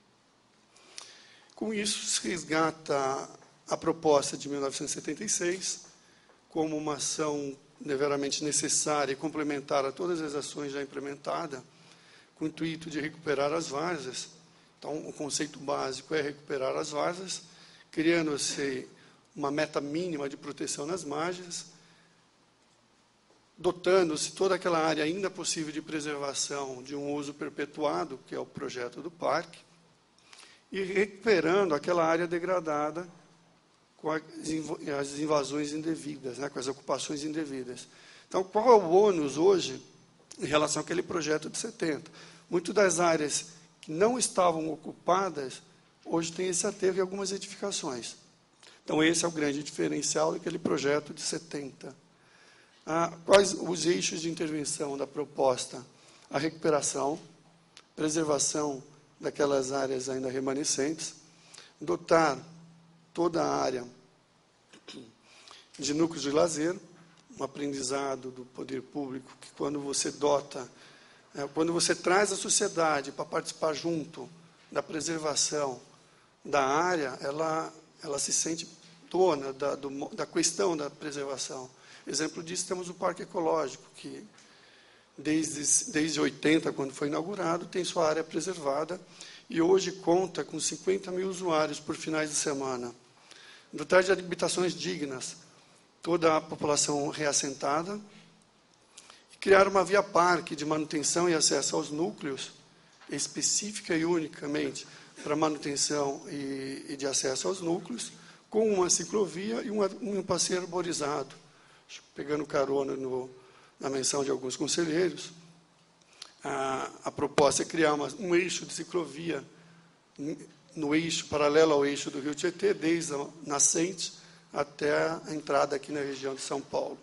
Com isso, se resgata a proposta de mil novecentos e setenta e seis como uma ação deveramente necessária e complementar a todas as ações já implementadas, com o intuito de recuperar as várzeas. Então, o conceito básico é recuperar as várzeas, criando-se uma meta mínima de proteção nas margens, dotando-se toda aquela área ainda possível de preservação de um uso perpetuado, que é o projeto do parque, e recuperando aquela área degradada com as invasões indevidas, né, com as ocupações indevidas. Então, qual é o ônus hoje em relação àquele projeto de setenta? Muitas das áreas que não estavam ocupadas, hoje tem esse aterro e algumas edificações. Então, esse é o grande diferencial daquele projeto de setenta. Ah, quais os eixos de intervenção da proposta? A recuperação, preservação daquelas áreas ainda remanescentes, dotar toda a área de núcleos de lazer, um aprendizado do poder público, que quando você dota, é, quando você traz a sociedade para participar junto da preservação da área, ela, ela se sente dona da, do, da questão da preservação. Exemplo disso, temos o Parque Ecológico, que desde, desde oitenta, quando foi inaugurado, tem sua área preservada, e hoje conta com cinquenta mil usuários por finais de semana. Dotar de habitações dignas toda a população reassentada, e criar uma via-parque de manutenção e acesso aos núcleos, específica e unicamente para manutenção e, e de acesso aos núcleos, com uma ciclovia e uma, um passeio arborizado. Pegando carona no, na menção de alguns conselheiros, a, a proposta é criar uma, um eixo de ciclovia no eixo, paralelo ao eixo do Rio Tietê, desde a nascente até a entrada aqui na região de São Paulo.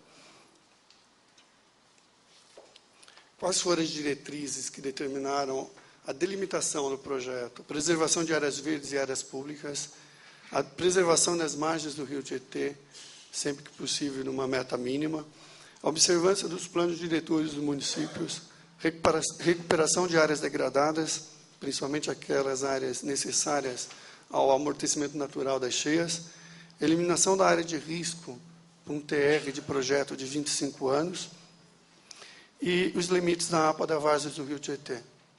Quais foram as diretrizes que determinaram a delimitação do projeto? A preservação de áreas verdes e áreas públicas, a preservação das margens do Rio Tietê, sempre que possível, numa meta mínima, a observância dos planos diretores dos municípios, recuperação de áreas degradadas, principalmente aquelas áreas necessárias ao amortecimento natural das cheias, eliminação da área de risco, um T R de projeto de vinte e cinco anos, e os limites da APA da Várzea do Rio Tietê.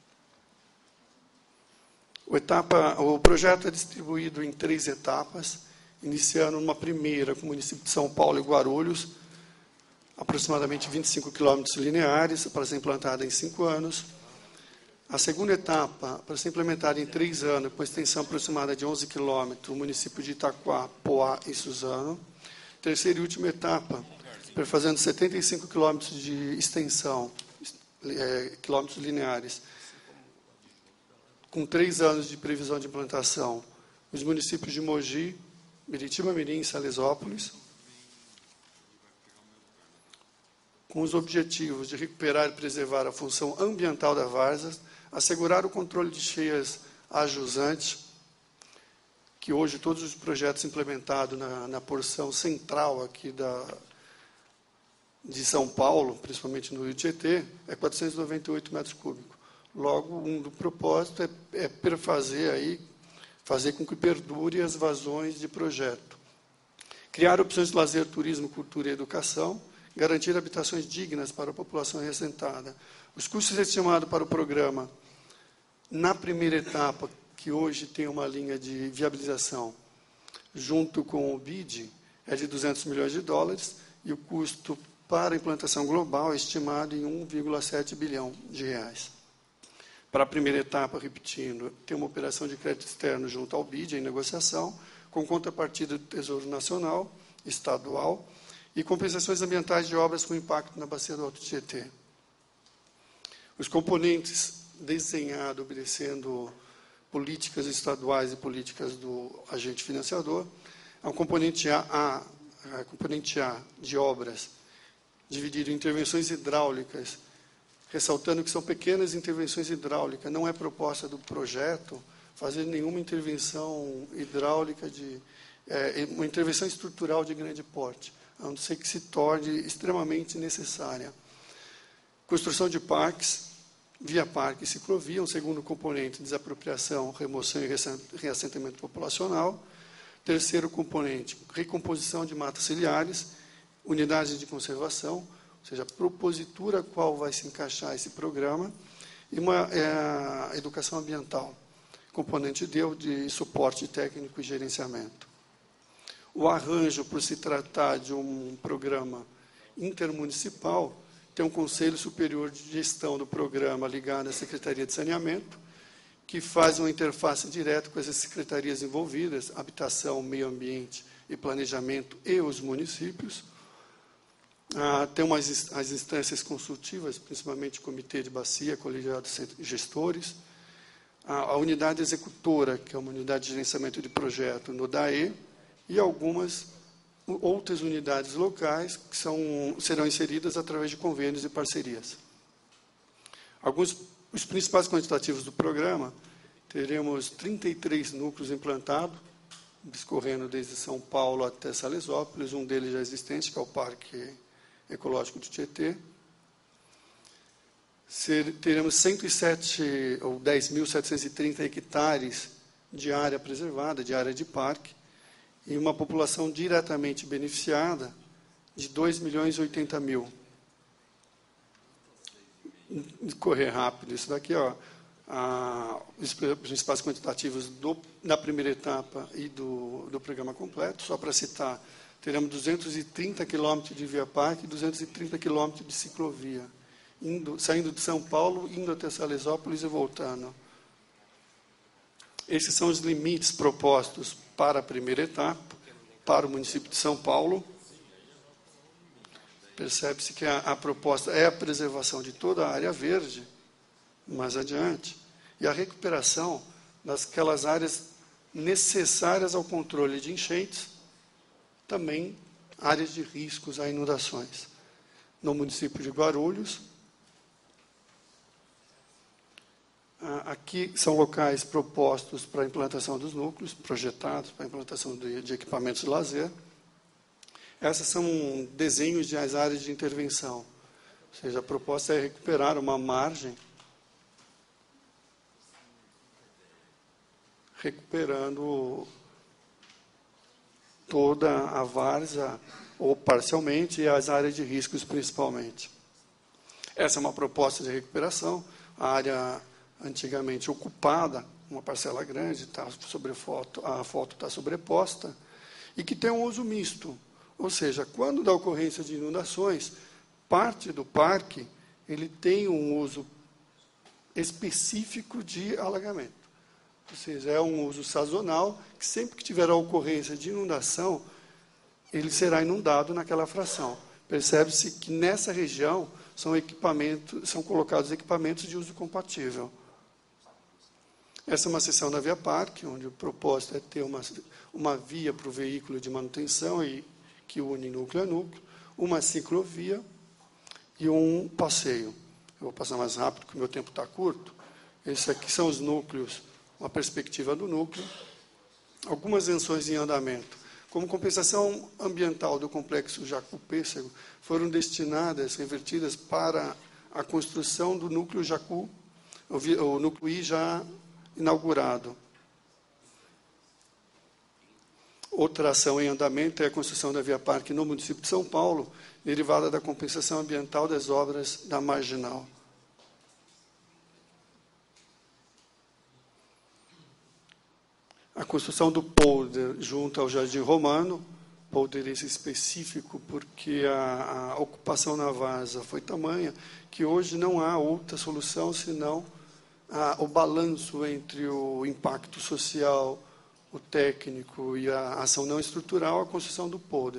O, etapa, o projeto é distribuído em três etapas, iniciando uma primeira com o município de São Paulo e Guarulhos, aproximadamente vinte e cinco quilômetros lineares, para ser implantada em cinco anos. A segunda etapa, para ser implementada em três anos, com extensão aproximada de onze quilômetros, o município de Itaquá, Poá e Suzano. Terceira e última etapa, perfazendo setenta e cinco quilômetros de extensão, é, quilômetros lineares, com três anos de previsão de implantação, os municípios de Mogi, Biritiba-Mirim e Salesópolis, com os objetivos de recuperar e preservar a função ambiental da várzea, assegurar o controle de cheias a jusante, que hoje todos os projetos implementados na, na porção central aqui da, de São Paulo, principalmente no Rio Tietê, é quatrocentos e noventa e oito metros cúbicos. Logo, um do propósito é, é perfazer aí, fazer com que perdure as vazões de projeto. Criar opções de lazer, turismo, cultura e educação, garantir habitações dignas para a população reassentada. Os custos estimados para o programa, na primeira etapa, que hoje tem uma linha de viabilização, junto com o B I D, é de duzentos milhões de dólares, e o custo para a implantação global é estimado em um vírgula sete bilhão de reais. Para a primeira etapa, repetindo, tem uma operação de crédito externo junto ao B I D, em negociação, com contrapartida do Tesouro Nacional, estadual, e compensações ambientais de obras com impacto na bacia do Alto Tietê. Os componentes desenhados, obedecendo políticas estaduais e políticas do agente financiador, é um componente A, A, a componente A de obras, dividido em intervenções hidráulicas, ressaltando que são pequenas intervenções hidráulicas, não é proposta do projeto fazer nenhuma intervenção hidráulica, de, é, uma intervenção estrutural de grande porte, a não ser que se torne extremamente necessária. Construção de parques, via parque e ciclovia, um segundo componente, desapropriação, remoção e reassentamento populacional. Terceiro componente, recomposição de matas ciliares, unidades de conservação, ou seja, a propositura qual vai se encaixar esse programa, e uma é, educação ambiental, componente D de suporte técnico e gerenciamento. O arranjo, por se tratar de um programa intermunicipal, tem um Conselho Superior de Gestão do programa ligado à Secretaria de Saneamento, que faz uma interface direta com as secretarias envolvidas, Habitação, Meio Ambiente e Planejamento e os municípios. Ah, tem umas, as instâncias consultivas, principalmente o Comitê de Bacia, Colegiado de Gestores, a, a unidade executora, que é uma unidade de gerenciamento de projeto no D A E, e algumas outras unidades locais que são, serão inseridas através de convênios e parcerias. Alguns, os principais quantitativos do programa, teremos trinta e três núcleos implantados, discorrendo desde São Paulo até Salesópolis, um deles já existente, que é o Parque Ecológico do Tietê. Ser, teremos cento e sete, ou dez mil setecentos e trinta hectares de área preservada, de área de parque, e uma população diretamente beneficiada de dois milhões e oitenta mil. Correr rápido isso daqui, ó, a, os principais quantitativos do, da primeira etapa e do, do programa completo, só para citar, teremos duzentos e trinta quilômetros de via parque e duzentos e trinta quilômetros de ciclovia, indo, saindo de São Paulo, indo até Salesópolis e voltando. Esses são os limites propostos para a primeira etapa, para o município de São Paulo. Percebe-se que a, a proposta é a preservação de toda a área verde, mais adiante, e a recuperação daquelas áreas necessárias ao controle de enchentes, também áreas de riscos a inundações. No município de Guarulhos, aqui são locais propostos para a implantação dos núcleos, projetados para a implantação de, de equipamentos de lazer. Essas são desenhos de as áreas de intervenção. Ou seja, a proposta é recuperar uma margem, recuperando toda a várzea, ou parcialmente, e as áreas de riscos principalmente. Essa é uma proposta de recuperação. A área antigamente ocupada, uma parcela grande, tá sobre foto, a foto está sobreposta, e que tem um uso misto. Ou seja, quando da ocorrência de inundações, parte do parque ele tem um uso específico de alagamento. Ou seja, é um uso sazonal, que sempre que tiver a ocorrência de inundação, ele será inundado naquela fração. Percebe-se que nessa região são, equipamentos, são colocados equipamentos de uso compatível. Essa é uma seção da Via Parque, onde o propósito é ter uma, uma via para o veículo de manutenção e que une núcleo a núcleo, uma ciclovia e um passeio. Eu vou passar mais rápido, porque o meu tempo está curto. Esses aqui são os núcleos, uma perspectiva do núcleo. Algumas ações em andamento. Como compensação ambiental do complexo Jacu-Pêssego, foram destinadas, revertidas para a construção do núcleo Jacu, o núcleo I já inaugurado. Outra ação em andamento é a construção da Via Parque no município de São Paulo, derivada da compensação ambiental das obras da Marginal. A construção do polder junto ao Jardim Romano, polder esse específico porque a, a ocupação na várzea foi tamanha que hoje não há outra solução senão a, o balanço entre o impacto social, o técnico e a ação não estrutural, a construção do polder.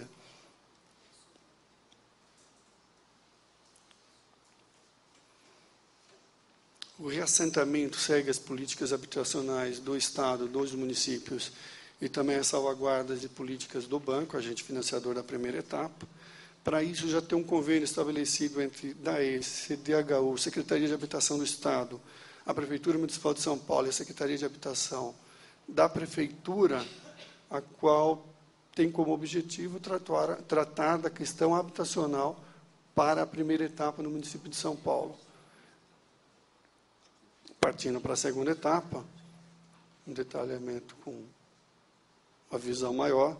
O reassentamento segue as políticas habitacionais do Estado, dos municípios, e também as salvaguardas de políticas do banco, agente financiador da primeira etapa. Para isso, já tem um convênio estabelecido entre DAES, C D H U, Secretaria de Habitação do Estado, a Prefeitura Municipal de São Paulo e a Secretaria de Habitação da Prefeitura, a qual tem como objetivo tratar, tratar da questão habitacional para a primeira etapa no município de São Paulo. Partindo para a segunda etapa, um detalhamento com uma visão maior.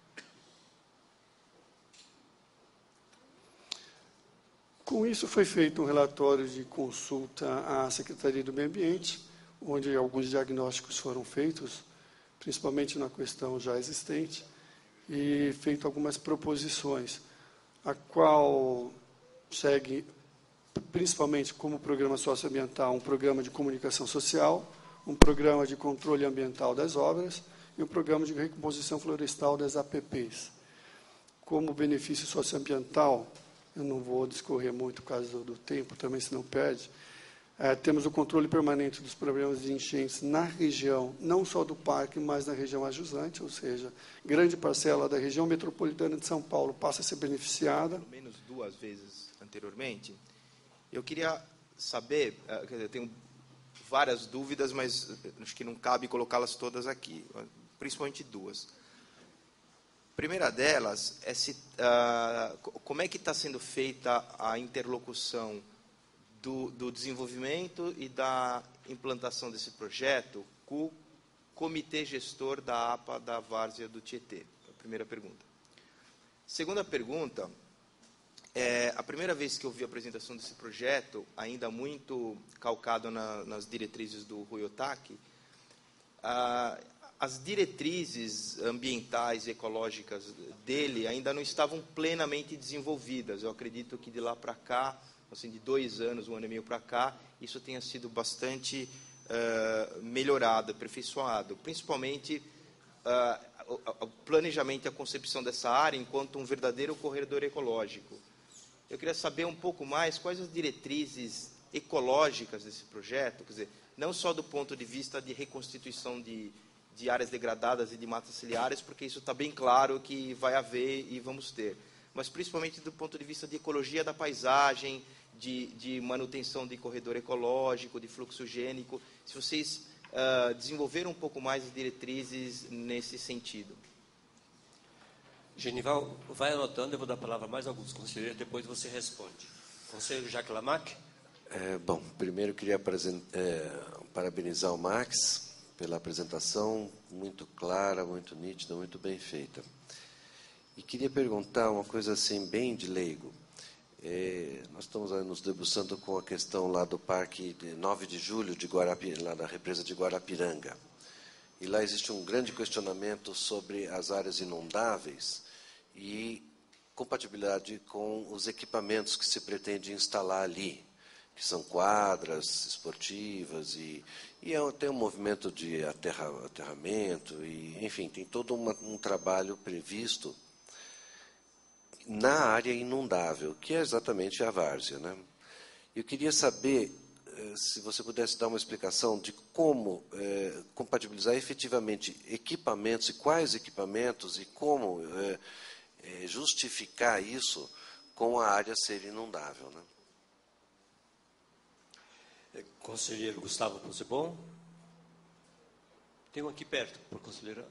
Com isso, foi feito um relatório de consulta à Secretaria do Meio Ambiente, onde alguns diagnósticos foram feitos, principalmente na questão já existente, e feito algumas proposições, a qual segue, principalmente como programa socioambiental, um programa de comunicação social, um programa de controle ambiental das obras e um programa de recomposição florestal das A P Ps. Como benefício socioambiental, eu não vou discorrer muito por causa do tempo, também se não perde, é, temos o controle permanente dos problemas de enchentes na região, não só do parque, mas na região adjacente, ou seja, grande parcela da região metropolitana de São Paulo passa a ser beneficiada. Pelo menos duas vezes anteriormente. Eu queria saber, quer dizer, eu tenho várias dúvidas, mas acho que não cabe colocá-las todas aqui, principalmente duas. A primeira delas é se, uh, como é que está sendo feita a interlocução do, do desenvolvimento e da implantação desse projeto com o comitê gestor da A P A da Várzea do Tietê? A primeira pergunta. Segunda pergunta, é, a primeira vez que eu vi a apresentação desse projeto, ainda muito calcado na, nas diretrizes do Rui Otaki, uh, as diretrizes ambientais e ecológicas dele ainda não estavam plenamente desenvolvidas. Eu acredito que de lá para cá, assim, de dois anos, um ano e meio para cá, isso tenha sido bastante uh, melhorado, aperfeiçoado, principalmente uh, o, o planejamento e a concepção dessa área enquanto um verdadeiro corredor ecológico. Eu queria saber um pouco mais quais as diretrizes ecológicas desse projeto, quer dizer, não só do ponto de vista de reconstituição de, de áreas degradadas e de matas ciliares, porque isso está bem claro que vai haver e vamos ter, mas principalmente do ponto de vista de ecologia da paisagem, de, de manutenção de corredor ecológico, de fluxo gênico, se vocês uh, desenvolveram um pouco mais as diretrizes nesse sentido. Genival, vai anotando, eu vou dar a palavra a mais alguns conselheiros, depois você responde. Conselheiro Jacques Lamaque. É, bom, primeiro eu queria é, parabenizar o Max pela apresentação, muito clara, muito nítida, muito bem feita. E queria perguntar uma coisa assim, bem de leigo. É, nós estamos aí nos debruçando com a questão lá do Parque de nove de julho, de Guarapi, lá da represa de Guarapiranga. E lá existe um grande questionamento sobre as áreas inundáveis e compatibilidade com os equipamentos que se pretende instalar ali, que são quadras esportivas, e, e é, tem um movimento de aterra, aterramento, e, enfim, tem todo uma, um trabalho previsto na área inundável, que é exatamente a várzea, né? Eu queria saber eh, se você pudesse dar uma explicação de como eh, compatibilizar efetivamente equipamentos, e quais equipamentos, e como eh, eh, justificar isso com a área ser inundável, né? Conselheiro Gustavo Possebon. Tem um aqui perto, por conselheiro.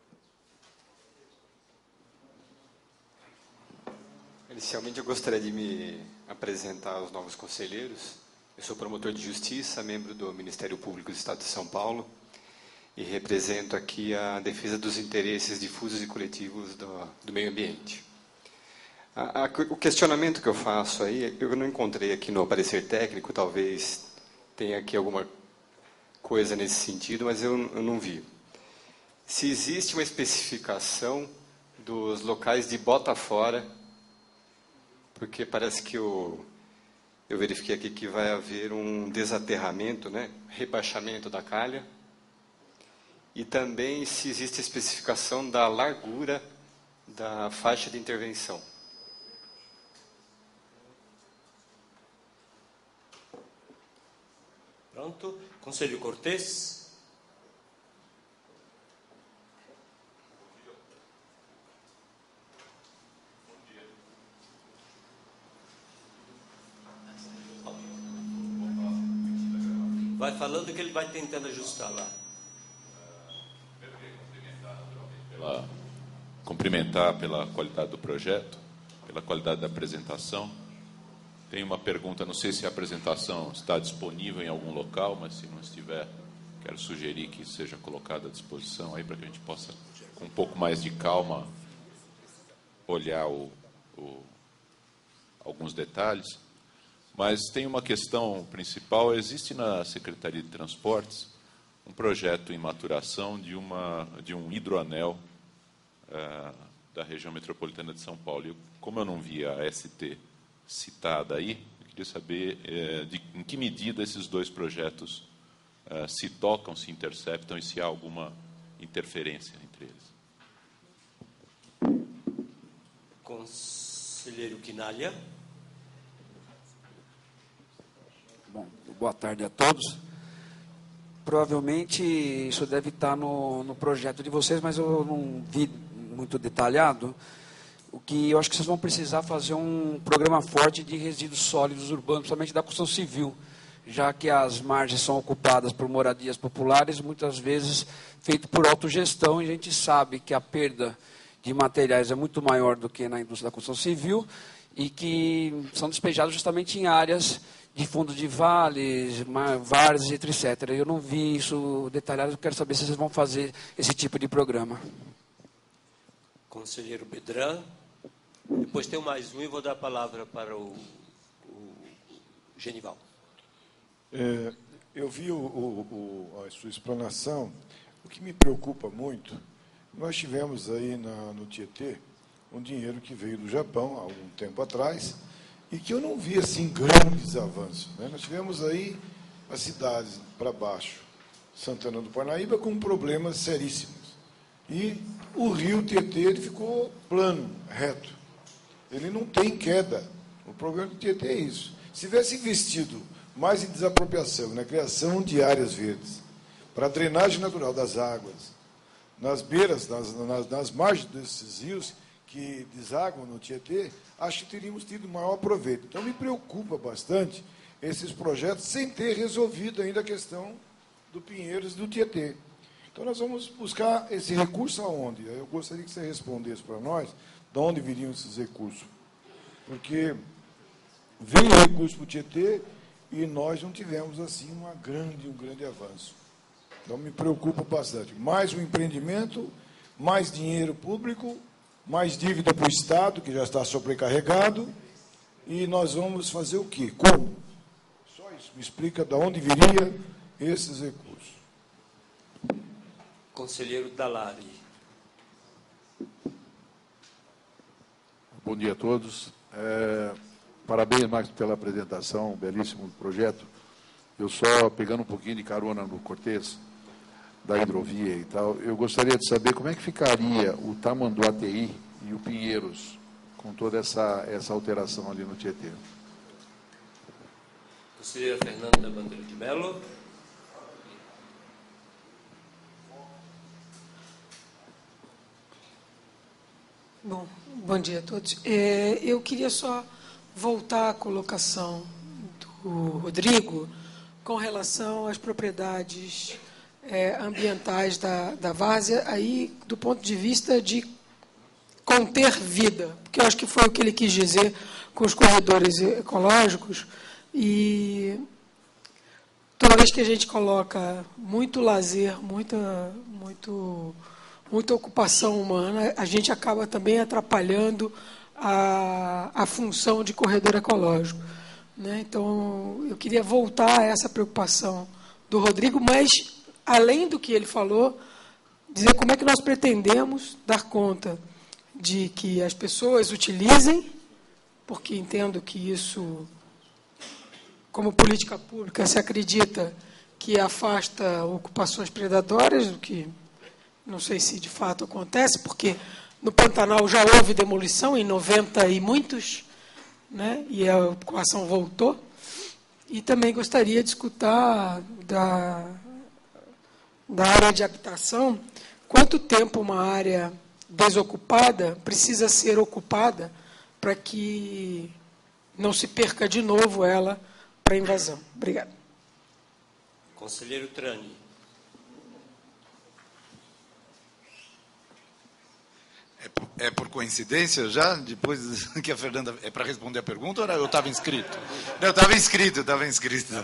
Inicialmente, eu gostaria de me apresentar aos novos conselheiros. Eu sou promotor de justiça, membro do Ministério Público do Estado de São Paulo, e represento aqui a defesa dos interesses difusos e coletivos do, do meio ambiente. A, a, o questionamento que eu faço aí, eu não encontrei aqui no parecer técnico, talvez tenha aqui alguma coisa nesse sentido, mas eu, eu não vi. Se existe uma especificação dos locais de bota fora, porque parece que eu, eu verifiquei aqui que vai haver um desaterramento, né, rebaixamento da calha, e também se existe a especificação da largura da faixa de intervenção. Pronto. Conselheiro Cortes. Vai falando que ele vai tentando ajustar lá. Pela, cumprimentar pela qualidade do projeto, pela qualidade da apresentação. Tem uma pergunta, não sei se a apresentação está disponível em algum local, mas se não estiver, quero sugerir que seja colocada à disposição aí para que a gente possa, com um pouco mais de calma, olhar o, o, alguns detalhes. Mas tem uma questão principal, existe na Secretaria de Transportes um projeto em maturação de, uma, de um hidroanel uh, da região metropolitana de São Paulo. E como eu não vi a S T citada aí, eu queria saber uh, de, em que medida esses dois projetos uh, se tocam, se interceptam e se há alguma interferência entre eles. Conselheiro Quinalha. Bom, boa tarde a todos. Provavelmente isso deve estar no, no projeto de vocês, mas eu não vi muito detalhado. O que eu acho que vocês vão precisar fazer um programa forte de resíduos sólidos urbanos, principalmente da construção civil, já que as margens são ocupadas por moradias populares, muitas vezes feito por autogestão, e a gente sabe que a perda de materiais é muito maior do que na indústria da construção civil, e que são despejados justamente em áreas de fundo de vales, várzeas, etcétera. Eu não vi isso detalhado, eu quero saber se vocês vão fazer esse tipo de programa. Conselheiro Bedran. Depois tem mais um e vou dar a palavra para o, o Genival. É, eu vi o, o, a sua explanação. O que me preocupa muito, nós tivemos aí na, no Tietê um dinheiro que veio do Japão há algum tempo atrás, e que eu não vi assim grandes avanços, né? Nós tivemos aí as cidades para baixo, Santana do Parnaíba, com problemas seríssimos. E o rio Tietê ele ficou plano, reto. Ele não tem queda. O problema do Tietê é isso. Se tivesse investido mais em desapropriação, na criação de áreas verdes, para a drenagem natural das águas, nas beiras, nas, nas, nas margens desses rios que desaguam no Tietê, acho que teríamos tido maior proveito. Então, me preocupa bastante esses projetos sem ter resolvido ainda a questão do Pinheiros e do Tietê. Então, nós vamos buscar esse recurso aonde? Eu gostaria que você respondesse para nós de onde viriam esses recursos. Porque veio recurso para o Tietê e nós não tivemos, assim, uma grande, um grande avanço. Então, me preocupa bastante. Mais um empreendimento, mais dinheiro público, mais dívida para o Estado, que já está sobrecarregado, e nós vamos fazer o quê? Como? Só isso. Me explica de onde viria esses recursos. Conselheiro Dalari. Bom dia a todos. É, parabéns, Max, pela apresentação, belíssimo projeto. Eu só, pegando um pouquinho de carona no Cortez, da hidrovia e tal, eu gostaria de saber como é que ficaria o Tamanduateí e o Pinheiros com toda essa, essa alteração ali no Tietê. Conselheira Fernanda Bandeira de Mello. Bom, bom dia a todos. É, eu queria só voltar à colocação do Rodrigo com relação às propriedades é, ambientais da, da várzea, aí do ponto de vista de conter vida, porque eu acho que foi o que ele quis dizer com os corredores ecológicos, e toda vez que a gente coloca muito lazer, muita, muito, muita ocupação humana, a gente acaba também atrapalhando a, a função de corredor ecológico. Né? Então, eu queria voltar a essa preocupação do Rodrigo, mas, além do que ele falou, dizer como é que nós pretendemos dar conta de que as pessoas utilizem, porque entendo que isso, como política pública, se acredita que afasta ocupações predatórias, o que não sei se de fato acontece, porque no Pantanal já houve demolição em noventa e muitos, né, e a ocupação voltou. E também gostaria de escutar da, da área de habitação, quanto tempo uma área desocupada precisa ser ocupada para que não se perca de novo ela para a invasão. Obrigado. Conselheiro Trani. É por, é por coincidência já? Depois que a Fernanda... É para responder a pergunta ou eu estava inscrito? Não, eu estava inscrito, eu estava inscrito.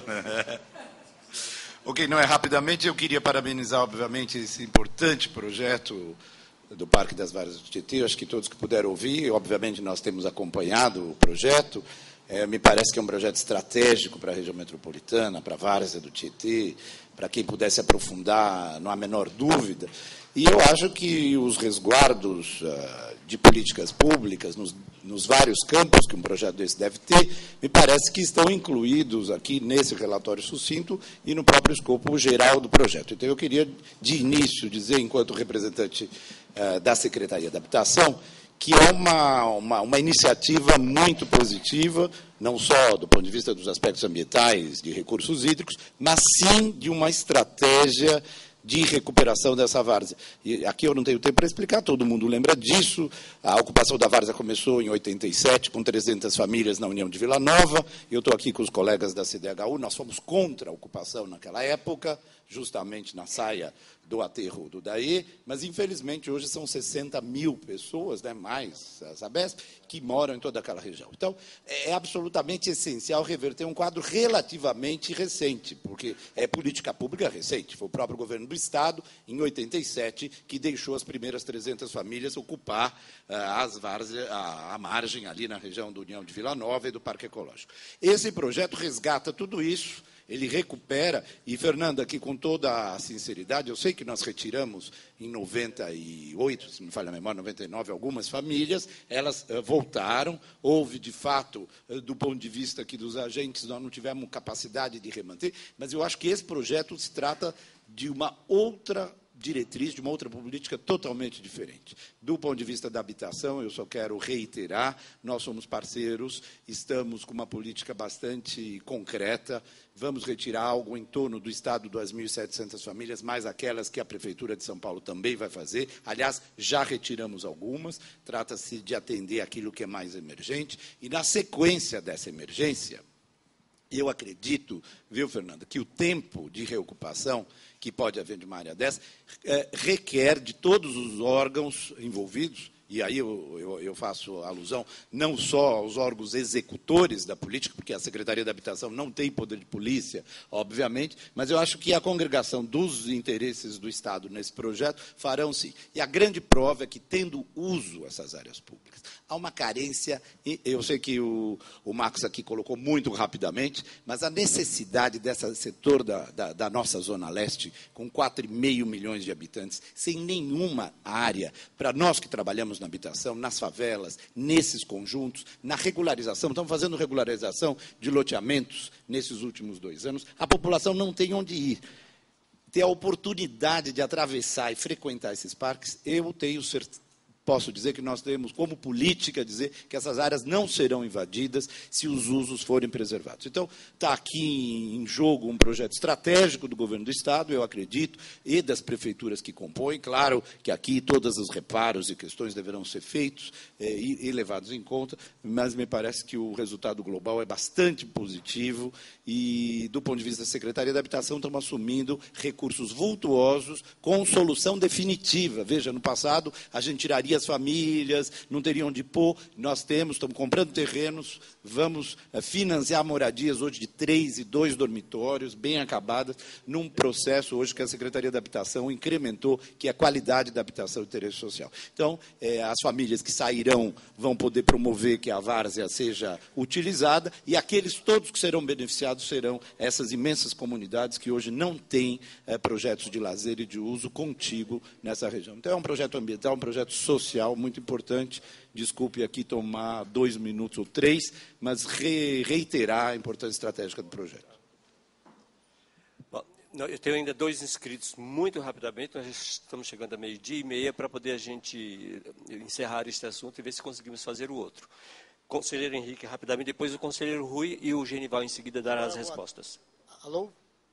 Ok, não é rapidamente. Eu queria parabenizar, obviamente, esse importante projeto do Parque das Várzeas do Tietê. Eu acho que todos que puderam ouvir, obviamente nós temos acompanhado o projeto. É, me parece que é um projeto estratégico para a região metropolitana, para a Várzea do Tietê, para quem pudesse aprofundar, não há a menor dúvida. E eu acho que os resguardos uh, de políticas públicas, nos, nos vários campos que um projeto desse deve ter, me parece que estão incluídos aqui nesse relatório sucinto e no próprio escopo geral do projeto. Então, eu queria, de início, dizer, enquanto representante uh, da Secretaria da Habitação, que é uma, uma, uma iniciativa muito positiva, não só do ponto de vista dos aspectos ambientais, de recursos hídricos, mas sim de uma estratégia de recuperação dessa várzea. E aqui eu não tenho tempo para explicar, todo mundo lembra disso. A ocupação da várzea começou em oitenta e sete, com trezentas famílias na União de Vila Nova. Eu estou aqui com os colegas da C D H U, nós fomos contra a ocupação naquela época, justamente na saia do aterro do Daê, mas, infelizmente, hoje são sessenta mil pessoas, né, mais a Sabesp, que moram em toda aquela região. Então, é absolutamente essencial reverter um quadro relativamente recente, porque é política pública recente. Foi o próprio governo do Estado, em oitenta e sete, que deixou as primeiras trezentas famílias ocupar uh, as várzeas, a, a margem ali na região da União de Vila Nova e do Parque Ecológico. Esse projeto resgata tudo isso, ele recupera, e, Fernanda, aqui com toda a sinceridade, eu sei que nós retiramos em noventa e oito, se não me falha a memória, noventa e nove, algumas famílias, elas uh, voltaram, houve, de fato, uh, do ponto de vista aqui dos agentes, nós não tivemos capacidade de remanter, mas eu acho que esse projeto se trata de uma outra diretriz de uma outra política totalmente diferente. Do ponto de vista da habitação, eu só quero reiterar, nós somos parceiros, estamos com uma política bastante concreta, vamos retirar algo em torno do Estado de duas mil e setecentas famílias, mais aquelas que a Prefeitura de São Paulo também vai fazer. Aliás, já retiramos algumas, trata-se de atender aquilo que é mais emergente, e, na sequência dessa emergência, eu acredito, viu, Fernanda, que o tempo de reocupação que pode haver de uma área dessa é, requer de todos os órgãos envolvidos, e aí eu, eu, eu faço alusão não só aos órgãos executores da política, porque a Secretaria da Habitação não tem poder de polícia, obviamente, mas eu acho que a congregação dos interesses do Estado nesse projeto farão sim. E a grande prova é que, tendo uso essas áreas públicas, há uma carência, e eu sei que o, o Marcos aqui colocou muito rapidamente, mas a necessidade desse setor da, da, da nossa Zona Leste, com quatro e meio milhões de habitantes, sem nenhuma área, para nós que trabalhamos na habitação, nas favelas, nesses conjuntos, na regularização, estamos fazendo regularização de loteamentos nesses últimos dois anos, a população não tem onde ir. Ter a oportunidade de atravessar e frequentar esses parques, eu tenho certeza, posso dizer que nós temos como política dizer que essas áreas não serão invadidas se os usos forem preservados. Então, está aqui em jogo um projeto estratégico do governo do Estado, eu acredito, e das prefeituras que compõem. Claro que aqui todos os reparos e questões deverão ser feitos é, e, e levados em conta, mas me parece que o resultado global é bastante positivo e, do ponto de vista da Secretaria da Habitação, estamos assumindo recursos vultuosos com solução definitiva. Veja, no passado, a gente tiraria as famílias, não teriam onde pôr, nós temos, estamos comprando terrenos, vamos financiar moradias hoje de três e dois dormitórios, bem acabadas, num processo hoje que a Secretaria da Habitação incrementou, que é a qualidade da habitação e interesse social. Então, é, as famílias que sairão vão poder promover que a várzea seja utilizada, e aqueles todos que serão beneficiados serão essas imensas comunidades que hoje não têm é, projetos de lazer e de uso contíguo nessa região. Então, é um projeto ambiental, um projeto social, muito importante. Desculpe aqui tomar dois minutos ou três, mas re reiterar a importância estratégica do projeto. Bom, eu tenho ainda dois inscritos muito rapidamente, nós estamos chegando a meio-dia e meia para poder a gente encerrar este assunto e ver se conseguimos fazer o outro. Conselheiro Henrique, rapidamente, depois o conselheiro Rui e o Genival em seguida dará as respostas. Alô?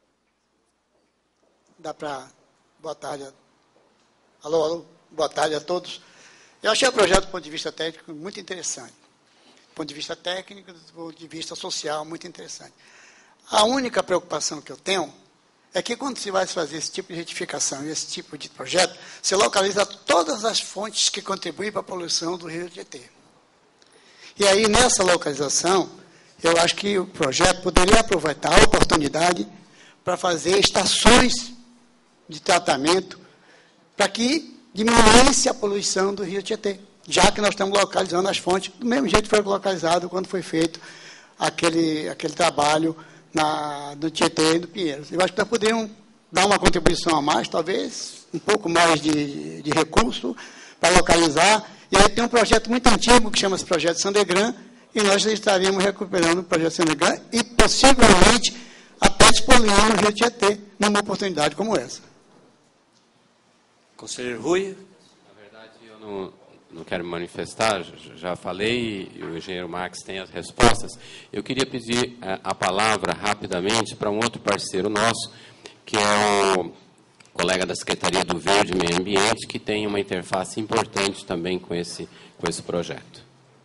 Dá para... Boa tarde. Alô, alô? Boa tarde a todos. Eu achei o projeto, do ponto de vista técnico, muito interessante. Do ponto de vista técnico, do ponto de vista social, muito interessante. A única preocupação que eu tenho é que, quando se vai fazer esse tipo de retificação e esse tipo de projeto, você localiza todas as fontes que contribuem para a poluição do Rio Tietê. E aí, nessa localização, eu acho que o projeto poderia aproveitar a oportunidade para fazer estações de tratamento para que diminuísse a poluição do Rio Tietê, já que nós estamos localizando as fontes do mesmo jeito que foi localizado quando foi feito aquele, aquele trabalho na, no Tietê e do Pinheiros. Eu acho que nós poderíamos dar uma contribuição a mais, talvez, um pouco mais de, de recurso para localizar. E aí tem um projeto muito antigo que chama-se Projeto Sandegran, e nós estaríamos recuperando o Projeto Sandegran e, possivelmente, até despoluindo o Rio Tietê numa oportunidade como essa. Conselheiro Rui. Na verdade, eu não, não quero me manifestar, já falei, e o engenheiro Marques tem as respostas. Eu queria pedir a, a palavra rapidamente para um outro parceiro nosso, que é o colega da Secretaria do Verde e Meio Ambiente, que tem uma interface importante também com esse, com esse projeto.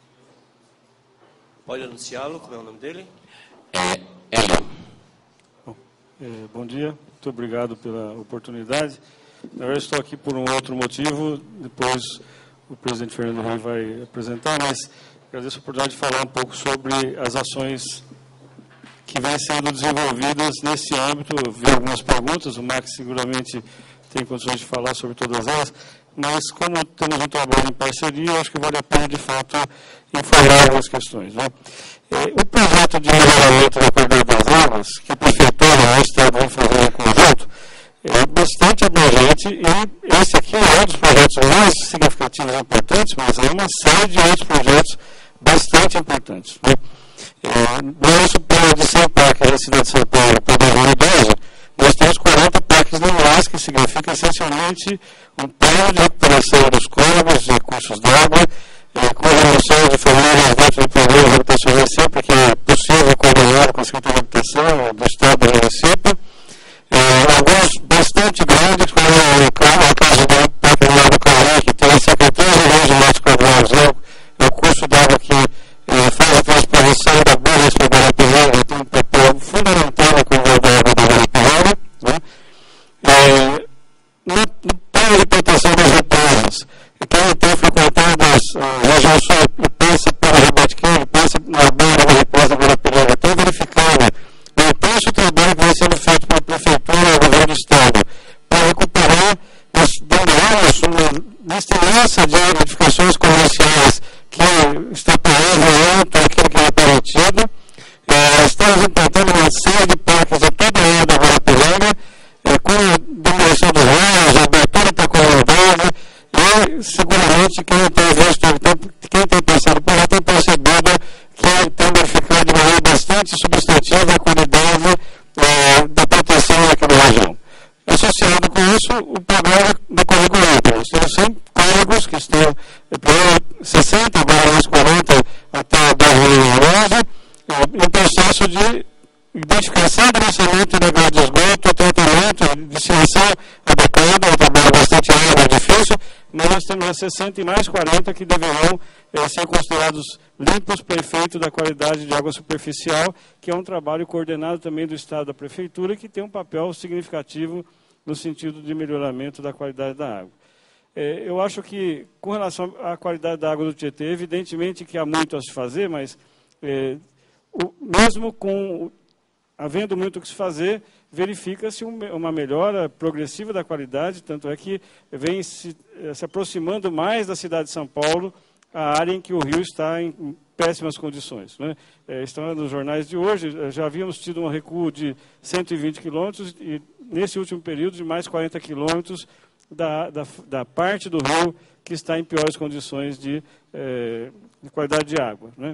Pode anunciá-lo, como é o nome dele? É Hélio. Bom, é, bom dia, muito obrigado pela oportunidade. Na verdade, estou aqui por um outro motivo, depois o presidente Fernando Rui vai apresentar, mas agradeço a oportunidade de falar um pouco sobre as ações que vêm sendo desenvolvidas nesse âmbito. Eu vi algumas perguntas, o Max seguramente tem condições de falar sobre todas elas, mas como temos um trabalho em parceria, eu acho que vale a pena, de fato, informar algumas questões. Né? É, o projeto de melhoramento da qualidade das águas, que a Prefeitura e o Estado vão fazer em conjunto, é bastante abrangente, e esse aqui é um dos projetos mais significativos e importantes, mas há uma série de outros projetos bastante importantes. Né? É, no nosso plano de cem parques da cidade de São Paulo para dois mil e doze, nós temos quarenta parques lineares, que significa significa essencialmente um plano de recuperação dos córregos e cursos d'água, eh, com remoção de famílias dentro do programa habitacional sempre que é possível, coordenado com a Secretaria de Habitação do Estado e do município. Eh, alguns bastante grandes, como é o caso do Parque do Cauê, que tem cerca de três milhões de metros quadrados, é o, é o curso d'água que eh, faz a transposição da Barras para a Guarapiranga, tem um papel fundamental na qualidade da água da Guarapiranga, né? É, no, no plano de proteção das represas, quem tem frequentado a região sul e pensa pela Rebatiqueiro, pensa na beira da represa da Guarapiranga, tem verificado o intenso trabalho que vem sendo feito pela Prefeitura e o Governo do Estado para recuperar, dando anos, uma licença de edificações comerciais que está pagando alto aquilo que é permitido. É, estamos implantando uma série de parques em toda a área da Guarapiranga, é, com a demolição dos raios, a abertura para a comunidade, e seguramente quem tem visto, quem tem passado por lá tem percebido que tem verificado de maneira bastante substantiva a qualidade é, da proteção naquela região. Associado com isso, o programa do Córrego Limpo. Nós temos cem córregos que estão, primeiro sessenta, agora mais quarenta até dois mil e onze, em um processo de identificação do lançamento ilegal de esgoto, tratamento, destinação adequada, é um trabalho bastante árduo e difícil, mas nós temos já sessenta e mais quarenta que deverão eh, ser considerados limpos para efeito da qualidade de água superficial, que é um trabalho coordenado também do Estado da Prefeitura, que tem um papel significativo no sentido de melhoramento da qualidade da água. Eh, eu acho que, com relação à qualidade da água do Tietê, evidentemente que há muito a se fazer, mas eh, o, mesmo com... havendo muito o que se fazer, verifica-se uma melhora progressiva da qualidade, tanto é que vem se, se aproximando mais da cidade de São Paulo, a área em que o rio está em péssimas condições, né? É, estão nos jornais de hoje, já havíamos tido um recuo de cento e vinte quilômetros e, nesse último período, de mais quarenta quilômetros da, da, da parte do rio que está em piores condições de, é, de qualidade de água, né?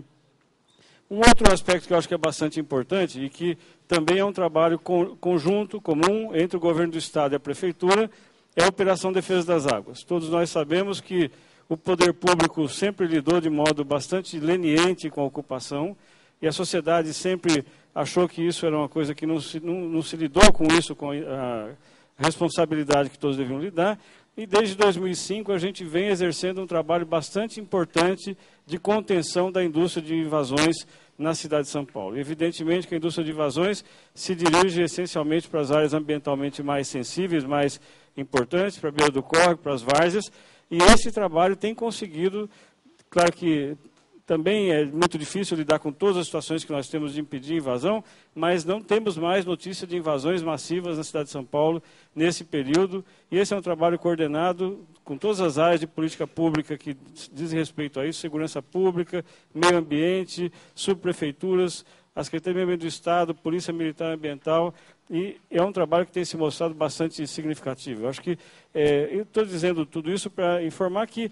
Um outro aspecto que eu acho que é bastante importante e que também é um trabalho conjunto, comum, entre o governo do Estado e a Prefeitura, é a Operação Defesa das Águas. Todos nós sabemos que o poder público sempre lidou de modo bastante leniente com a ocupação e a sociedade sempre achou que isso era uma coisa que não se, não, não se lidou com isso, com a responsabilidade que todos deviam lidar. E desde dois mil e cinco a gente vem exercendo um trabalho bastante importante de contenção da indústria de invasões na cidade de São Paulo. Evidentemente que a indústria de invasões se dirige essencialmente para as áreas ambientalmente mais sensíveis, mais importantes, para a beira do córrego, para as várzeas, e esse trabalho tem conseguido, claro que também é muito difícil lidar com todas as situações que nós temos de impedir invasão, mas não temos mais notícia de invasões massivas na cidade de São Paulo nesse período. E esse é um trabalho coordenado com todas as áreas de política pública que dizem respeito a isso, segurança pública, meio ambiente, subprefeituras, a Secretaria de Meio Ambiente do Estado, Polícia Militar Ambiental, e é um trabalho que tem se mostrado bastante significativo. Eu acho que, é, eu estou dizendo tudo isso para informar que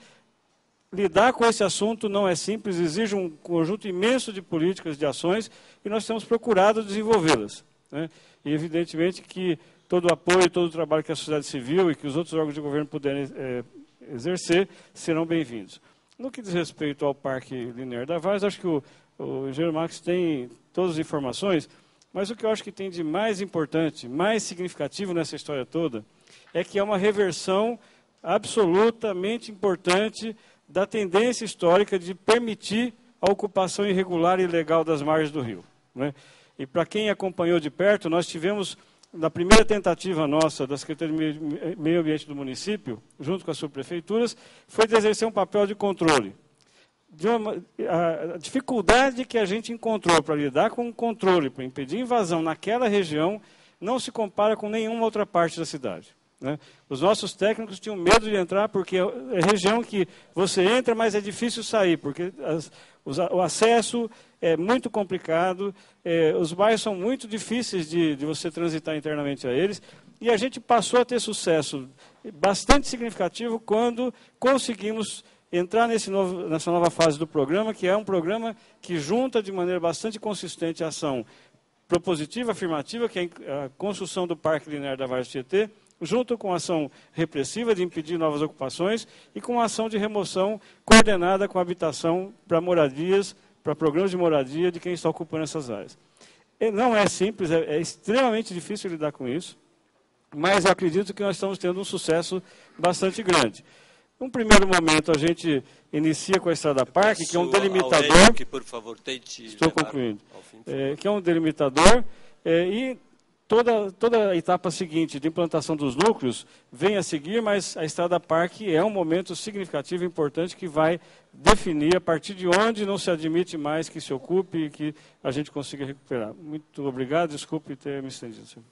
lidar com esse assunto não é simples, exige um conjunto imenso de políticas, de ações, e nós temos procurado desenvolvê-las, né? E, evidentemente, que todo o apoio, todo o trabalho que a sociedade civil e que os outros órgãos de governo puderem é, exercer serão bem-vindos. No que diz respeito ao Parque Linear da Várzea, acho que o, o engenheiro Max tem todas as informações, mas o que eu acho que tem de mais importante, mais significativo nessa história toda, é que é uma reversão absolutamente importante da tendência histórica de permitir a ocupação irregular e ilegal das margens do rio, né? E para quem acompanhou de perto, nós tivemos, na primeira tentativa nossa da Secretaria de Meio Ambiente do município, junto com as subprefeituras, foi de exercer um papel de controle. De uma, a dificuldade que a gente encontrou para lidar com o controle, para impedir invasão naquela região, não se compara com nenhuma outra parte da cidade, né? Os nossos técnicos tinham medo de entrar, porque é região que você entra, mas é difícil sair, porque as, os, o acesso é muito complicado, é, os bairros são muito difíceis de, de você transitar internamente a eles, e a gente passou a ter sucesso bastante significativo quando conseguimos entrar nesse novo, nessa nova fase do programa, que é um programa que junta de maneira bastante consistente a ação propositiva, afirmativa, que é a construção do Parque Linear da Várzea Tietê, junto com a ação repressiva de impedir novas ocupações e com a ação de remoção coordenada com a habitação para moradias, para programas de moradia de quem está ocupando essas áreas. E não é simples, é, é extremamente difícil lidar com isso, mas eu acredito que nós estamos tendo um sucesso bastante grande. Num primeiro momento, a gente inicia com a Estrada Parque, que é um delimitador... Que, por favor, tente estou concluindo. Fim, é, que é um delimitador, é, e toda, toda a etapa seguinte de implantação dos núcleos vem a seguir, mas a Estrada Parque é um momento significativo e importante que vai definir a partir de onde não se admite mais que se ocupe e que a gente consiga recuperar. Muito obrigado, desculpe ter me estendido, senhor.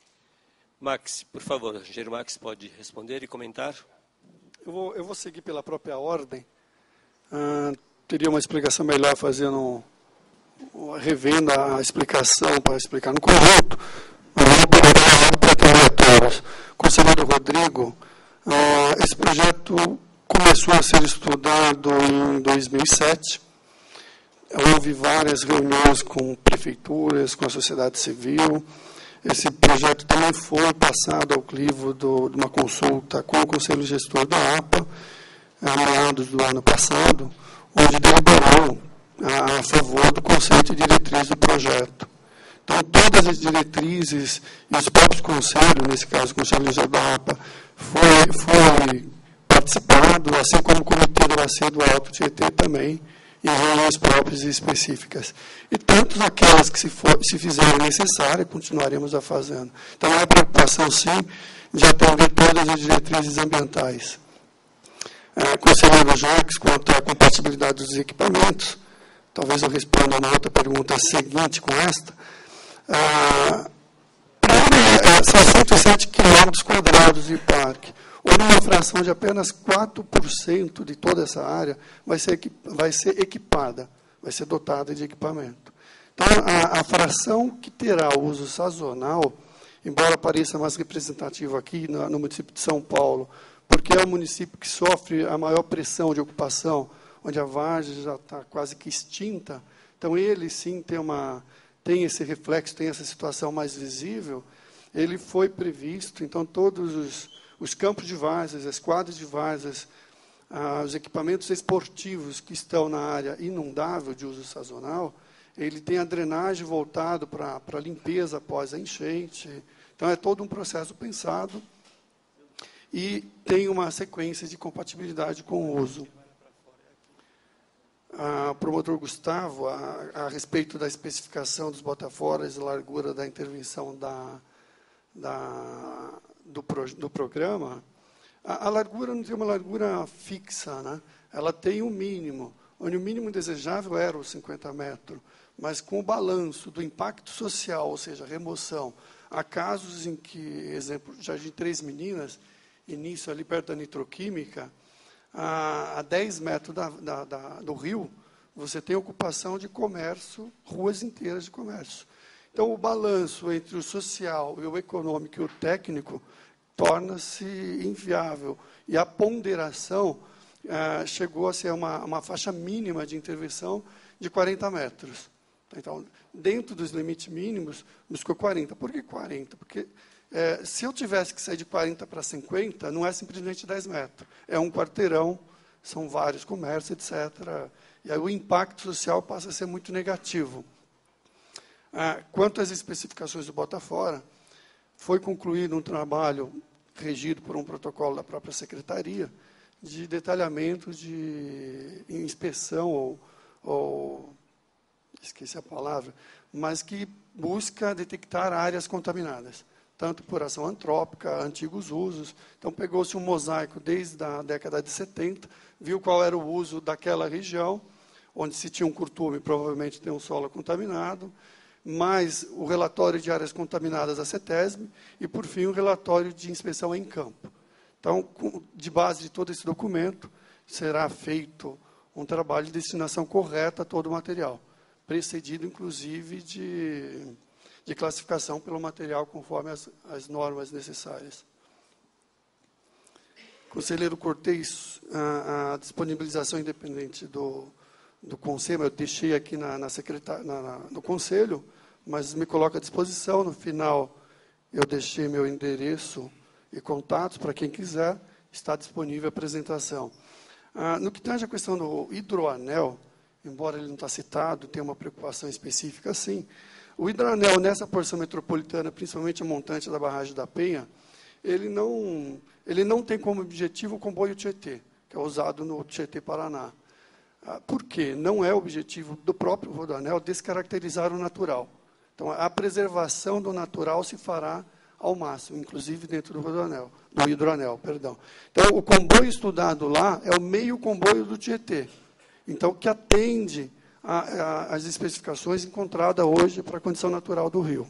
Max, por favor, o engenheiro Max pode responder e comentar. Eu vou, eu vou seguir pela própria ordem. Ah, teria uma explicação melhor fazendo, revendo a explicação para explicar no conjunto. Mas eu vou perguntar para atender a todos. Conselheiro Rodrigo, ah, esse projeto começou a ser estudado em dois mil e sete. Houve várias reuniões com prefeituras, com a sociedade civil. Esse projeto também foi passado ao crivo do, de uma consulta com o Conselho Gestor da A P A, a meados do ano passado, onde deliberou a, a favor do conceito e diretriz do projeto. Então, todas as diretrizes e os próprios conselhos, nesse caso o Conselho Gestor da A P A, foi, foi participado, assim como o Comitê do Bacia do Alto Tietê também, em reuniões próprias e específicas. E tanto aquelas que se, for, se fizerem necessárias, continuaremos a fazendo. Então, é a preocupação, sim, de atender todas as diretrizes ambientais. É, conselheiro Jacques, quanto à compatibilidade dos equipamentos, talvez eu responda uma outra pergunta seguinte com esta. Ah, é, são cento e sete quilômetros quadrados de parque. Ou numa fração de apenas quatro por cento de toda essa área vai ser, vai ser equipada, vai ser dotada de equipamento. Então, a, a fração que terá o uso sazonal, embora pareça mais representativo aqui no, no município de São Paulo, porque é o município que sofre a maior pressão de ocupação, onde a vargem já está quase que extinta, então ele sim tem, uma, tem esse reflexo, tem essa situação mais visível, ele foi previsto, então todos os os campos de várzeas, as quadras de várzeas, ah, os equipamentos esportivos que estão na área inundável de uso sazonal, ele tem a drenagem voltado para a limpeza após a enchente. Então, é todo um processo pensado e tem uma sequência de compatibilidade com o uso. Ah, o promotor Gustavo, a, a respeito da especificação dos botaforas e largura da intervenção da... da Do, pro, do programa, a, a largura não tem uma largura fixa, né? Ela tem um mínimo, onde o mínimo desejável era os cinquenta metros, mas com o balanço do impacto social, ou seja, a remoção. Há casos em que, exemplo, Jardim Três Meninas, início ali perto da nitroquímica, a, a dez metros da, da, da, do rio, você tem ocupação de comércio, ruas inteiras de comércio. Então, o balanço entre o social e o econômico e o técnico torna-se inviável. E a ponderação ah, chegou a ser uma, uma faixa mínima de intervenção de quarenta metros. Então, dentro dos limites mínimos, buscou quarenta. Por que quarenta? Porque eh, se eu tivesse que sair de quarenta para cinquenta, não é simplesmente dez metros. É um quarteirão, são vários comércios, etcétera. E aí o impacto social passa a ser muito negativo. Ah, quanto às especificações do Botafora, foi concluído um trabalho regido por um protocolo da própria Secretaria de detalhamento de inspeção, ou, ou esqueci a palavra, mas que busca detectar áreas contaminadas, tanto por ação antrópica, antigos usos. Então, pegou-se um mosaico desde a década de setenta, viu qual era o uso daquela região, onde se tinha um curtume, provavelmente tem um solo contaminado, mais o relatório de áreas contaminadas da CETESB e, por fim, o relatório de inspeção em campo. Então, de base de todo esse documento, será feito um trabalho de destinação correta a todo o material, precedido, inclusive, de, de classificação pelo material conforme as, as normas necessárias. Conselheiro Cortez, a, a disponibilização independente do, do Conselho, eu deixei aqui na, na secretar, na, na, no Conselho, mas me coloco à disposição. No final, eu deixei meu endereço e contatos, para quem quiser, está disponível a apresentação. Ah, no que tange a questão do hidroanel, embora ele não está citado, tem uma preocupação específica, sim. O hidroanel, nessa porção metropolitana, principalmente a montante da barragem da Penha, ele não, ele não tem como objetivo o comboio Tietê, que é usado no Tietê-Paraná. Ah, por quê? Não é objetivo do próprio rodoanel descaracterizar o natural. Então, a preservação do natural se fará ao máximo, inclusive dentro do rodoanel, do hidroanel, perdão. Então, o comboio estudado lá é o meio comboio do Tietê. Então, que atende às especificações encontradas hoje para a condição natural do rio.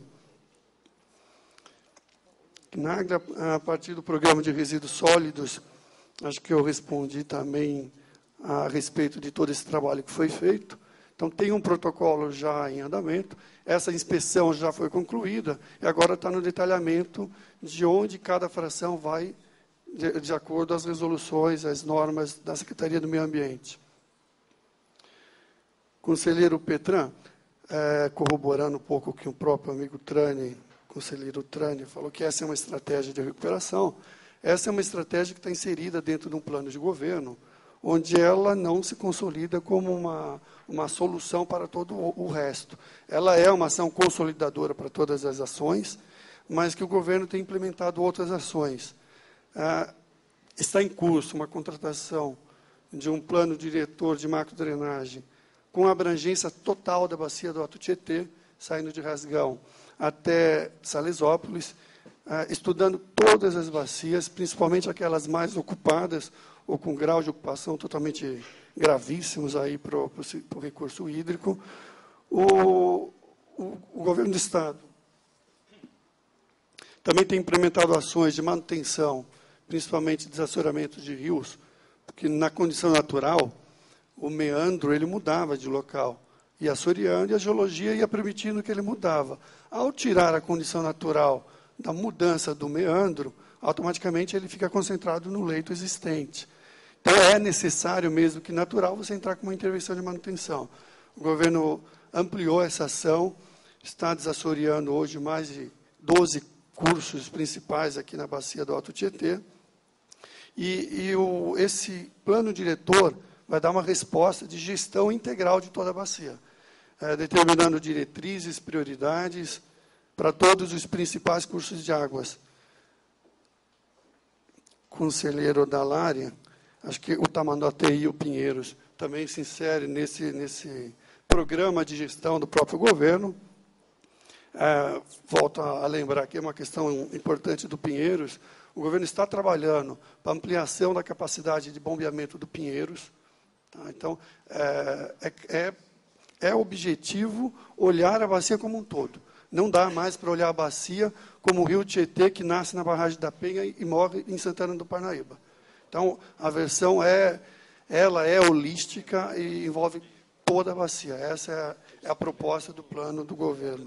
CNAGRA, a partir do programa de resíduos sólidos, acho que eu respondi também a respeito de todo esse trabalho que foi feito. Então, tem um protocolo já em andamento, essa inspeção já foi concluída, e agora está no detalhamento de onde cada fração vai, de, de acordo às resoluções, às normas da Secretaria do Meio Ambiente. Conselheiro Petran, é, corroborando um pouco o que o próprio amigo Trani, conselheiro Trani, falou que essa é uma estratégia de recuperação. Essa é uma estratégia que está inserida dentro de um plano de governo, onde ela não se consolida como uma, uma solução para todo o resto. Ela é uma ação consolidadora para todas as ações, mas que o governo tem implementado outras ações. Ah, está em curso uma contratação de um plano diretor de macrodrenagem com abrangência total da bacia do Alto Tietê, saindo de Rasgão até Salesópolis, ah, estudando todas as bacias, principalmente aquelas mais ocupadas, ou com grau de ocupação totalmente gravíssimos aí para o recurso hídrico. O, o, o governo do Estado também tem implementado ações de manutenção, principalmente desassoreamento de rios, porque na condição natural, o meandro ele mudava de local, ia assoreando e a geologia ia permitindo que ele mudava. Ao tirar a condição natural da mudança do meandro, automaticamente ele fica concentrado no leito existente. Então, é necessário, mesmo que natural, você entrar com uma intervenção de manutenção. O governo ampliou essa ação, está desassoreando hoje mais de doze cursos principais aqui na bacia do Alto Tietê, e, e o, esse plano diretor vai dar uma resposta de gestão integral de toda a bacia, é, determinando diretrizes, prioridades para todos os principais cursos de águas. Conselheiro Dalária, acho que o Tamanduateí e o Pinheiros também se inserem nesse, nesse programa de gestão do próprio governo. É, volto a lembrar que é uma questão importante do Pinheiros. O governo está trabalhando para ampliação da capacidade de bombeamento do Pinheiros. Tá? Então, é, é, é objetivo olhar a bacia como um todo. Não dá mais para olhar a bacia como o rio Tietê, que nasce na barragem da Penha e morre em Santana do Parnaíba. Então, a versão é, ela é holística e envolve toda a bacia. Essa é a, é a proposta do plano do governo.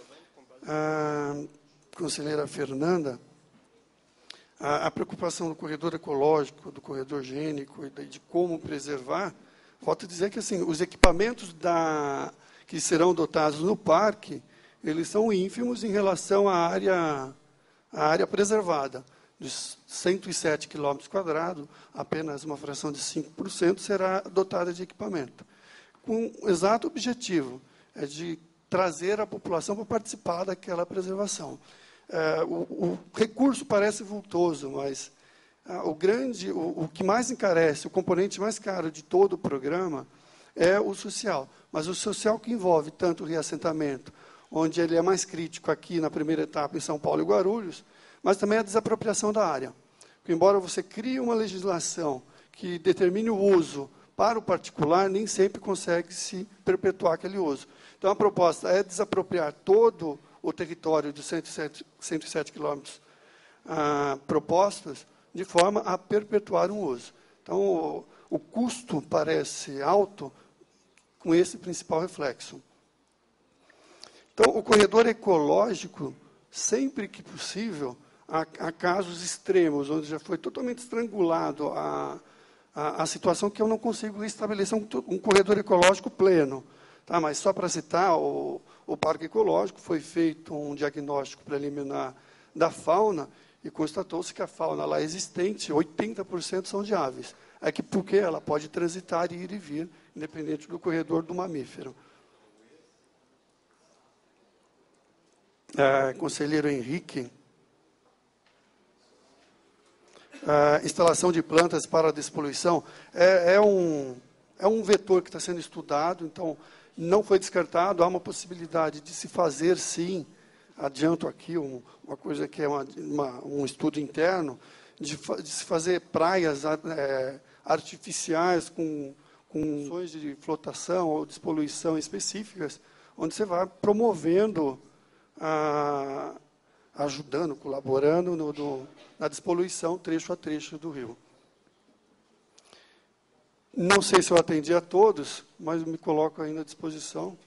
A conselheira Fernanda, a, a preocupação do corredor ecológico, do corredor gênico e de, de como preservar, volto a dizer que assim, os equipamentos da, que serão dotados no parque, eles são ínfimos em relação à área, à área preservada. Dos cento e sete quilômetros quadrados, apenas uma fração de cinco por cento será dotada de equipamento. Com o exato objetivo é de trazer a população para participar daquela preservação. É, o, o recurso parece vultoso, mas ah, o, grande, o, o que mais encarece, o componente mais caro de todo o programa é o social. Mas o social que envolve tanto o reassentamento, onde ele é mais crítico aqui na primeira etapa em São Paulo e Guarulhos, mas também a desapropriação da área. Porque, embora você crie uma legislação que determine o uso para o particular, nem sempre consegue se perpetuar aquele uso. Então, a proposta é desapropriar todo o território de cento e sete quilômetros ah, propostos, de forma a perpetuar um uso. Então, o, o custo parece alto com esse principal reflexo. Então, o corredor ecológico, sempre que possível, há, há casos extremos, onde já foi totalmente estrangulado a, a, a situação que eu não consigo estabelecer um, um corredor ecológico pleno. Tá? Mas, só para citar, o, o Parque Ecológico foi feito um diagnóstico preliminar da fauna, e constatou-se que a fauna lá existente, oitenta por cento são de aves. É que porque ela pode transitar e ir e vir, independente do corredor do mamífero. É, conselheiro Henrique, a instalação de plantas para a despoluição é, é, um, é um vetor que está sendo estudado, então não foi descartado, há uma possibilidade de se fazer, sim, adianto aqui um, uma coisa que é uma, uma, um estudo interno, de, de se fazer praias é, artificiais com, com funções de flotação ou despoluição específicas, onde você vai promovendo, a, ajudando, colaborando no, no, na despoluição trecho a trecho do rio. Não sei se eu atendi a todos, mas me coloco ainda à disposição.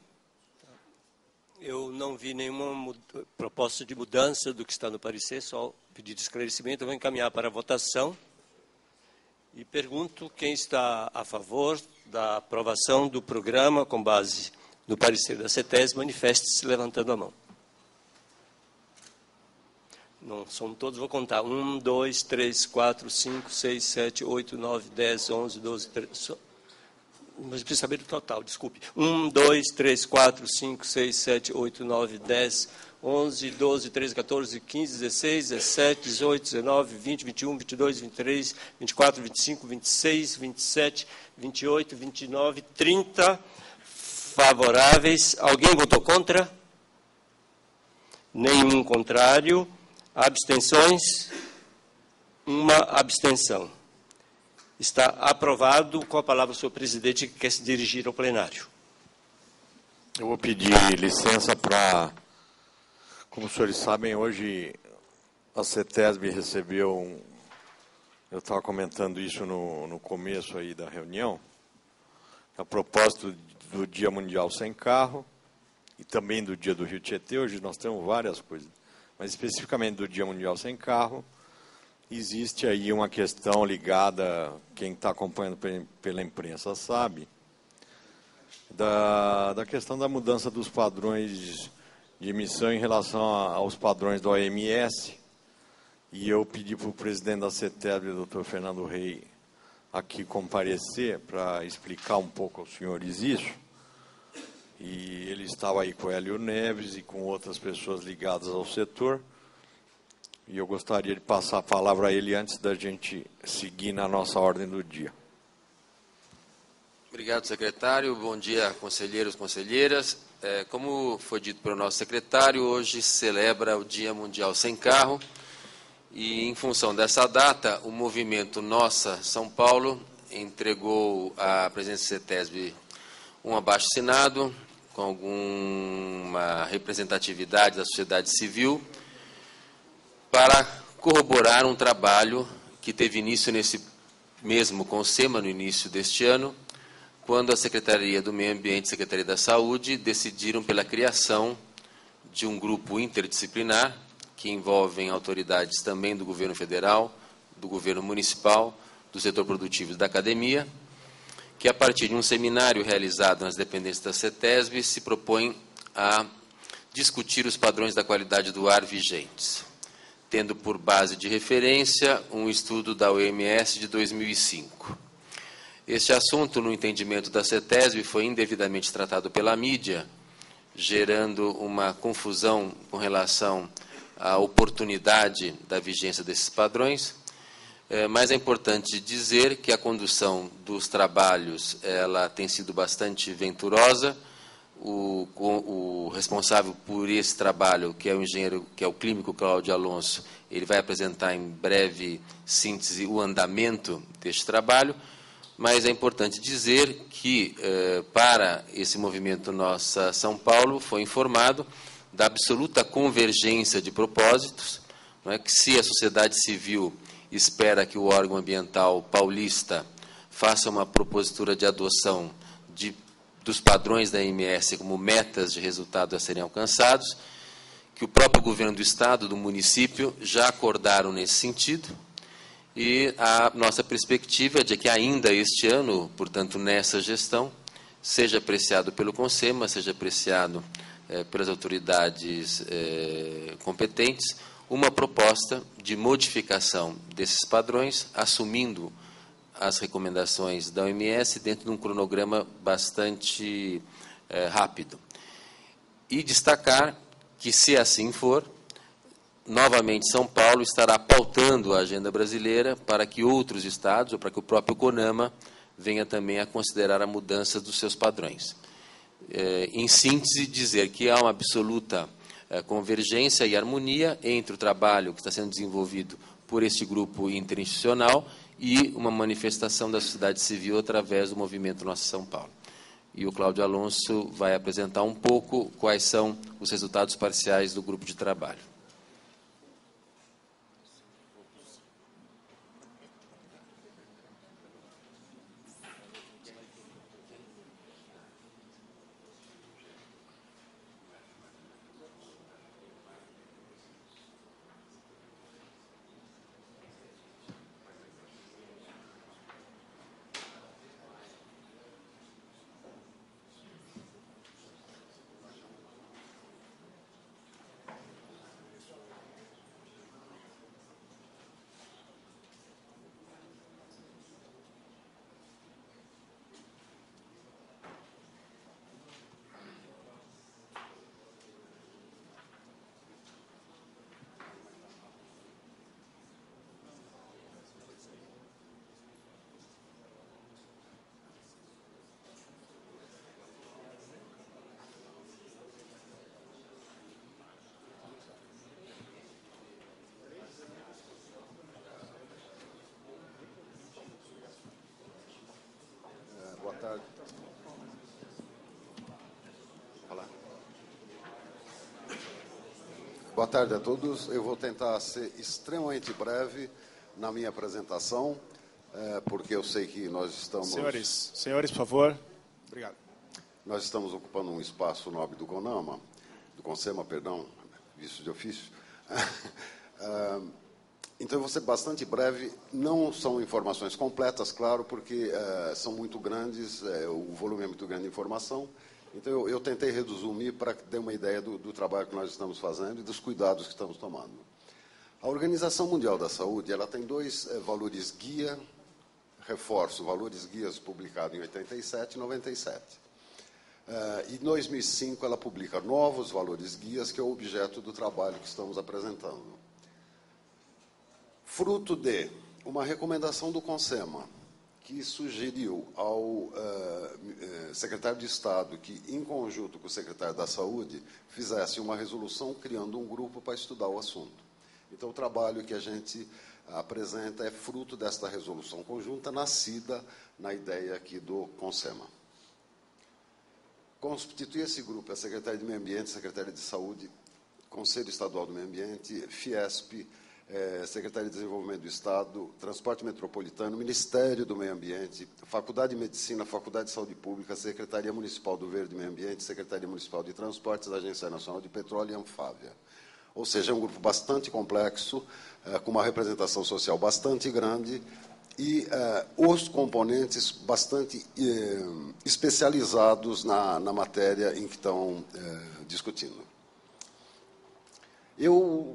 Eu não vi nenhuma proposta de mudança do que está no parecer, só pedido de esclarecimento. Eu vou encaminhar para a votação. E pergunto quem está a favor da aprovação do programa com base no parecer da CETESB, manifeste-se levantando a mão. Não são todos, vou contar. um, dois, três, quatro, cinco, seis, sete, oito, nove, dez, onze, doze, treze... Mas preciso saber do total, desculpe. um, dois, três, quatro, cinco, seis, sete, oito, nove, dez, onze, doze, treze, quatorze, quinze, dezesseis, dezessete, dezoito, dezenove, vinte, vinte e um, vinte e dois, vinte e três, vinte e quatro, vinte e cinco, vinte e seis, vinte e sete, vinte e oito, vinte e nove, trinta favoráveis. Alguém votou contra? Nenhum contrário. Abstenções? Uma abstenção. Está aprovado. Com a palavra o senhor presidente, que quer se dirigir ao plenário. Eu vou pedir licença para, como os senhores sabem, hoje a CETESB recebeu, um, eu estava comentando isso no, no começo aí da reunião, a propósito do Dia Mundial Sem Carro e também do Dia do Rio Tietê. Hoje nós temos várias coisas, mas especificamente do Dia Mundial Sem Carro, existe aí uma questão ligada, quem está acompanhando pela imprensa sabe, da, da questão da mudança dos padrões de emissão em relação a, aos padrões da O M S. E eu pedi para o presidente da CETESB, o doutor Fernando Rey, aqui comparecer para explicar um pouco aos senhores isso. E ele estava aí com o Hélio Neves e com outras pessoas ligadas ao setor. E eu gostaria de passar a palavra a ele antes da gente seguir na nossa ordem do dia. Obrigado, secretário. Bom dia, conselheiros e conselheiras. É, como foi dito pelo nosso secretário, hoje se celebra o Dia Mundial Sem Carro. E, em função dessa data, o movimento Nossa São Paulo entregou à presidência da CETESB um abaixo-assinado com alguma representatividade da sociedade civil para corroborar um trabalho que teve início nesse mesmo CONSEMA, no início deste ano, quando a Secretaria do Meio Ambiente e a Secretaria da Saúde decidiram pela criação de um grupo interdisciplinar que envolvem autoridades também do governo federal, do governo municipal, do setor produtivo e da academia, que a partir de um seminário realizado nas dependências da CETESB se propõe a discutir os padrões da qualidade do ar vigentes, tendo por base de referência um estudo da O M S de dois mil e cinco. Este assunto, no entendimento da CETESB, foi indevidamente tratado pela mídia, gerando uma confusão com relação à oportunidade da vigência desses padrões, é, mas é importante dizer que a condução dos trabalhos ela tem sido bastante venturosa. O, o responsável por esse trabalho, que é o engenheiro, que é o clínico Cláudio Alonso, ele vai apresentar em breve síntese o andamento deste trabalho, mas é importante dizer que, eh, para esse movimento Nossa São Paulo, foi informado da absoluta convergência de propósitos, não é, que se a sociedade civil espera que o órgão ambiental paulista faça uma propositura de adoção de dos padrões da O M S como metas de resultado a serem alcançados, que o próprio governo do Estado, do município, já acordaram nesse sentido, e a nossa perspectiva é de que ainda este ano, portanto, nessa gestão, seja apreciado pelo CONSEMA, seja apreciado eh, pelas autoridades eh, competentes, uma proposta de modificação desses padrões, assumindo as recomendações da O M S dentro de um cronograma bastante eh, rápido. E destacar que, se assim for, novamente São Paulo estará pautando a agenda brasileira para que outros estados, ou para que o próprio CONAMA, venha também a considerar a mudança dos seus padrões. É, em síntese, dizer que há uma absoluta é, convergência e harmonia entre o trabalho que está sendo desenvolvido por este grupo interinstitucional e uma manifestação da sociedade civil através do movimento Nossa São Paulo. E o Cláudio Alonso vai apresentar um pouco quais são os resultados parciais do grupo de trabalho. Boa tarde. Olá. Boa tarde a todos. Eu vou tentar ser extremamente breve na minha apresentação, é, porque eu sei que nós estamos... Senhores, senhores, por favor. Obrigado. Nós estamos ocupando um espaço nobre do CONAMA, do CONSEMA, perdão, visto de ofício. é, Então, eu vou ser bastante breve. Não são informações completas, claro, porque uh, são muito grandes, uh, o volume é muito grande de informação. Então, eu, eu tentei resumir para que dê uma ideia do, do trabalho que nós estamos fazendo e dos cuidados que estamos tomando. A Organização Mundial da Saúde, ela tem dois uh, valores guia, reforço, valores guias publicados em oitenta e sete e noventa e sete. Uh, em dois mil e cinco, ela publica novos valores guias, que é o objeto do trabalho que estamos apresentando. Fruto de uma recomendação do CONSEMA, que sugeriu ao uh, uh, secretário de Estado que, em conjunto com o secretário da Saúde, fizesse uma resolução criando um grupo para estudar o assunto. Então, o trabalho que a gente apresenta é fruto desta resolução conjunta, nascida na ideia aqui do CONSEMA. Constitui esse grupo a Secretaria de Meio Ambiente, Secretaria de Saúde, Conselho Estadual do Meio Ambiente, Fiesp, É, Secretaria de Desenvolvimento do Estado, Transporte Metropolitano, Ministério do Meio Ambiente, Faculdade de Medicina, Faculdade de Saúde Pública, Secretaria Municipal do Verde e Meio Ambiente, Secretaria Municipal de Transportes, Agência Nacional de Petróleo e Anfávia. Ou seja, é um grupo bastante complexo, é, com uma representação social bastante grande e é, os componentes bastante é, especializados na, na matéria em que estão é, discutindo. Eu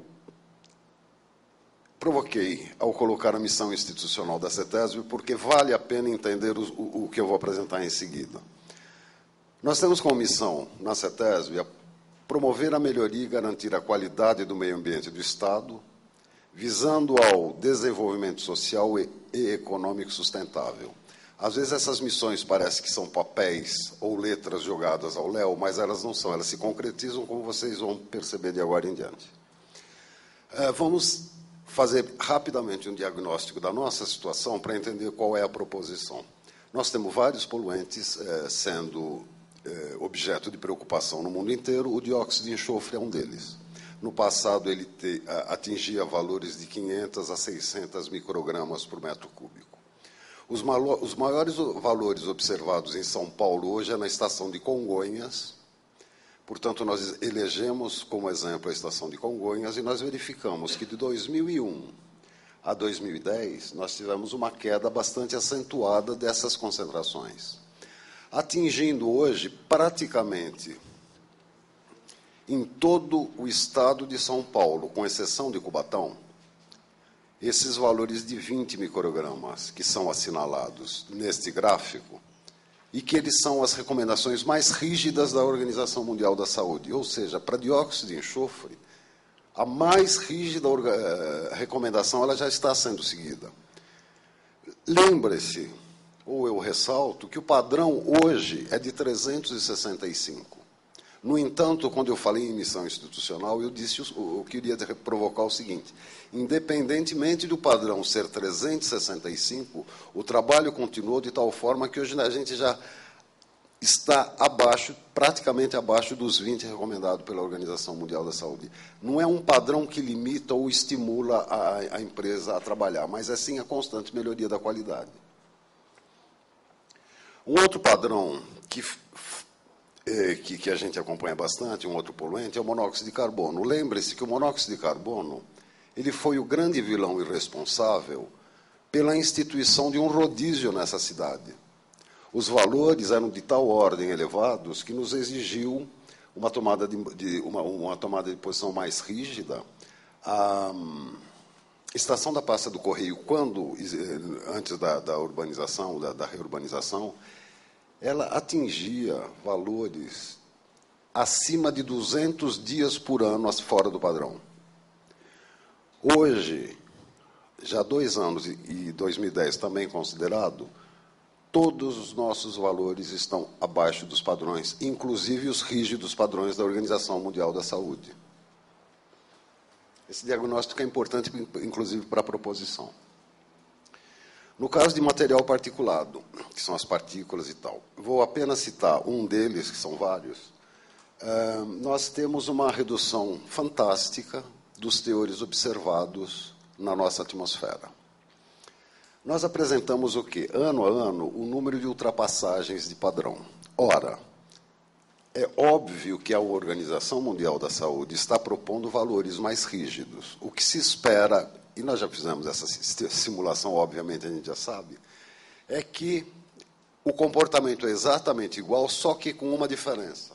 provoquei ao colocar a missão institucional da CETESB, porque vale a pena entender o, o, o que eu vou apresentar em seguida. Nós temos como missão, na CETESB, a promover a melhoria e garantir a qualidade do meio ambiente do Estado, visando ao desenvolvimento social e, e econômico sustentável. Às vezes essas missões parecem que são papéis ou letras jogadas ao léu, mas elas não são, elas se concretizam, como vocês vão perceber de agora em diante. É, vamos fazer rapidamente um diagnóstico da nossa situação para entender qual é a proposição. Nós temos vários poluentes eh, sendo eh, objeto de preocupação no mundo inteiro. O dióxido de enxofre é um deles. No passado, ele te, a, atingia valores de quinhentos a seiscentos microgramas por metro cúbico. Os, malo, os maiores valores observados em São Paulo hoje é na estação de Congonhas. Portanto, nós elegemos como exemplo a estação de Congonhas e nós verificamos que de dois mil e um a dois mil e dez nós tivemos uma queda bastante acentuada dessas concentrações, atingindo hoje praticamente em todo o estado de São Paulo, com exceção de Cubatão, esses valores de vinte microgramas que são assinalados neste gráfico, e que eles são as recomendações mais rígidas da Organização Mundial da Saúde, ou seja, para dióxido de enxofre, a mais rígida recomendação ela já está sendo seguida. Lembre-se, ou eu ressalto, que o padrão hoje é de trezentos e sessenta e cinco. No entanto, quando eu falei em emissão institucional, eu disse, eu queria provocar o seguinte: independentemente do padrão ser trezentos e sessenta e cinco, o trabalho continuou de tal forma que hoje a gente já está abaixo, praticamente abaixo dos vinte recomendados pela Organização Mundial da Saúde. Não é um padrão que limita ou estimula a, a empresa a trabalhar, mas é sim a constante melhoria da qualidade. Um outro padrão que Que, que a gente acompanha bastante, um outro poluente, é o monóxido de carbono. Lembre-se que o monóxido de carbono ele foi o grande vilão irresponsável pela instituição de um rodízio nessa cidade. Os valores eram de tal ordem elevados que nos exigiu uma tomada de, de, uma, uma tomada de posição mais rígida. A estação da Praça do Correio, quando, antes da, da urbanização, da, da reurbanização, ela atingia valores acima de duzentos dias por ano fora do padrão. Hoje, já há dois anos, e dois mil e dez também considerado, todos os nossos valores estão abaixo dos padrões, inclusive os rígidos padrões da Organização Mundial da Saúde. Esse diagnóstico é importante, inclusive, para a proposição. No caso de material particulado, que são as partículas e tal, vou apenas citar um deles, que são vários. Uh, nós temos uma redução fantástica dos teores observados na nossa atmosfera. Nós apresentamos o quê? Ano a ano, o número de ultrapassagens de padrão. Ora, é óbvio que a Organização Mundial da Saúde está propondo valores mais rígidos. O que se espera, e nós já fizemos essa simulação, obviamente a gente já sabe, é que o comportamento é exatamente igual, só que com uma diferença.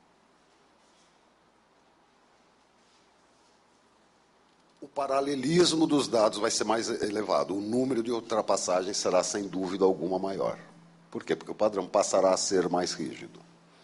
O paralelismo dos dados vai ser mais elevado, o número de ultrapassagens será, sem dúvida alguma, maior. Por quê? Porque o padrão passará a ser mais rígido.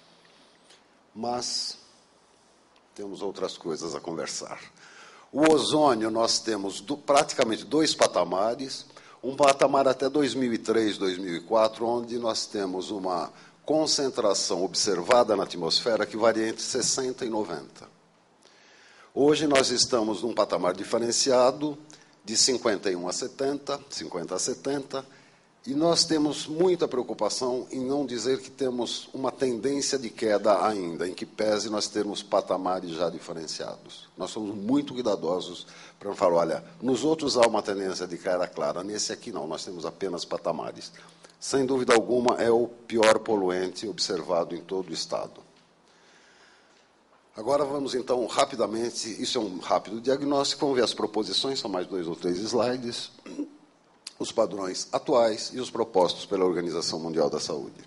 Mas temos outras coisas a conversar. O ozônio, nós temos do, praticamente dois patamares, um patamar até dois mil e três, dois mil e quatro, onde nós temos uma concentração observada na atmosfera que varia entre sessenta e noventa. Hoje nós estamos num patamar diferenciado de cinquenta e um a setenta, cinquenta a setenta, e nós temos muita preocupação em não dizer que temos uma tendência de queda ainda, em que pese nós termos patamares já diferenciados. Nós somos muito cuidadosos para não falar, olha, nos outros há uma tendência de queda clara, nesse aqui não, nós temos apenas patamares. Sem dúvida alguma, é o pior poluente observado em todo o Estado. Agora vamos, então, rapidamente, isso é um rápido diagnóstico, vamos ver as proposições, são mais dois ou três slides, os padrões atuais e os propostos pela Organização Mundial da Saúde.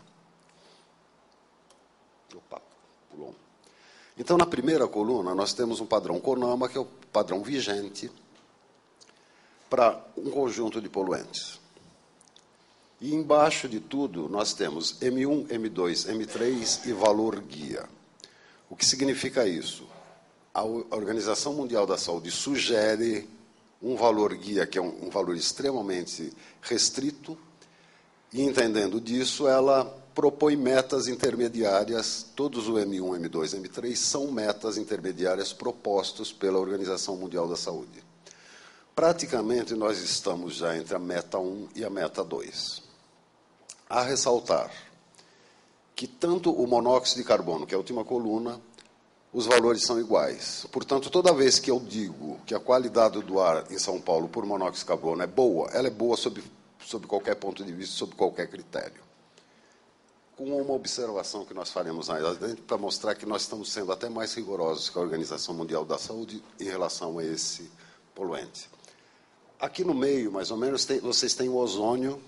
Opa, pulou. Então, na primeira coluna, nós temos um padrão CONAMA, que é o padrão vigente para um conjunto de poluentes. E embaixo de tudo, nós temos M um, M dois, M três e valor guia. O que significa isso? A Organização Mundial da Saúde sugere um valor guia, que é um, um valor extremamente restrito, e, entendendo disso, ela propõe metas intermediárias, todos o M um, M dois, M três são metas intermediárias propostos pela Organização Mundial da Saúde. Praticamente, nós estamos já entre a meta um e a meta dois. A ressaltar que tanto o monóxido de carbono, que é a última coluna, os valores são iguais. Portanto, toda vez que eu digo que a qualidade do ar em São Paulo por monóxido de carbono é boa, ela é boa sob, sob qualquer ponto de vista, sob qualquer critério. Com uma observação que nós faremos aí dentro para mostrar que nós estamos sendo até mais rigorosos que a Organização Mundial da Saúde em relação a esse poluente. Aqui no meio, mais ou menos, tem, vocês têm o ozônio,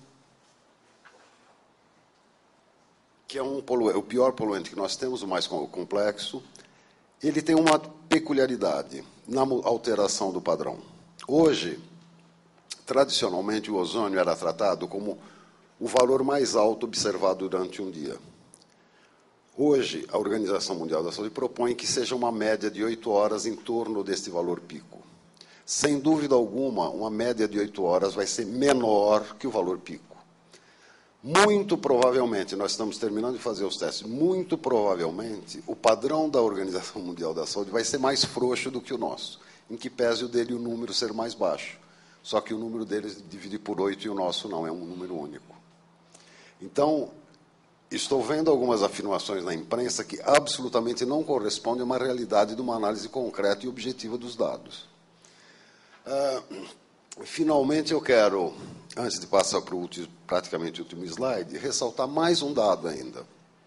que é um poluente, o pior poluente que nós temos, o mais complexo, ele tem uma peculiaridade na alteração do padrão. Hoje, tradicionalmente, o ozônio era tratado como o valor mais alto observado durante um dia. Hoje, a Organização Mundial da Saúde propõe que seja uma média de oito horas em torno deste valor pico. Sem dúvida alguma, uma média de oito horas vai ser menor que o valor pico. Muito provavelmente, nós estamos terminando de fazer os testes, muito provavelmente, o padrão da Organização Mundial da Saúde vai ser mais frouxo do que o nosso, em que pese o dele o número ser mais baixo. Só que o número deles divide por oito e o nosso não, é um número único. Então, estou vendo algumas afirmações na imprensa que absolutamente não correspondem a uma realidade de uma análise concreta e objetiva dos dados. Uh, finalmente, eu quero, antes de passar para o último, praticamente o último slide, ressaltar mais um dado ainda.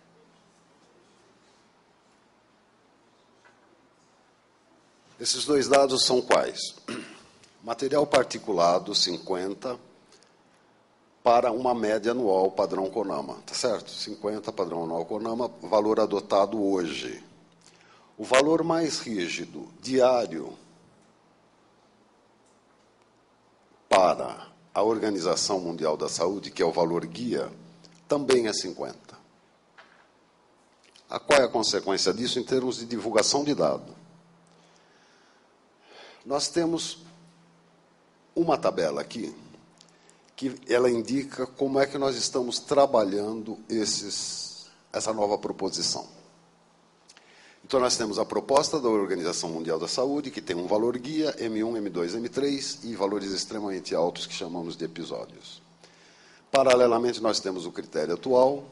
Esses dois dados são quais? Material particulado, cinquenta, para uma média anual padrão CONAMA, tá certo? cinquenta padrão anual CONAMA, valor adotado hoje. O valor mais rígido, diário, para a Organização Mundial da Saúde, que é o valor guia, também é cinquenta. A qual é a consequência disso em termos de divulgação de dado? Nós temos uma tabela aqui, que ela indica como é que nós estamos trabalhando esses, essa nova proposição. Então, nós temos a proposta da Organização Mundial da Saúde, que tem um valor guia, M um, M dois, M três, e valores extremamente altos, que chamamos de episódios. Paralelamente, nós temos o critério atual,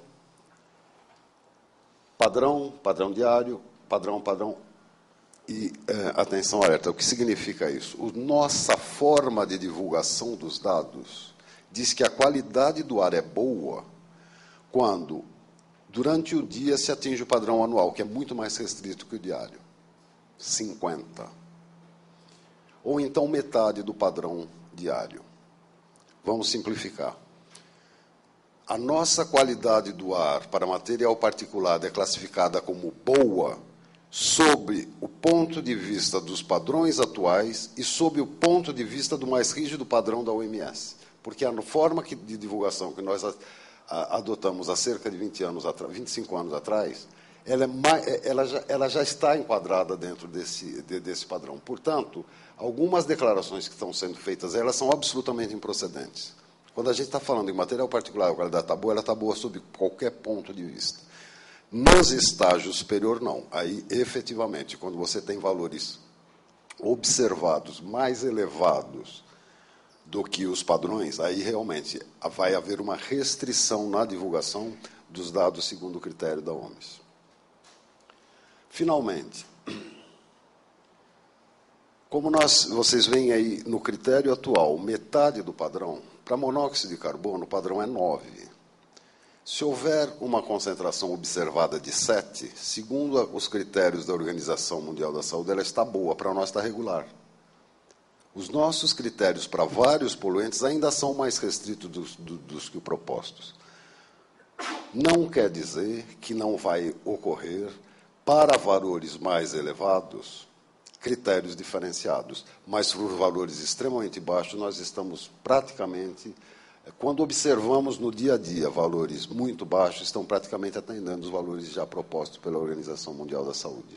padrão, padrão diário, padrão, padrão, e é, atenção alerta. O que significa isso? O, nossa forma de divulgação dos dados diz que a qualidade do ar é boa quando, durante o dia, se atinge o padrão anual, que é muito mais restrito que o diário, cinquenta. Ou então metade do padrão diário. Vamos simplificar. A nossa qualidade do ar para material particulado é classificada como boa sob o ponto de vista dos padrões atuais e sob o ponto de vista do mais rígido padrão da O M S. Porque a forma de divulgação que nós adotamos há cerca de vinte anos, vinte e cinco anos atrás, ela, é mais, ela, já, ela já está enquadrada dentro desse, de, desse padrão. Portanto, algumas declarações que estão sendo feitas, elas são absolutamente improcedentes. Quando a gente está falando em material particular, a qualidade está boa, ela está boa sob qualquer ponto de vista. Nos estágios superior, não. Aí, efetivamente, quando você tem valores observados mais elevados do que os padrões, aí realmente vai haver uma restrição na divulgação dos dados segundo o critério da O M S. Finalmente, como nós, vocês veem aí no critério atual, metade do padrão, para monóxido de carbono, o padrão é nove. Se houver uma concentração observada de sete, segundo os critérios da Organização Mundial da Saúde, ela está boa, para nós está regular. Os nossos critérios para vários poluentes ainda são mais restritos dos, dos, dos que os propostos. Não quer dizer que não vai ocorrer, para valores mais elevados, critérios diferenciados, mas por valores extremamente baixos, nós estamos praticamente, quando observamos no dia a dia valores muito baixos, estão praticamente atendendo os valores já propostos pela Organização Mundial da Saúde.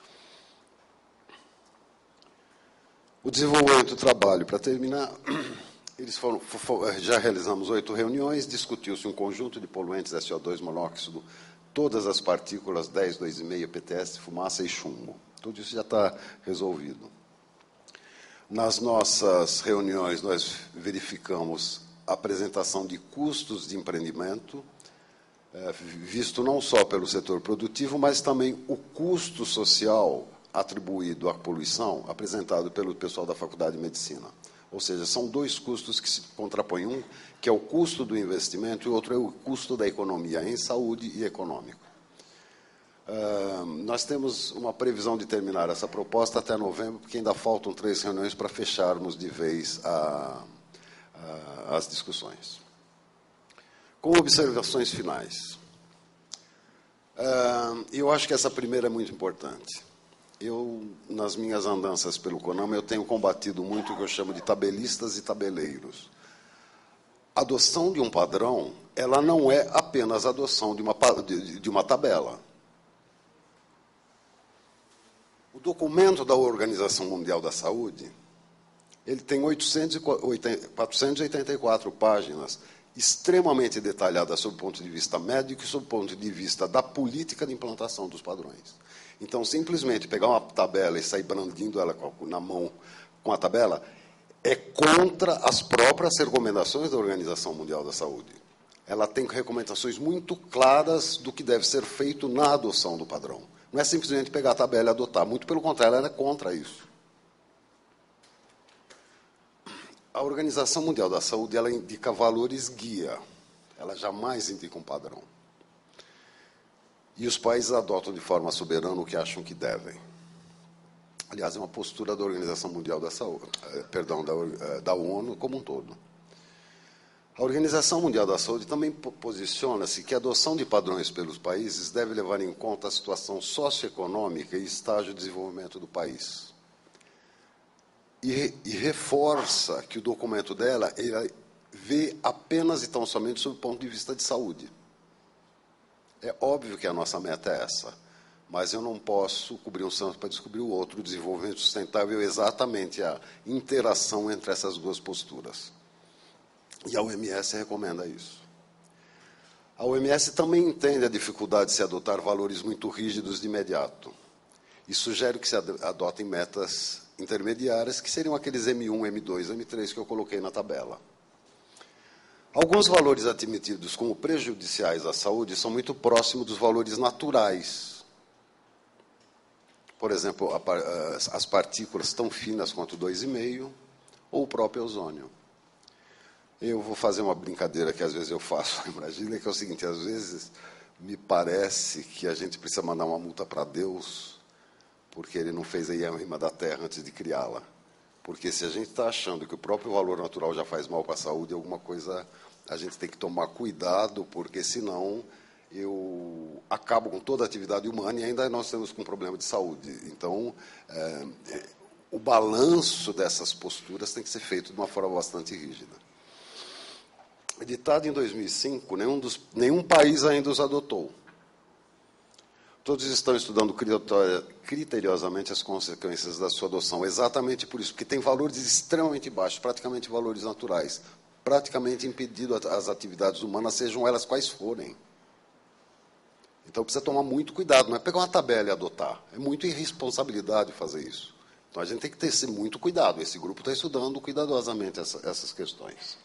O desenvolvimento do trabalho, para terminar, eles foram, já realizamos oito reuniões, discutiu-se um conjunto de poluentes S O dois, monóxido, todas as partículas dez, dois vírgula cinco, P T S, fumaça e chumbo. Tudo isso já está resolvido. Nas nossas reuniões, nós verificamos a apresentação de custos de empreendimento, visto não só pelo setor produtivo, mas também o custo social atribuído à poluição, apresentado pelo pessoal da Faculdade de Medicina. Ou seja, são dois custos que se contrapõem, um que é o custo do investimento e o outro é o custo da economia, em saúde e econômico. Uh, nós temos uma previsão de terminar essa proposta até novembro, porque ainda faltam três reuniões para fecharmos de vez a, a, as discussões. Com observações finais. Uh, eu acho que essa primeira é muito importante. eu, nas minhas andanças pelo CONAMA, eu tenho combatido muito o que eu chamo de tabelistas e tabeleiros. A adoção de um padrão, ela não é apenas a adoção de uma, de, de uma tabela. O documento da Organização Mundial da Saúde, ele tem quatrocentas e oitenta e quatro páginas, extremamente detalhadas sob o ponto de vista médico e sob o ponto de vista da política de implantação dos padrões. Então, simplesmente pegar uma tabela e sair brandindo ela na mão com a tabela é contra as próprias recomendações da Organização Mundial da Saúde. Ela tem recomendações muito claras do que deve ser feito na adoção do padrão. Não é simplesmente pegar a tabela e adotar. Muito pelo contrário, ela é contra isso. A Organização Mundial da Saúde, ela indica valores guia. Ela jamais indica um padrão. E os países adotam de forma soberana o que acham que devem. Aliás, é uma postura da Organização Mundial da Saúde, perdão, da, da ONU como um todo. A Organização Mundial da Saúde também posiciona-se que a adoção de padrões pelos países deve levar em conta a situação socioeconômica e estágio de desenvolvimento do país. E, e reforça que o documento dela ele vê apenas e tão somente sob o ponto de vista de saúde. É óbvio que a nossa meta é essa, mas eu não posso cobrir um santo para descobrir o outro. O desenvolvimento sustentável é exatamente a interação entre essas duas posturas. E a O M S recomenda isso. A O M S também entende a dificuldade de se adotar valores muito rígidos de imediato e sugere que se adotem metas intermediárias, que seriam aqueles M um, M dois, M três que eu coloquei na tabela. Alguns valores admitidos como prejudiciais à saúde são muito próximos dos valores naturais. Por exemplo, as partículas tão finas quanto dois vírgula cinco ou o próprio ozônio. Eu vou fazer uma brincadeira que às vezes eu faço em Brasília, que é o seguinte: às vezes me parece que a gente precisa mandar uma multa para Deus porque ele não fez a rima da terra antes de criá-la. Porque se a gente está achando que o próprio valor natural já faz mal para a saúde, alguma coisa a gente tem que tomar cuidado, porque senão eu acabo com toda a atividade humana e ainda nós temos um problema de saúde. Então, é, o balanço dessas posturas tem que ser feito de uma forma bastante rígida. Editado em dois mil e cinco, nenhum, dos, nenhum país ainda os adotou. Todos estão estudando criteriosamente as consequências da sua adoção, exatamente por isso, porque tem valores extremamente baixos, praticamente valores naturais, praticamente impedido as atividades humanas, sejam elas quais forem. Então, precisa tomar muito cuidado, não é pegar uma tabela e adotar, é muita irresponsabilidade fazer isso. Então, a gente tem que ter esse muito cuidado, esse grupo está estudando cuidadosamente essa, essas questões.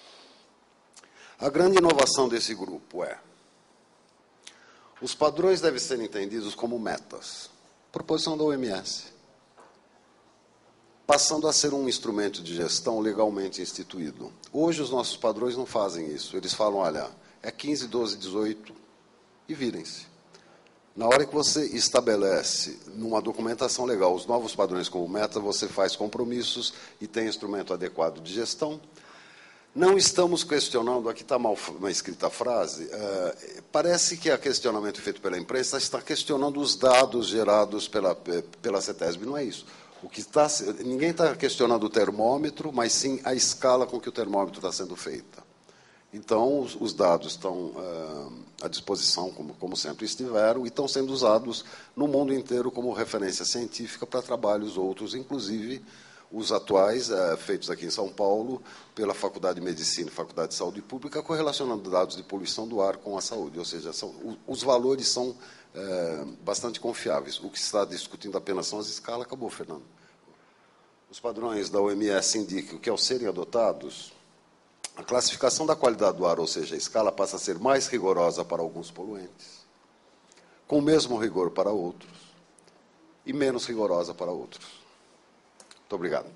A grande inovação desse grupo é: os padrões devem ser entendidos como metas, proposição da O M S, passando a ser um instrumento de gestão legalmente instituído. Hoje, os nossos padrões não fazem isso. Eles falam, olha, é quinze, doze, dezoito, e virem-se. Na hora que você estabelece, numa documentação legal, os novos padrões como meta, você faz compromissos e tem instrumento adequado de gestão. Não estamos questionando, aqui está mal escrita a frase, uh, parece que o questionamento feito pela imprensa está questionando os dados gerados pela, pela CETESB, não é isso. O que está, ninguém está questionando o termômetro, mas sim a escala com que o termômetro está sendo feita. Então, os, os dados estão uh, à disposição, como, como sempre estiveram, e estão sendo usados no mundo inteiro como referência científica para trabalhos outros, inclusive os atuais, eh, feitos aqui em São Paulo, pela Faculdade de Medicina e Faculdade de Saúde Pública, correlacionando dados de poluição do ar com a saúde. Ou seja, são, os valores são eh, bastante confiáveis. O que se está discutindo apenas são as escalas. Acabou, Fernando. Os padrões da O M S indicam que, ao serem adotados, a classificação da qualidade do ar, ou seja, a escala, passa a ser mais rigorosa para alguns poluentes, com o mesmo rigor para outros, e menos rigorosa para outros. Muito obrigado.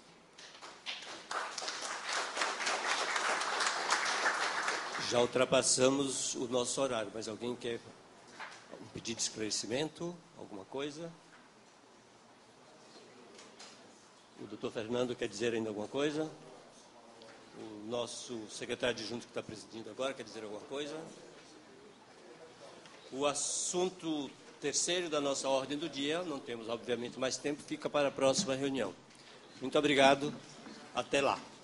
Já ultrapassamos o nosso horário, mas alguém quer um pedido de esclarecimento? Alguma coisa? O doutor Fernando quer dizer ainda alguma coisa? O nosso secretário adjunto que está presidindo agora quer dizer alguma coisa? O assunto terceiro da nossa ordem do dia, não temos, obviamente, mais tempo, fica para a próxima reunião. Muito obrigado, até lá.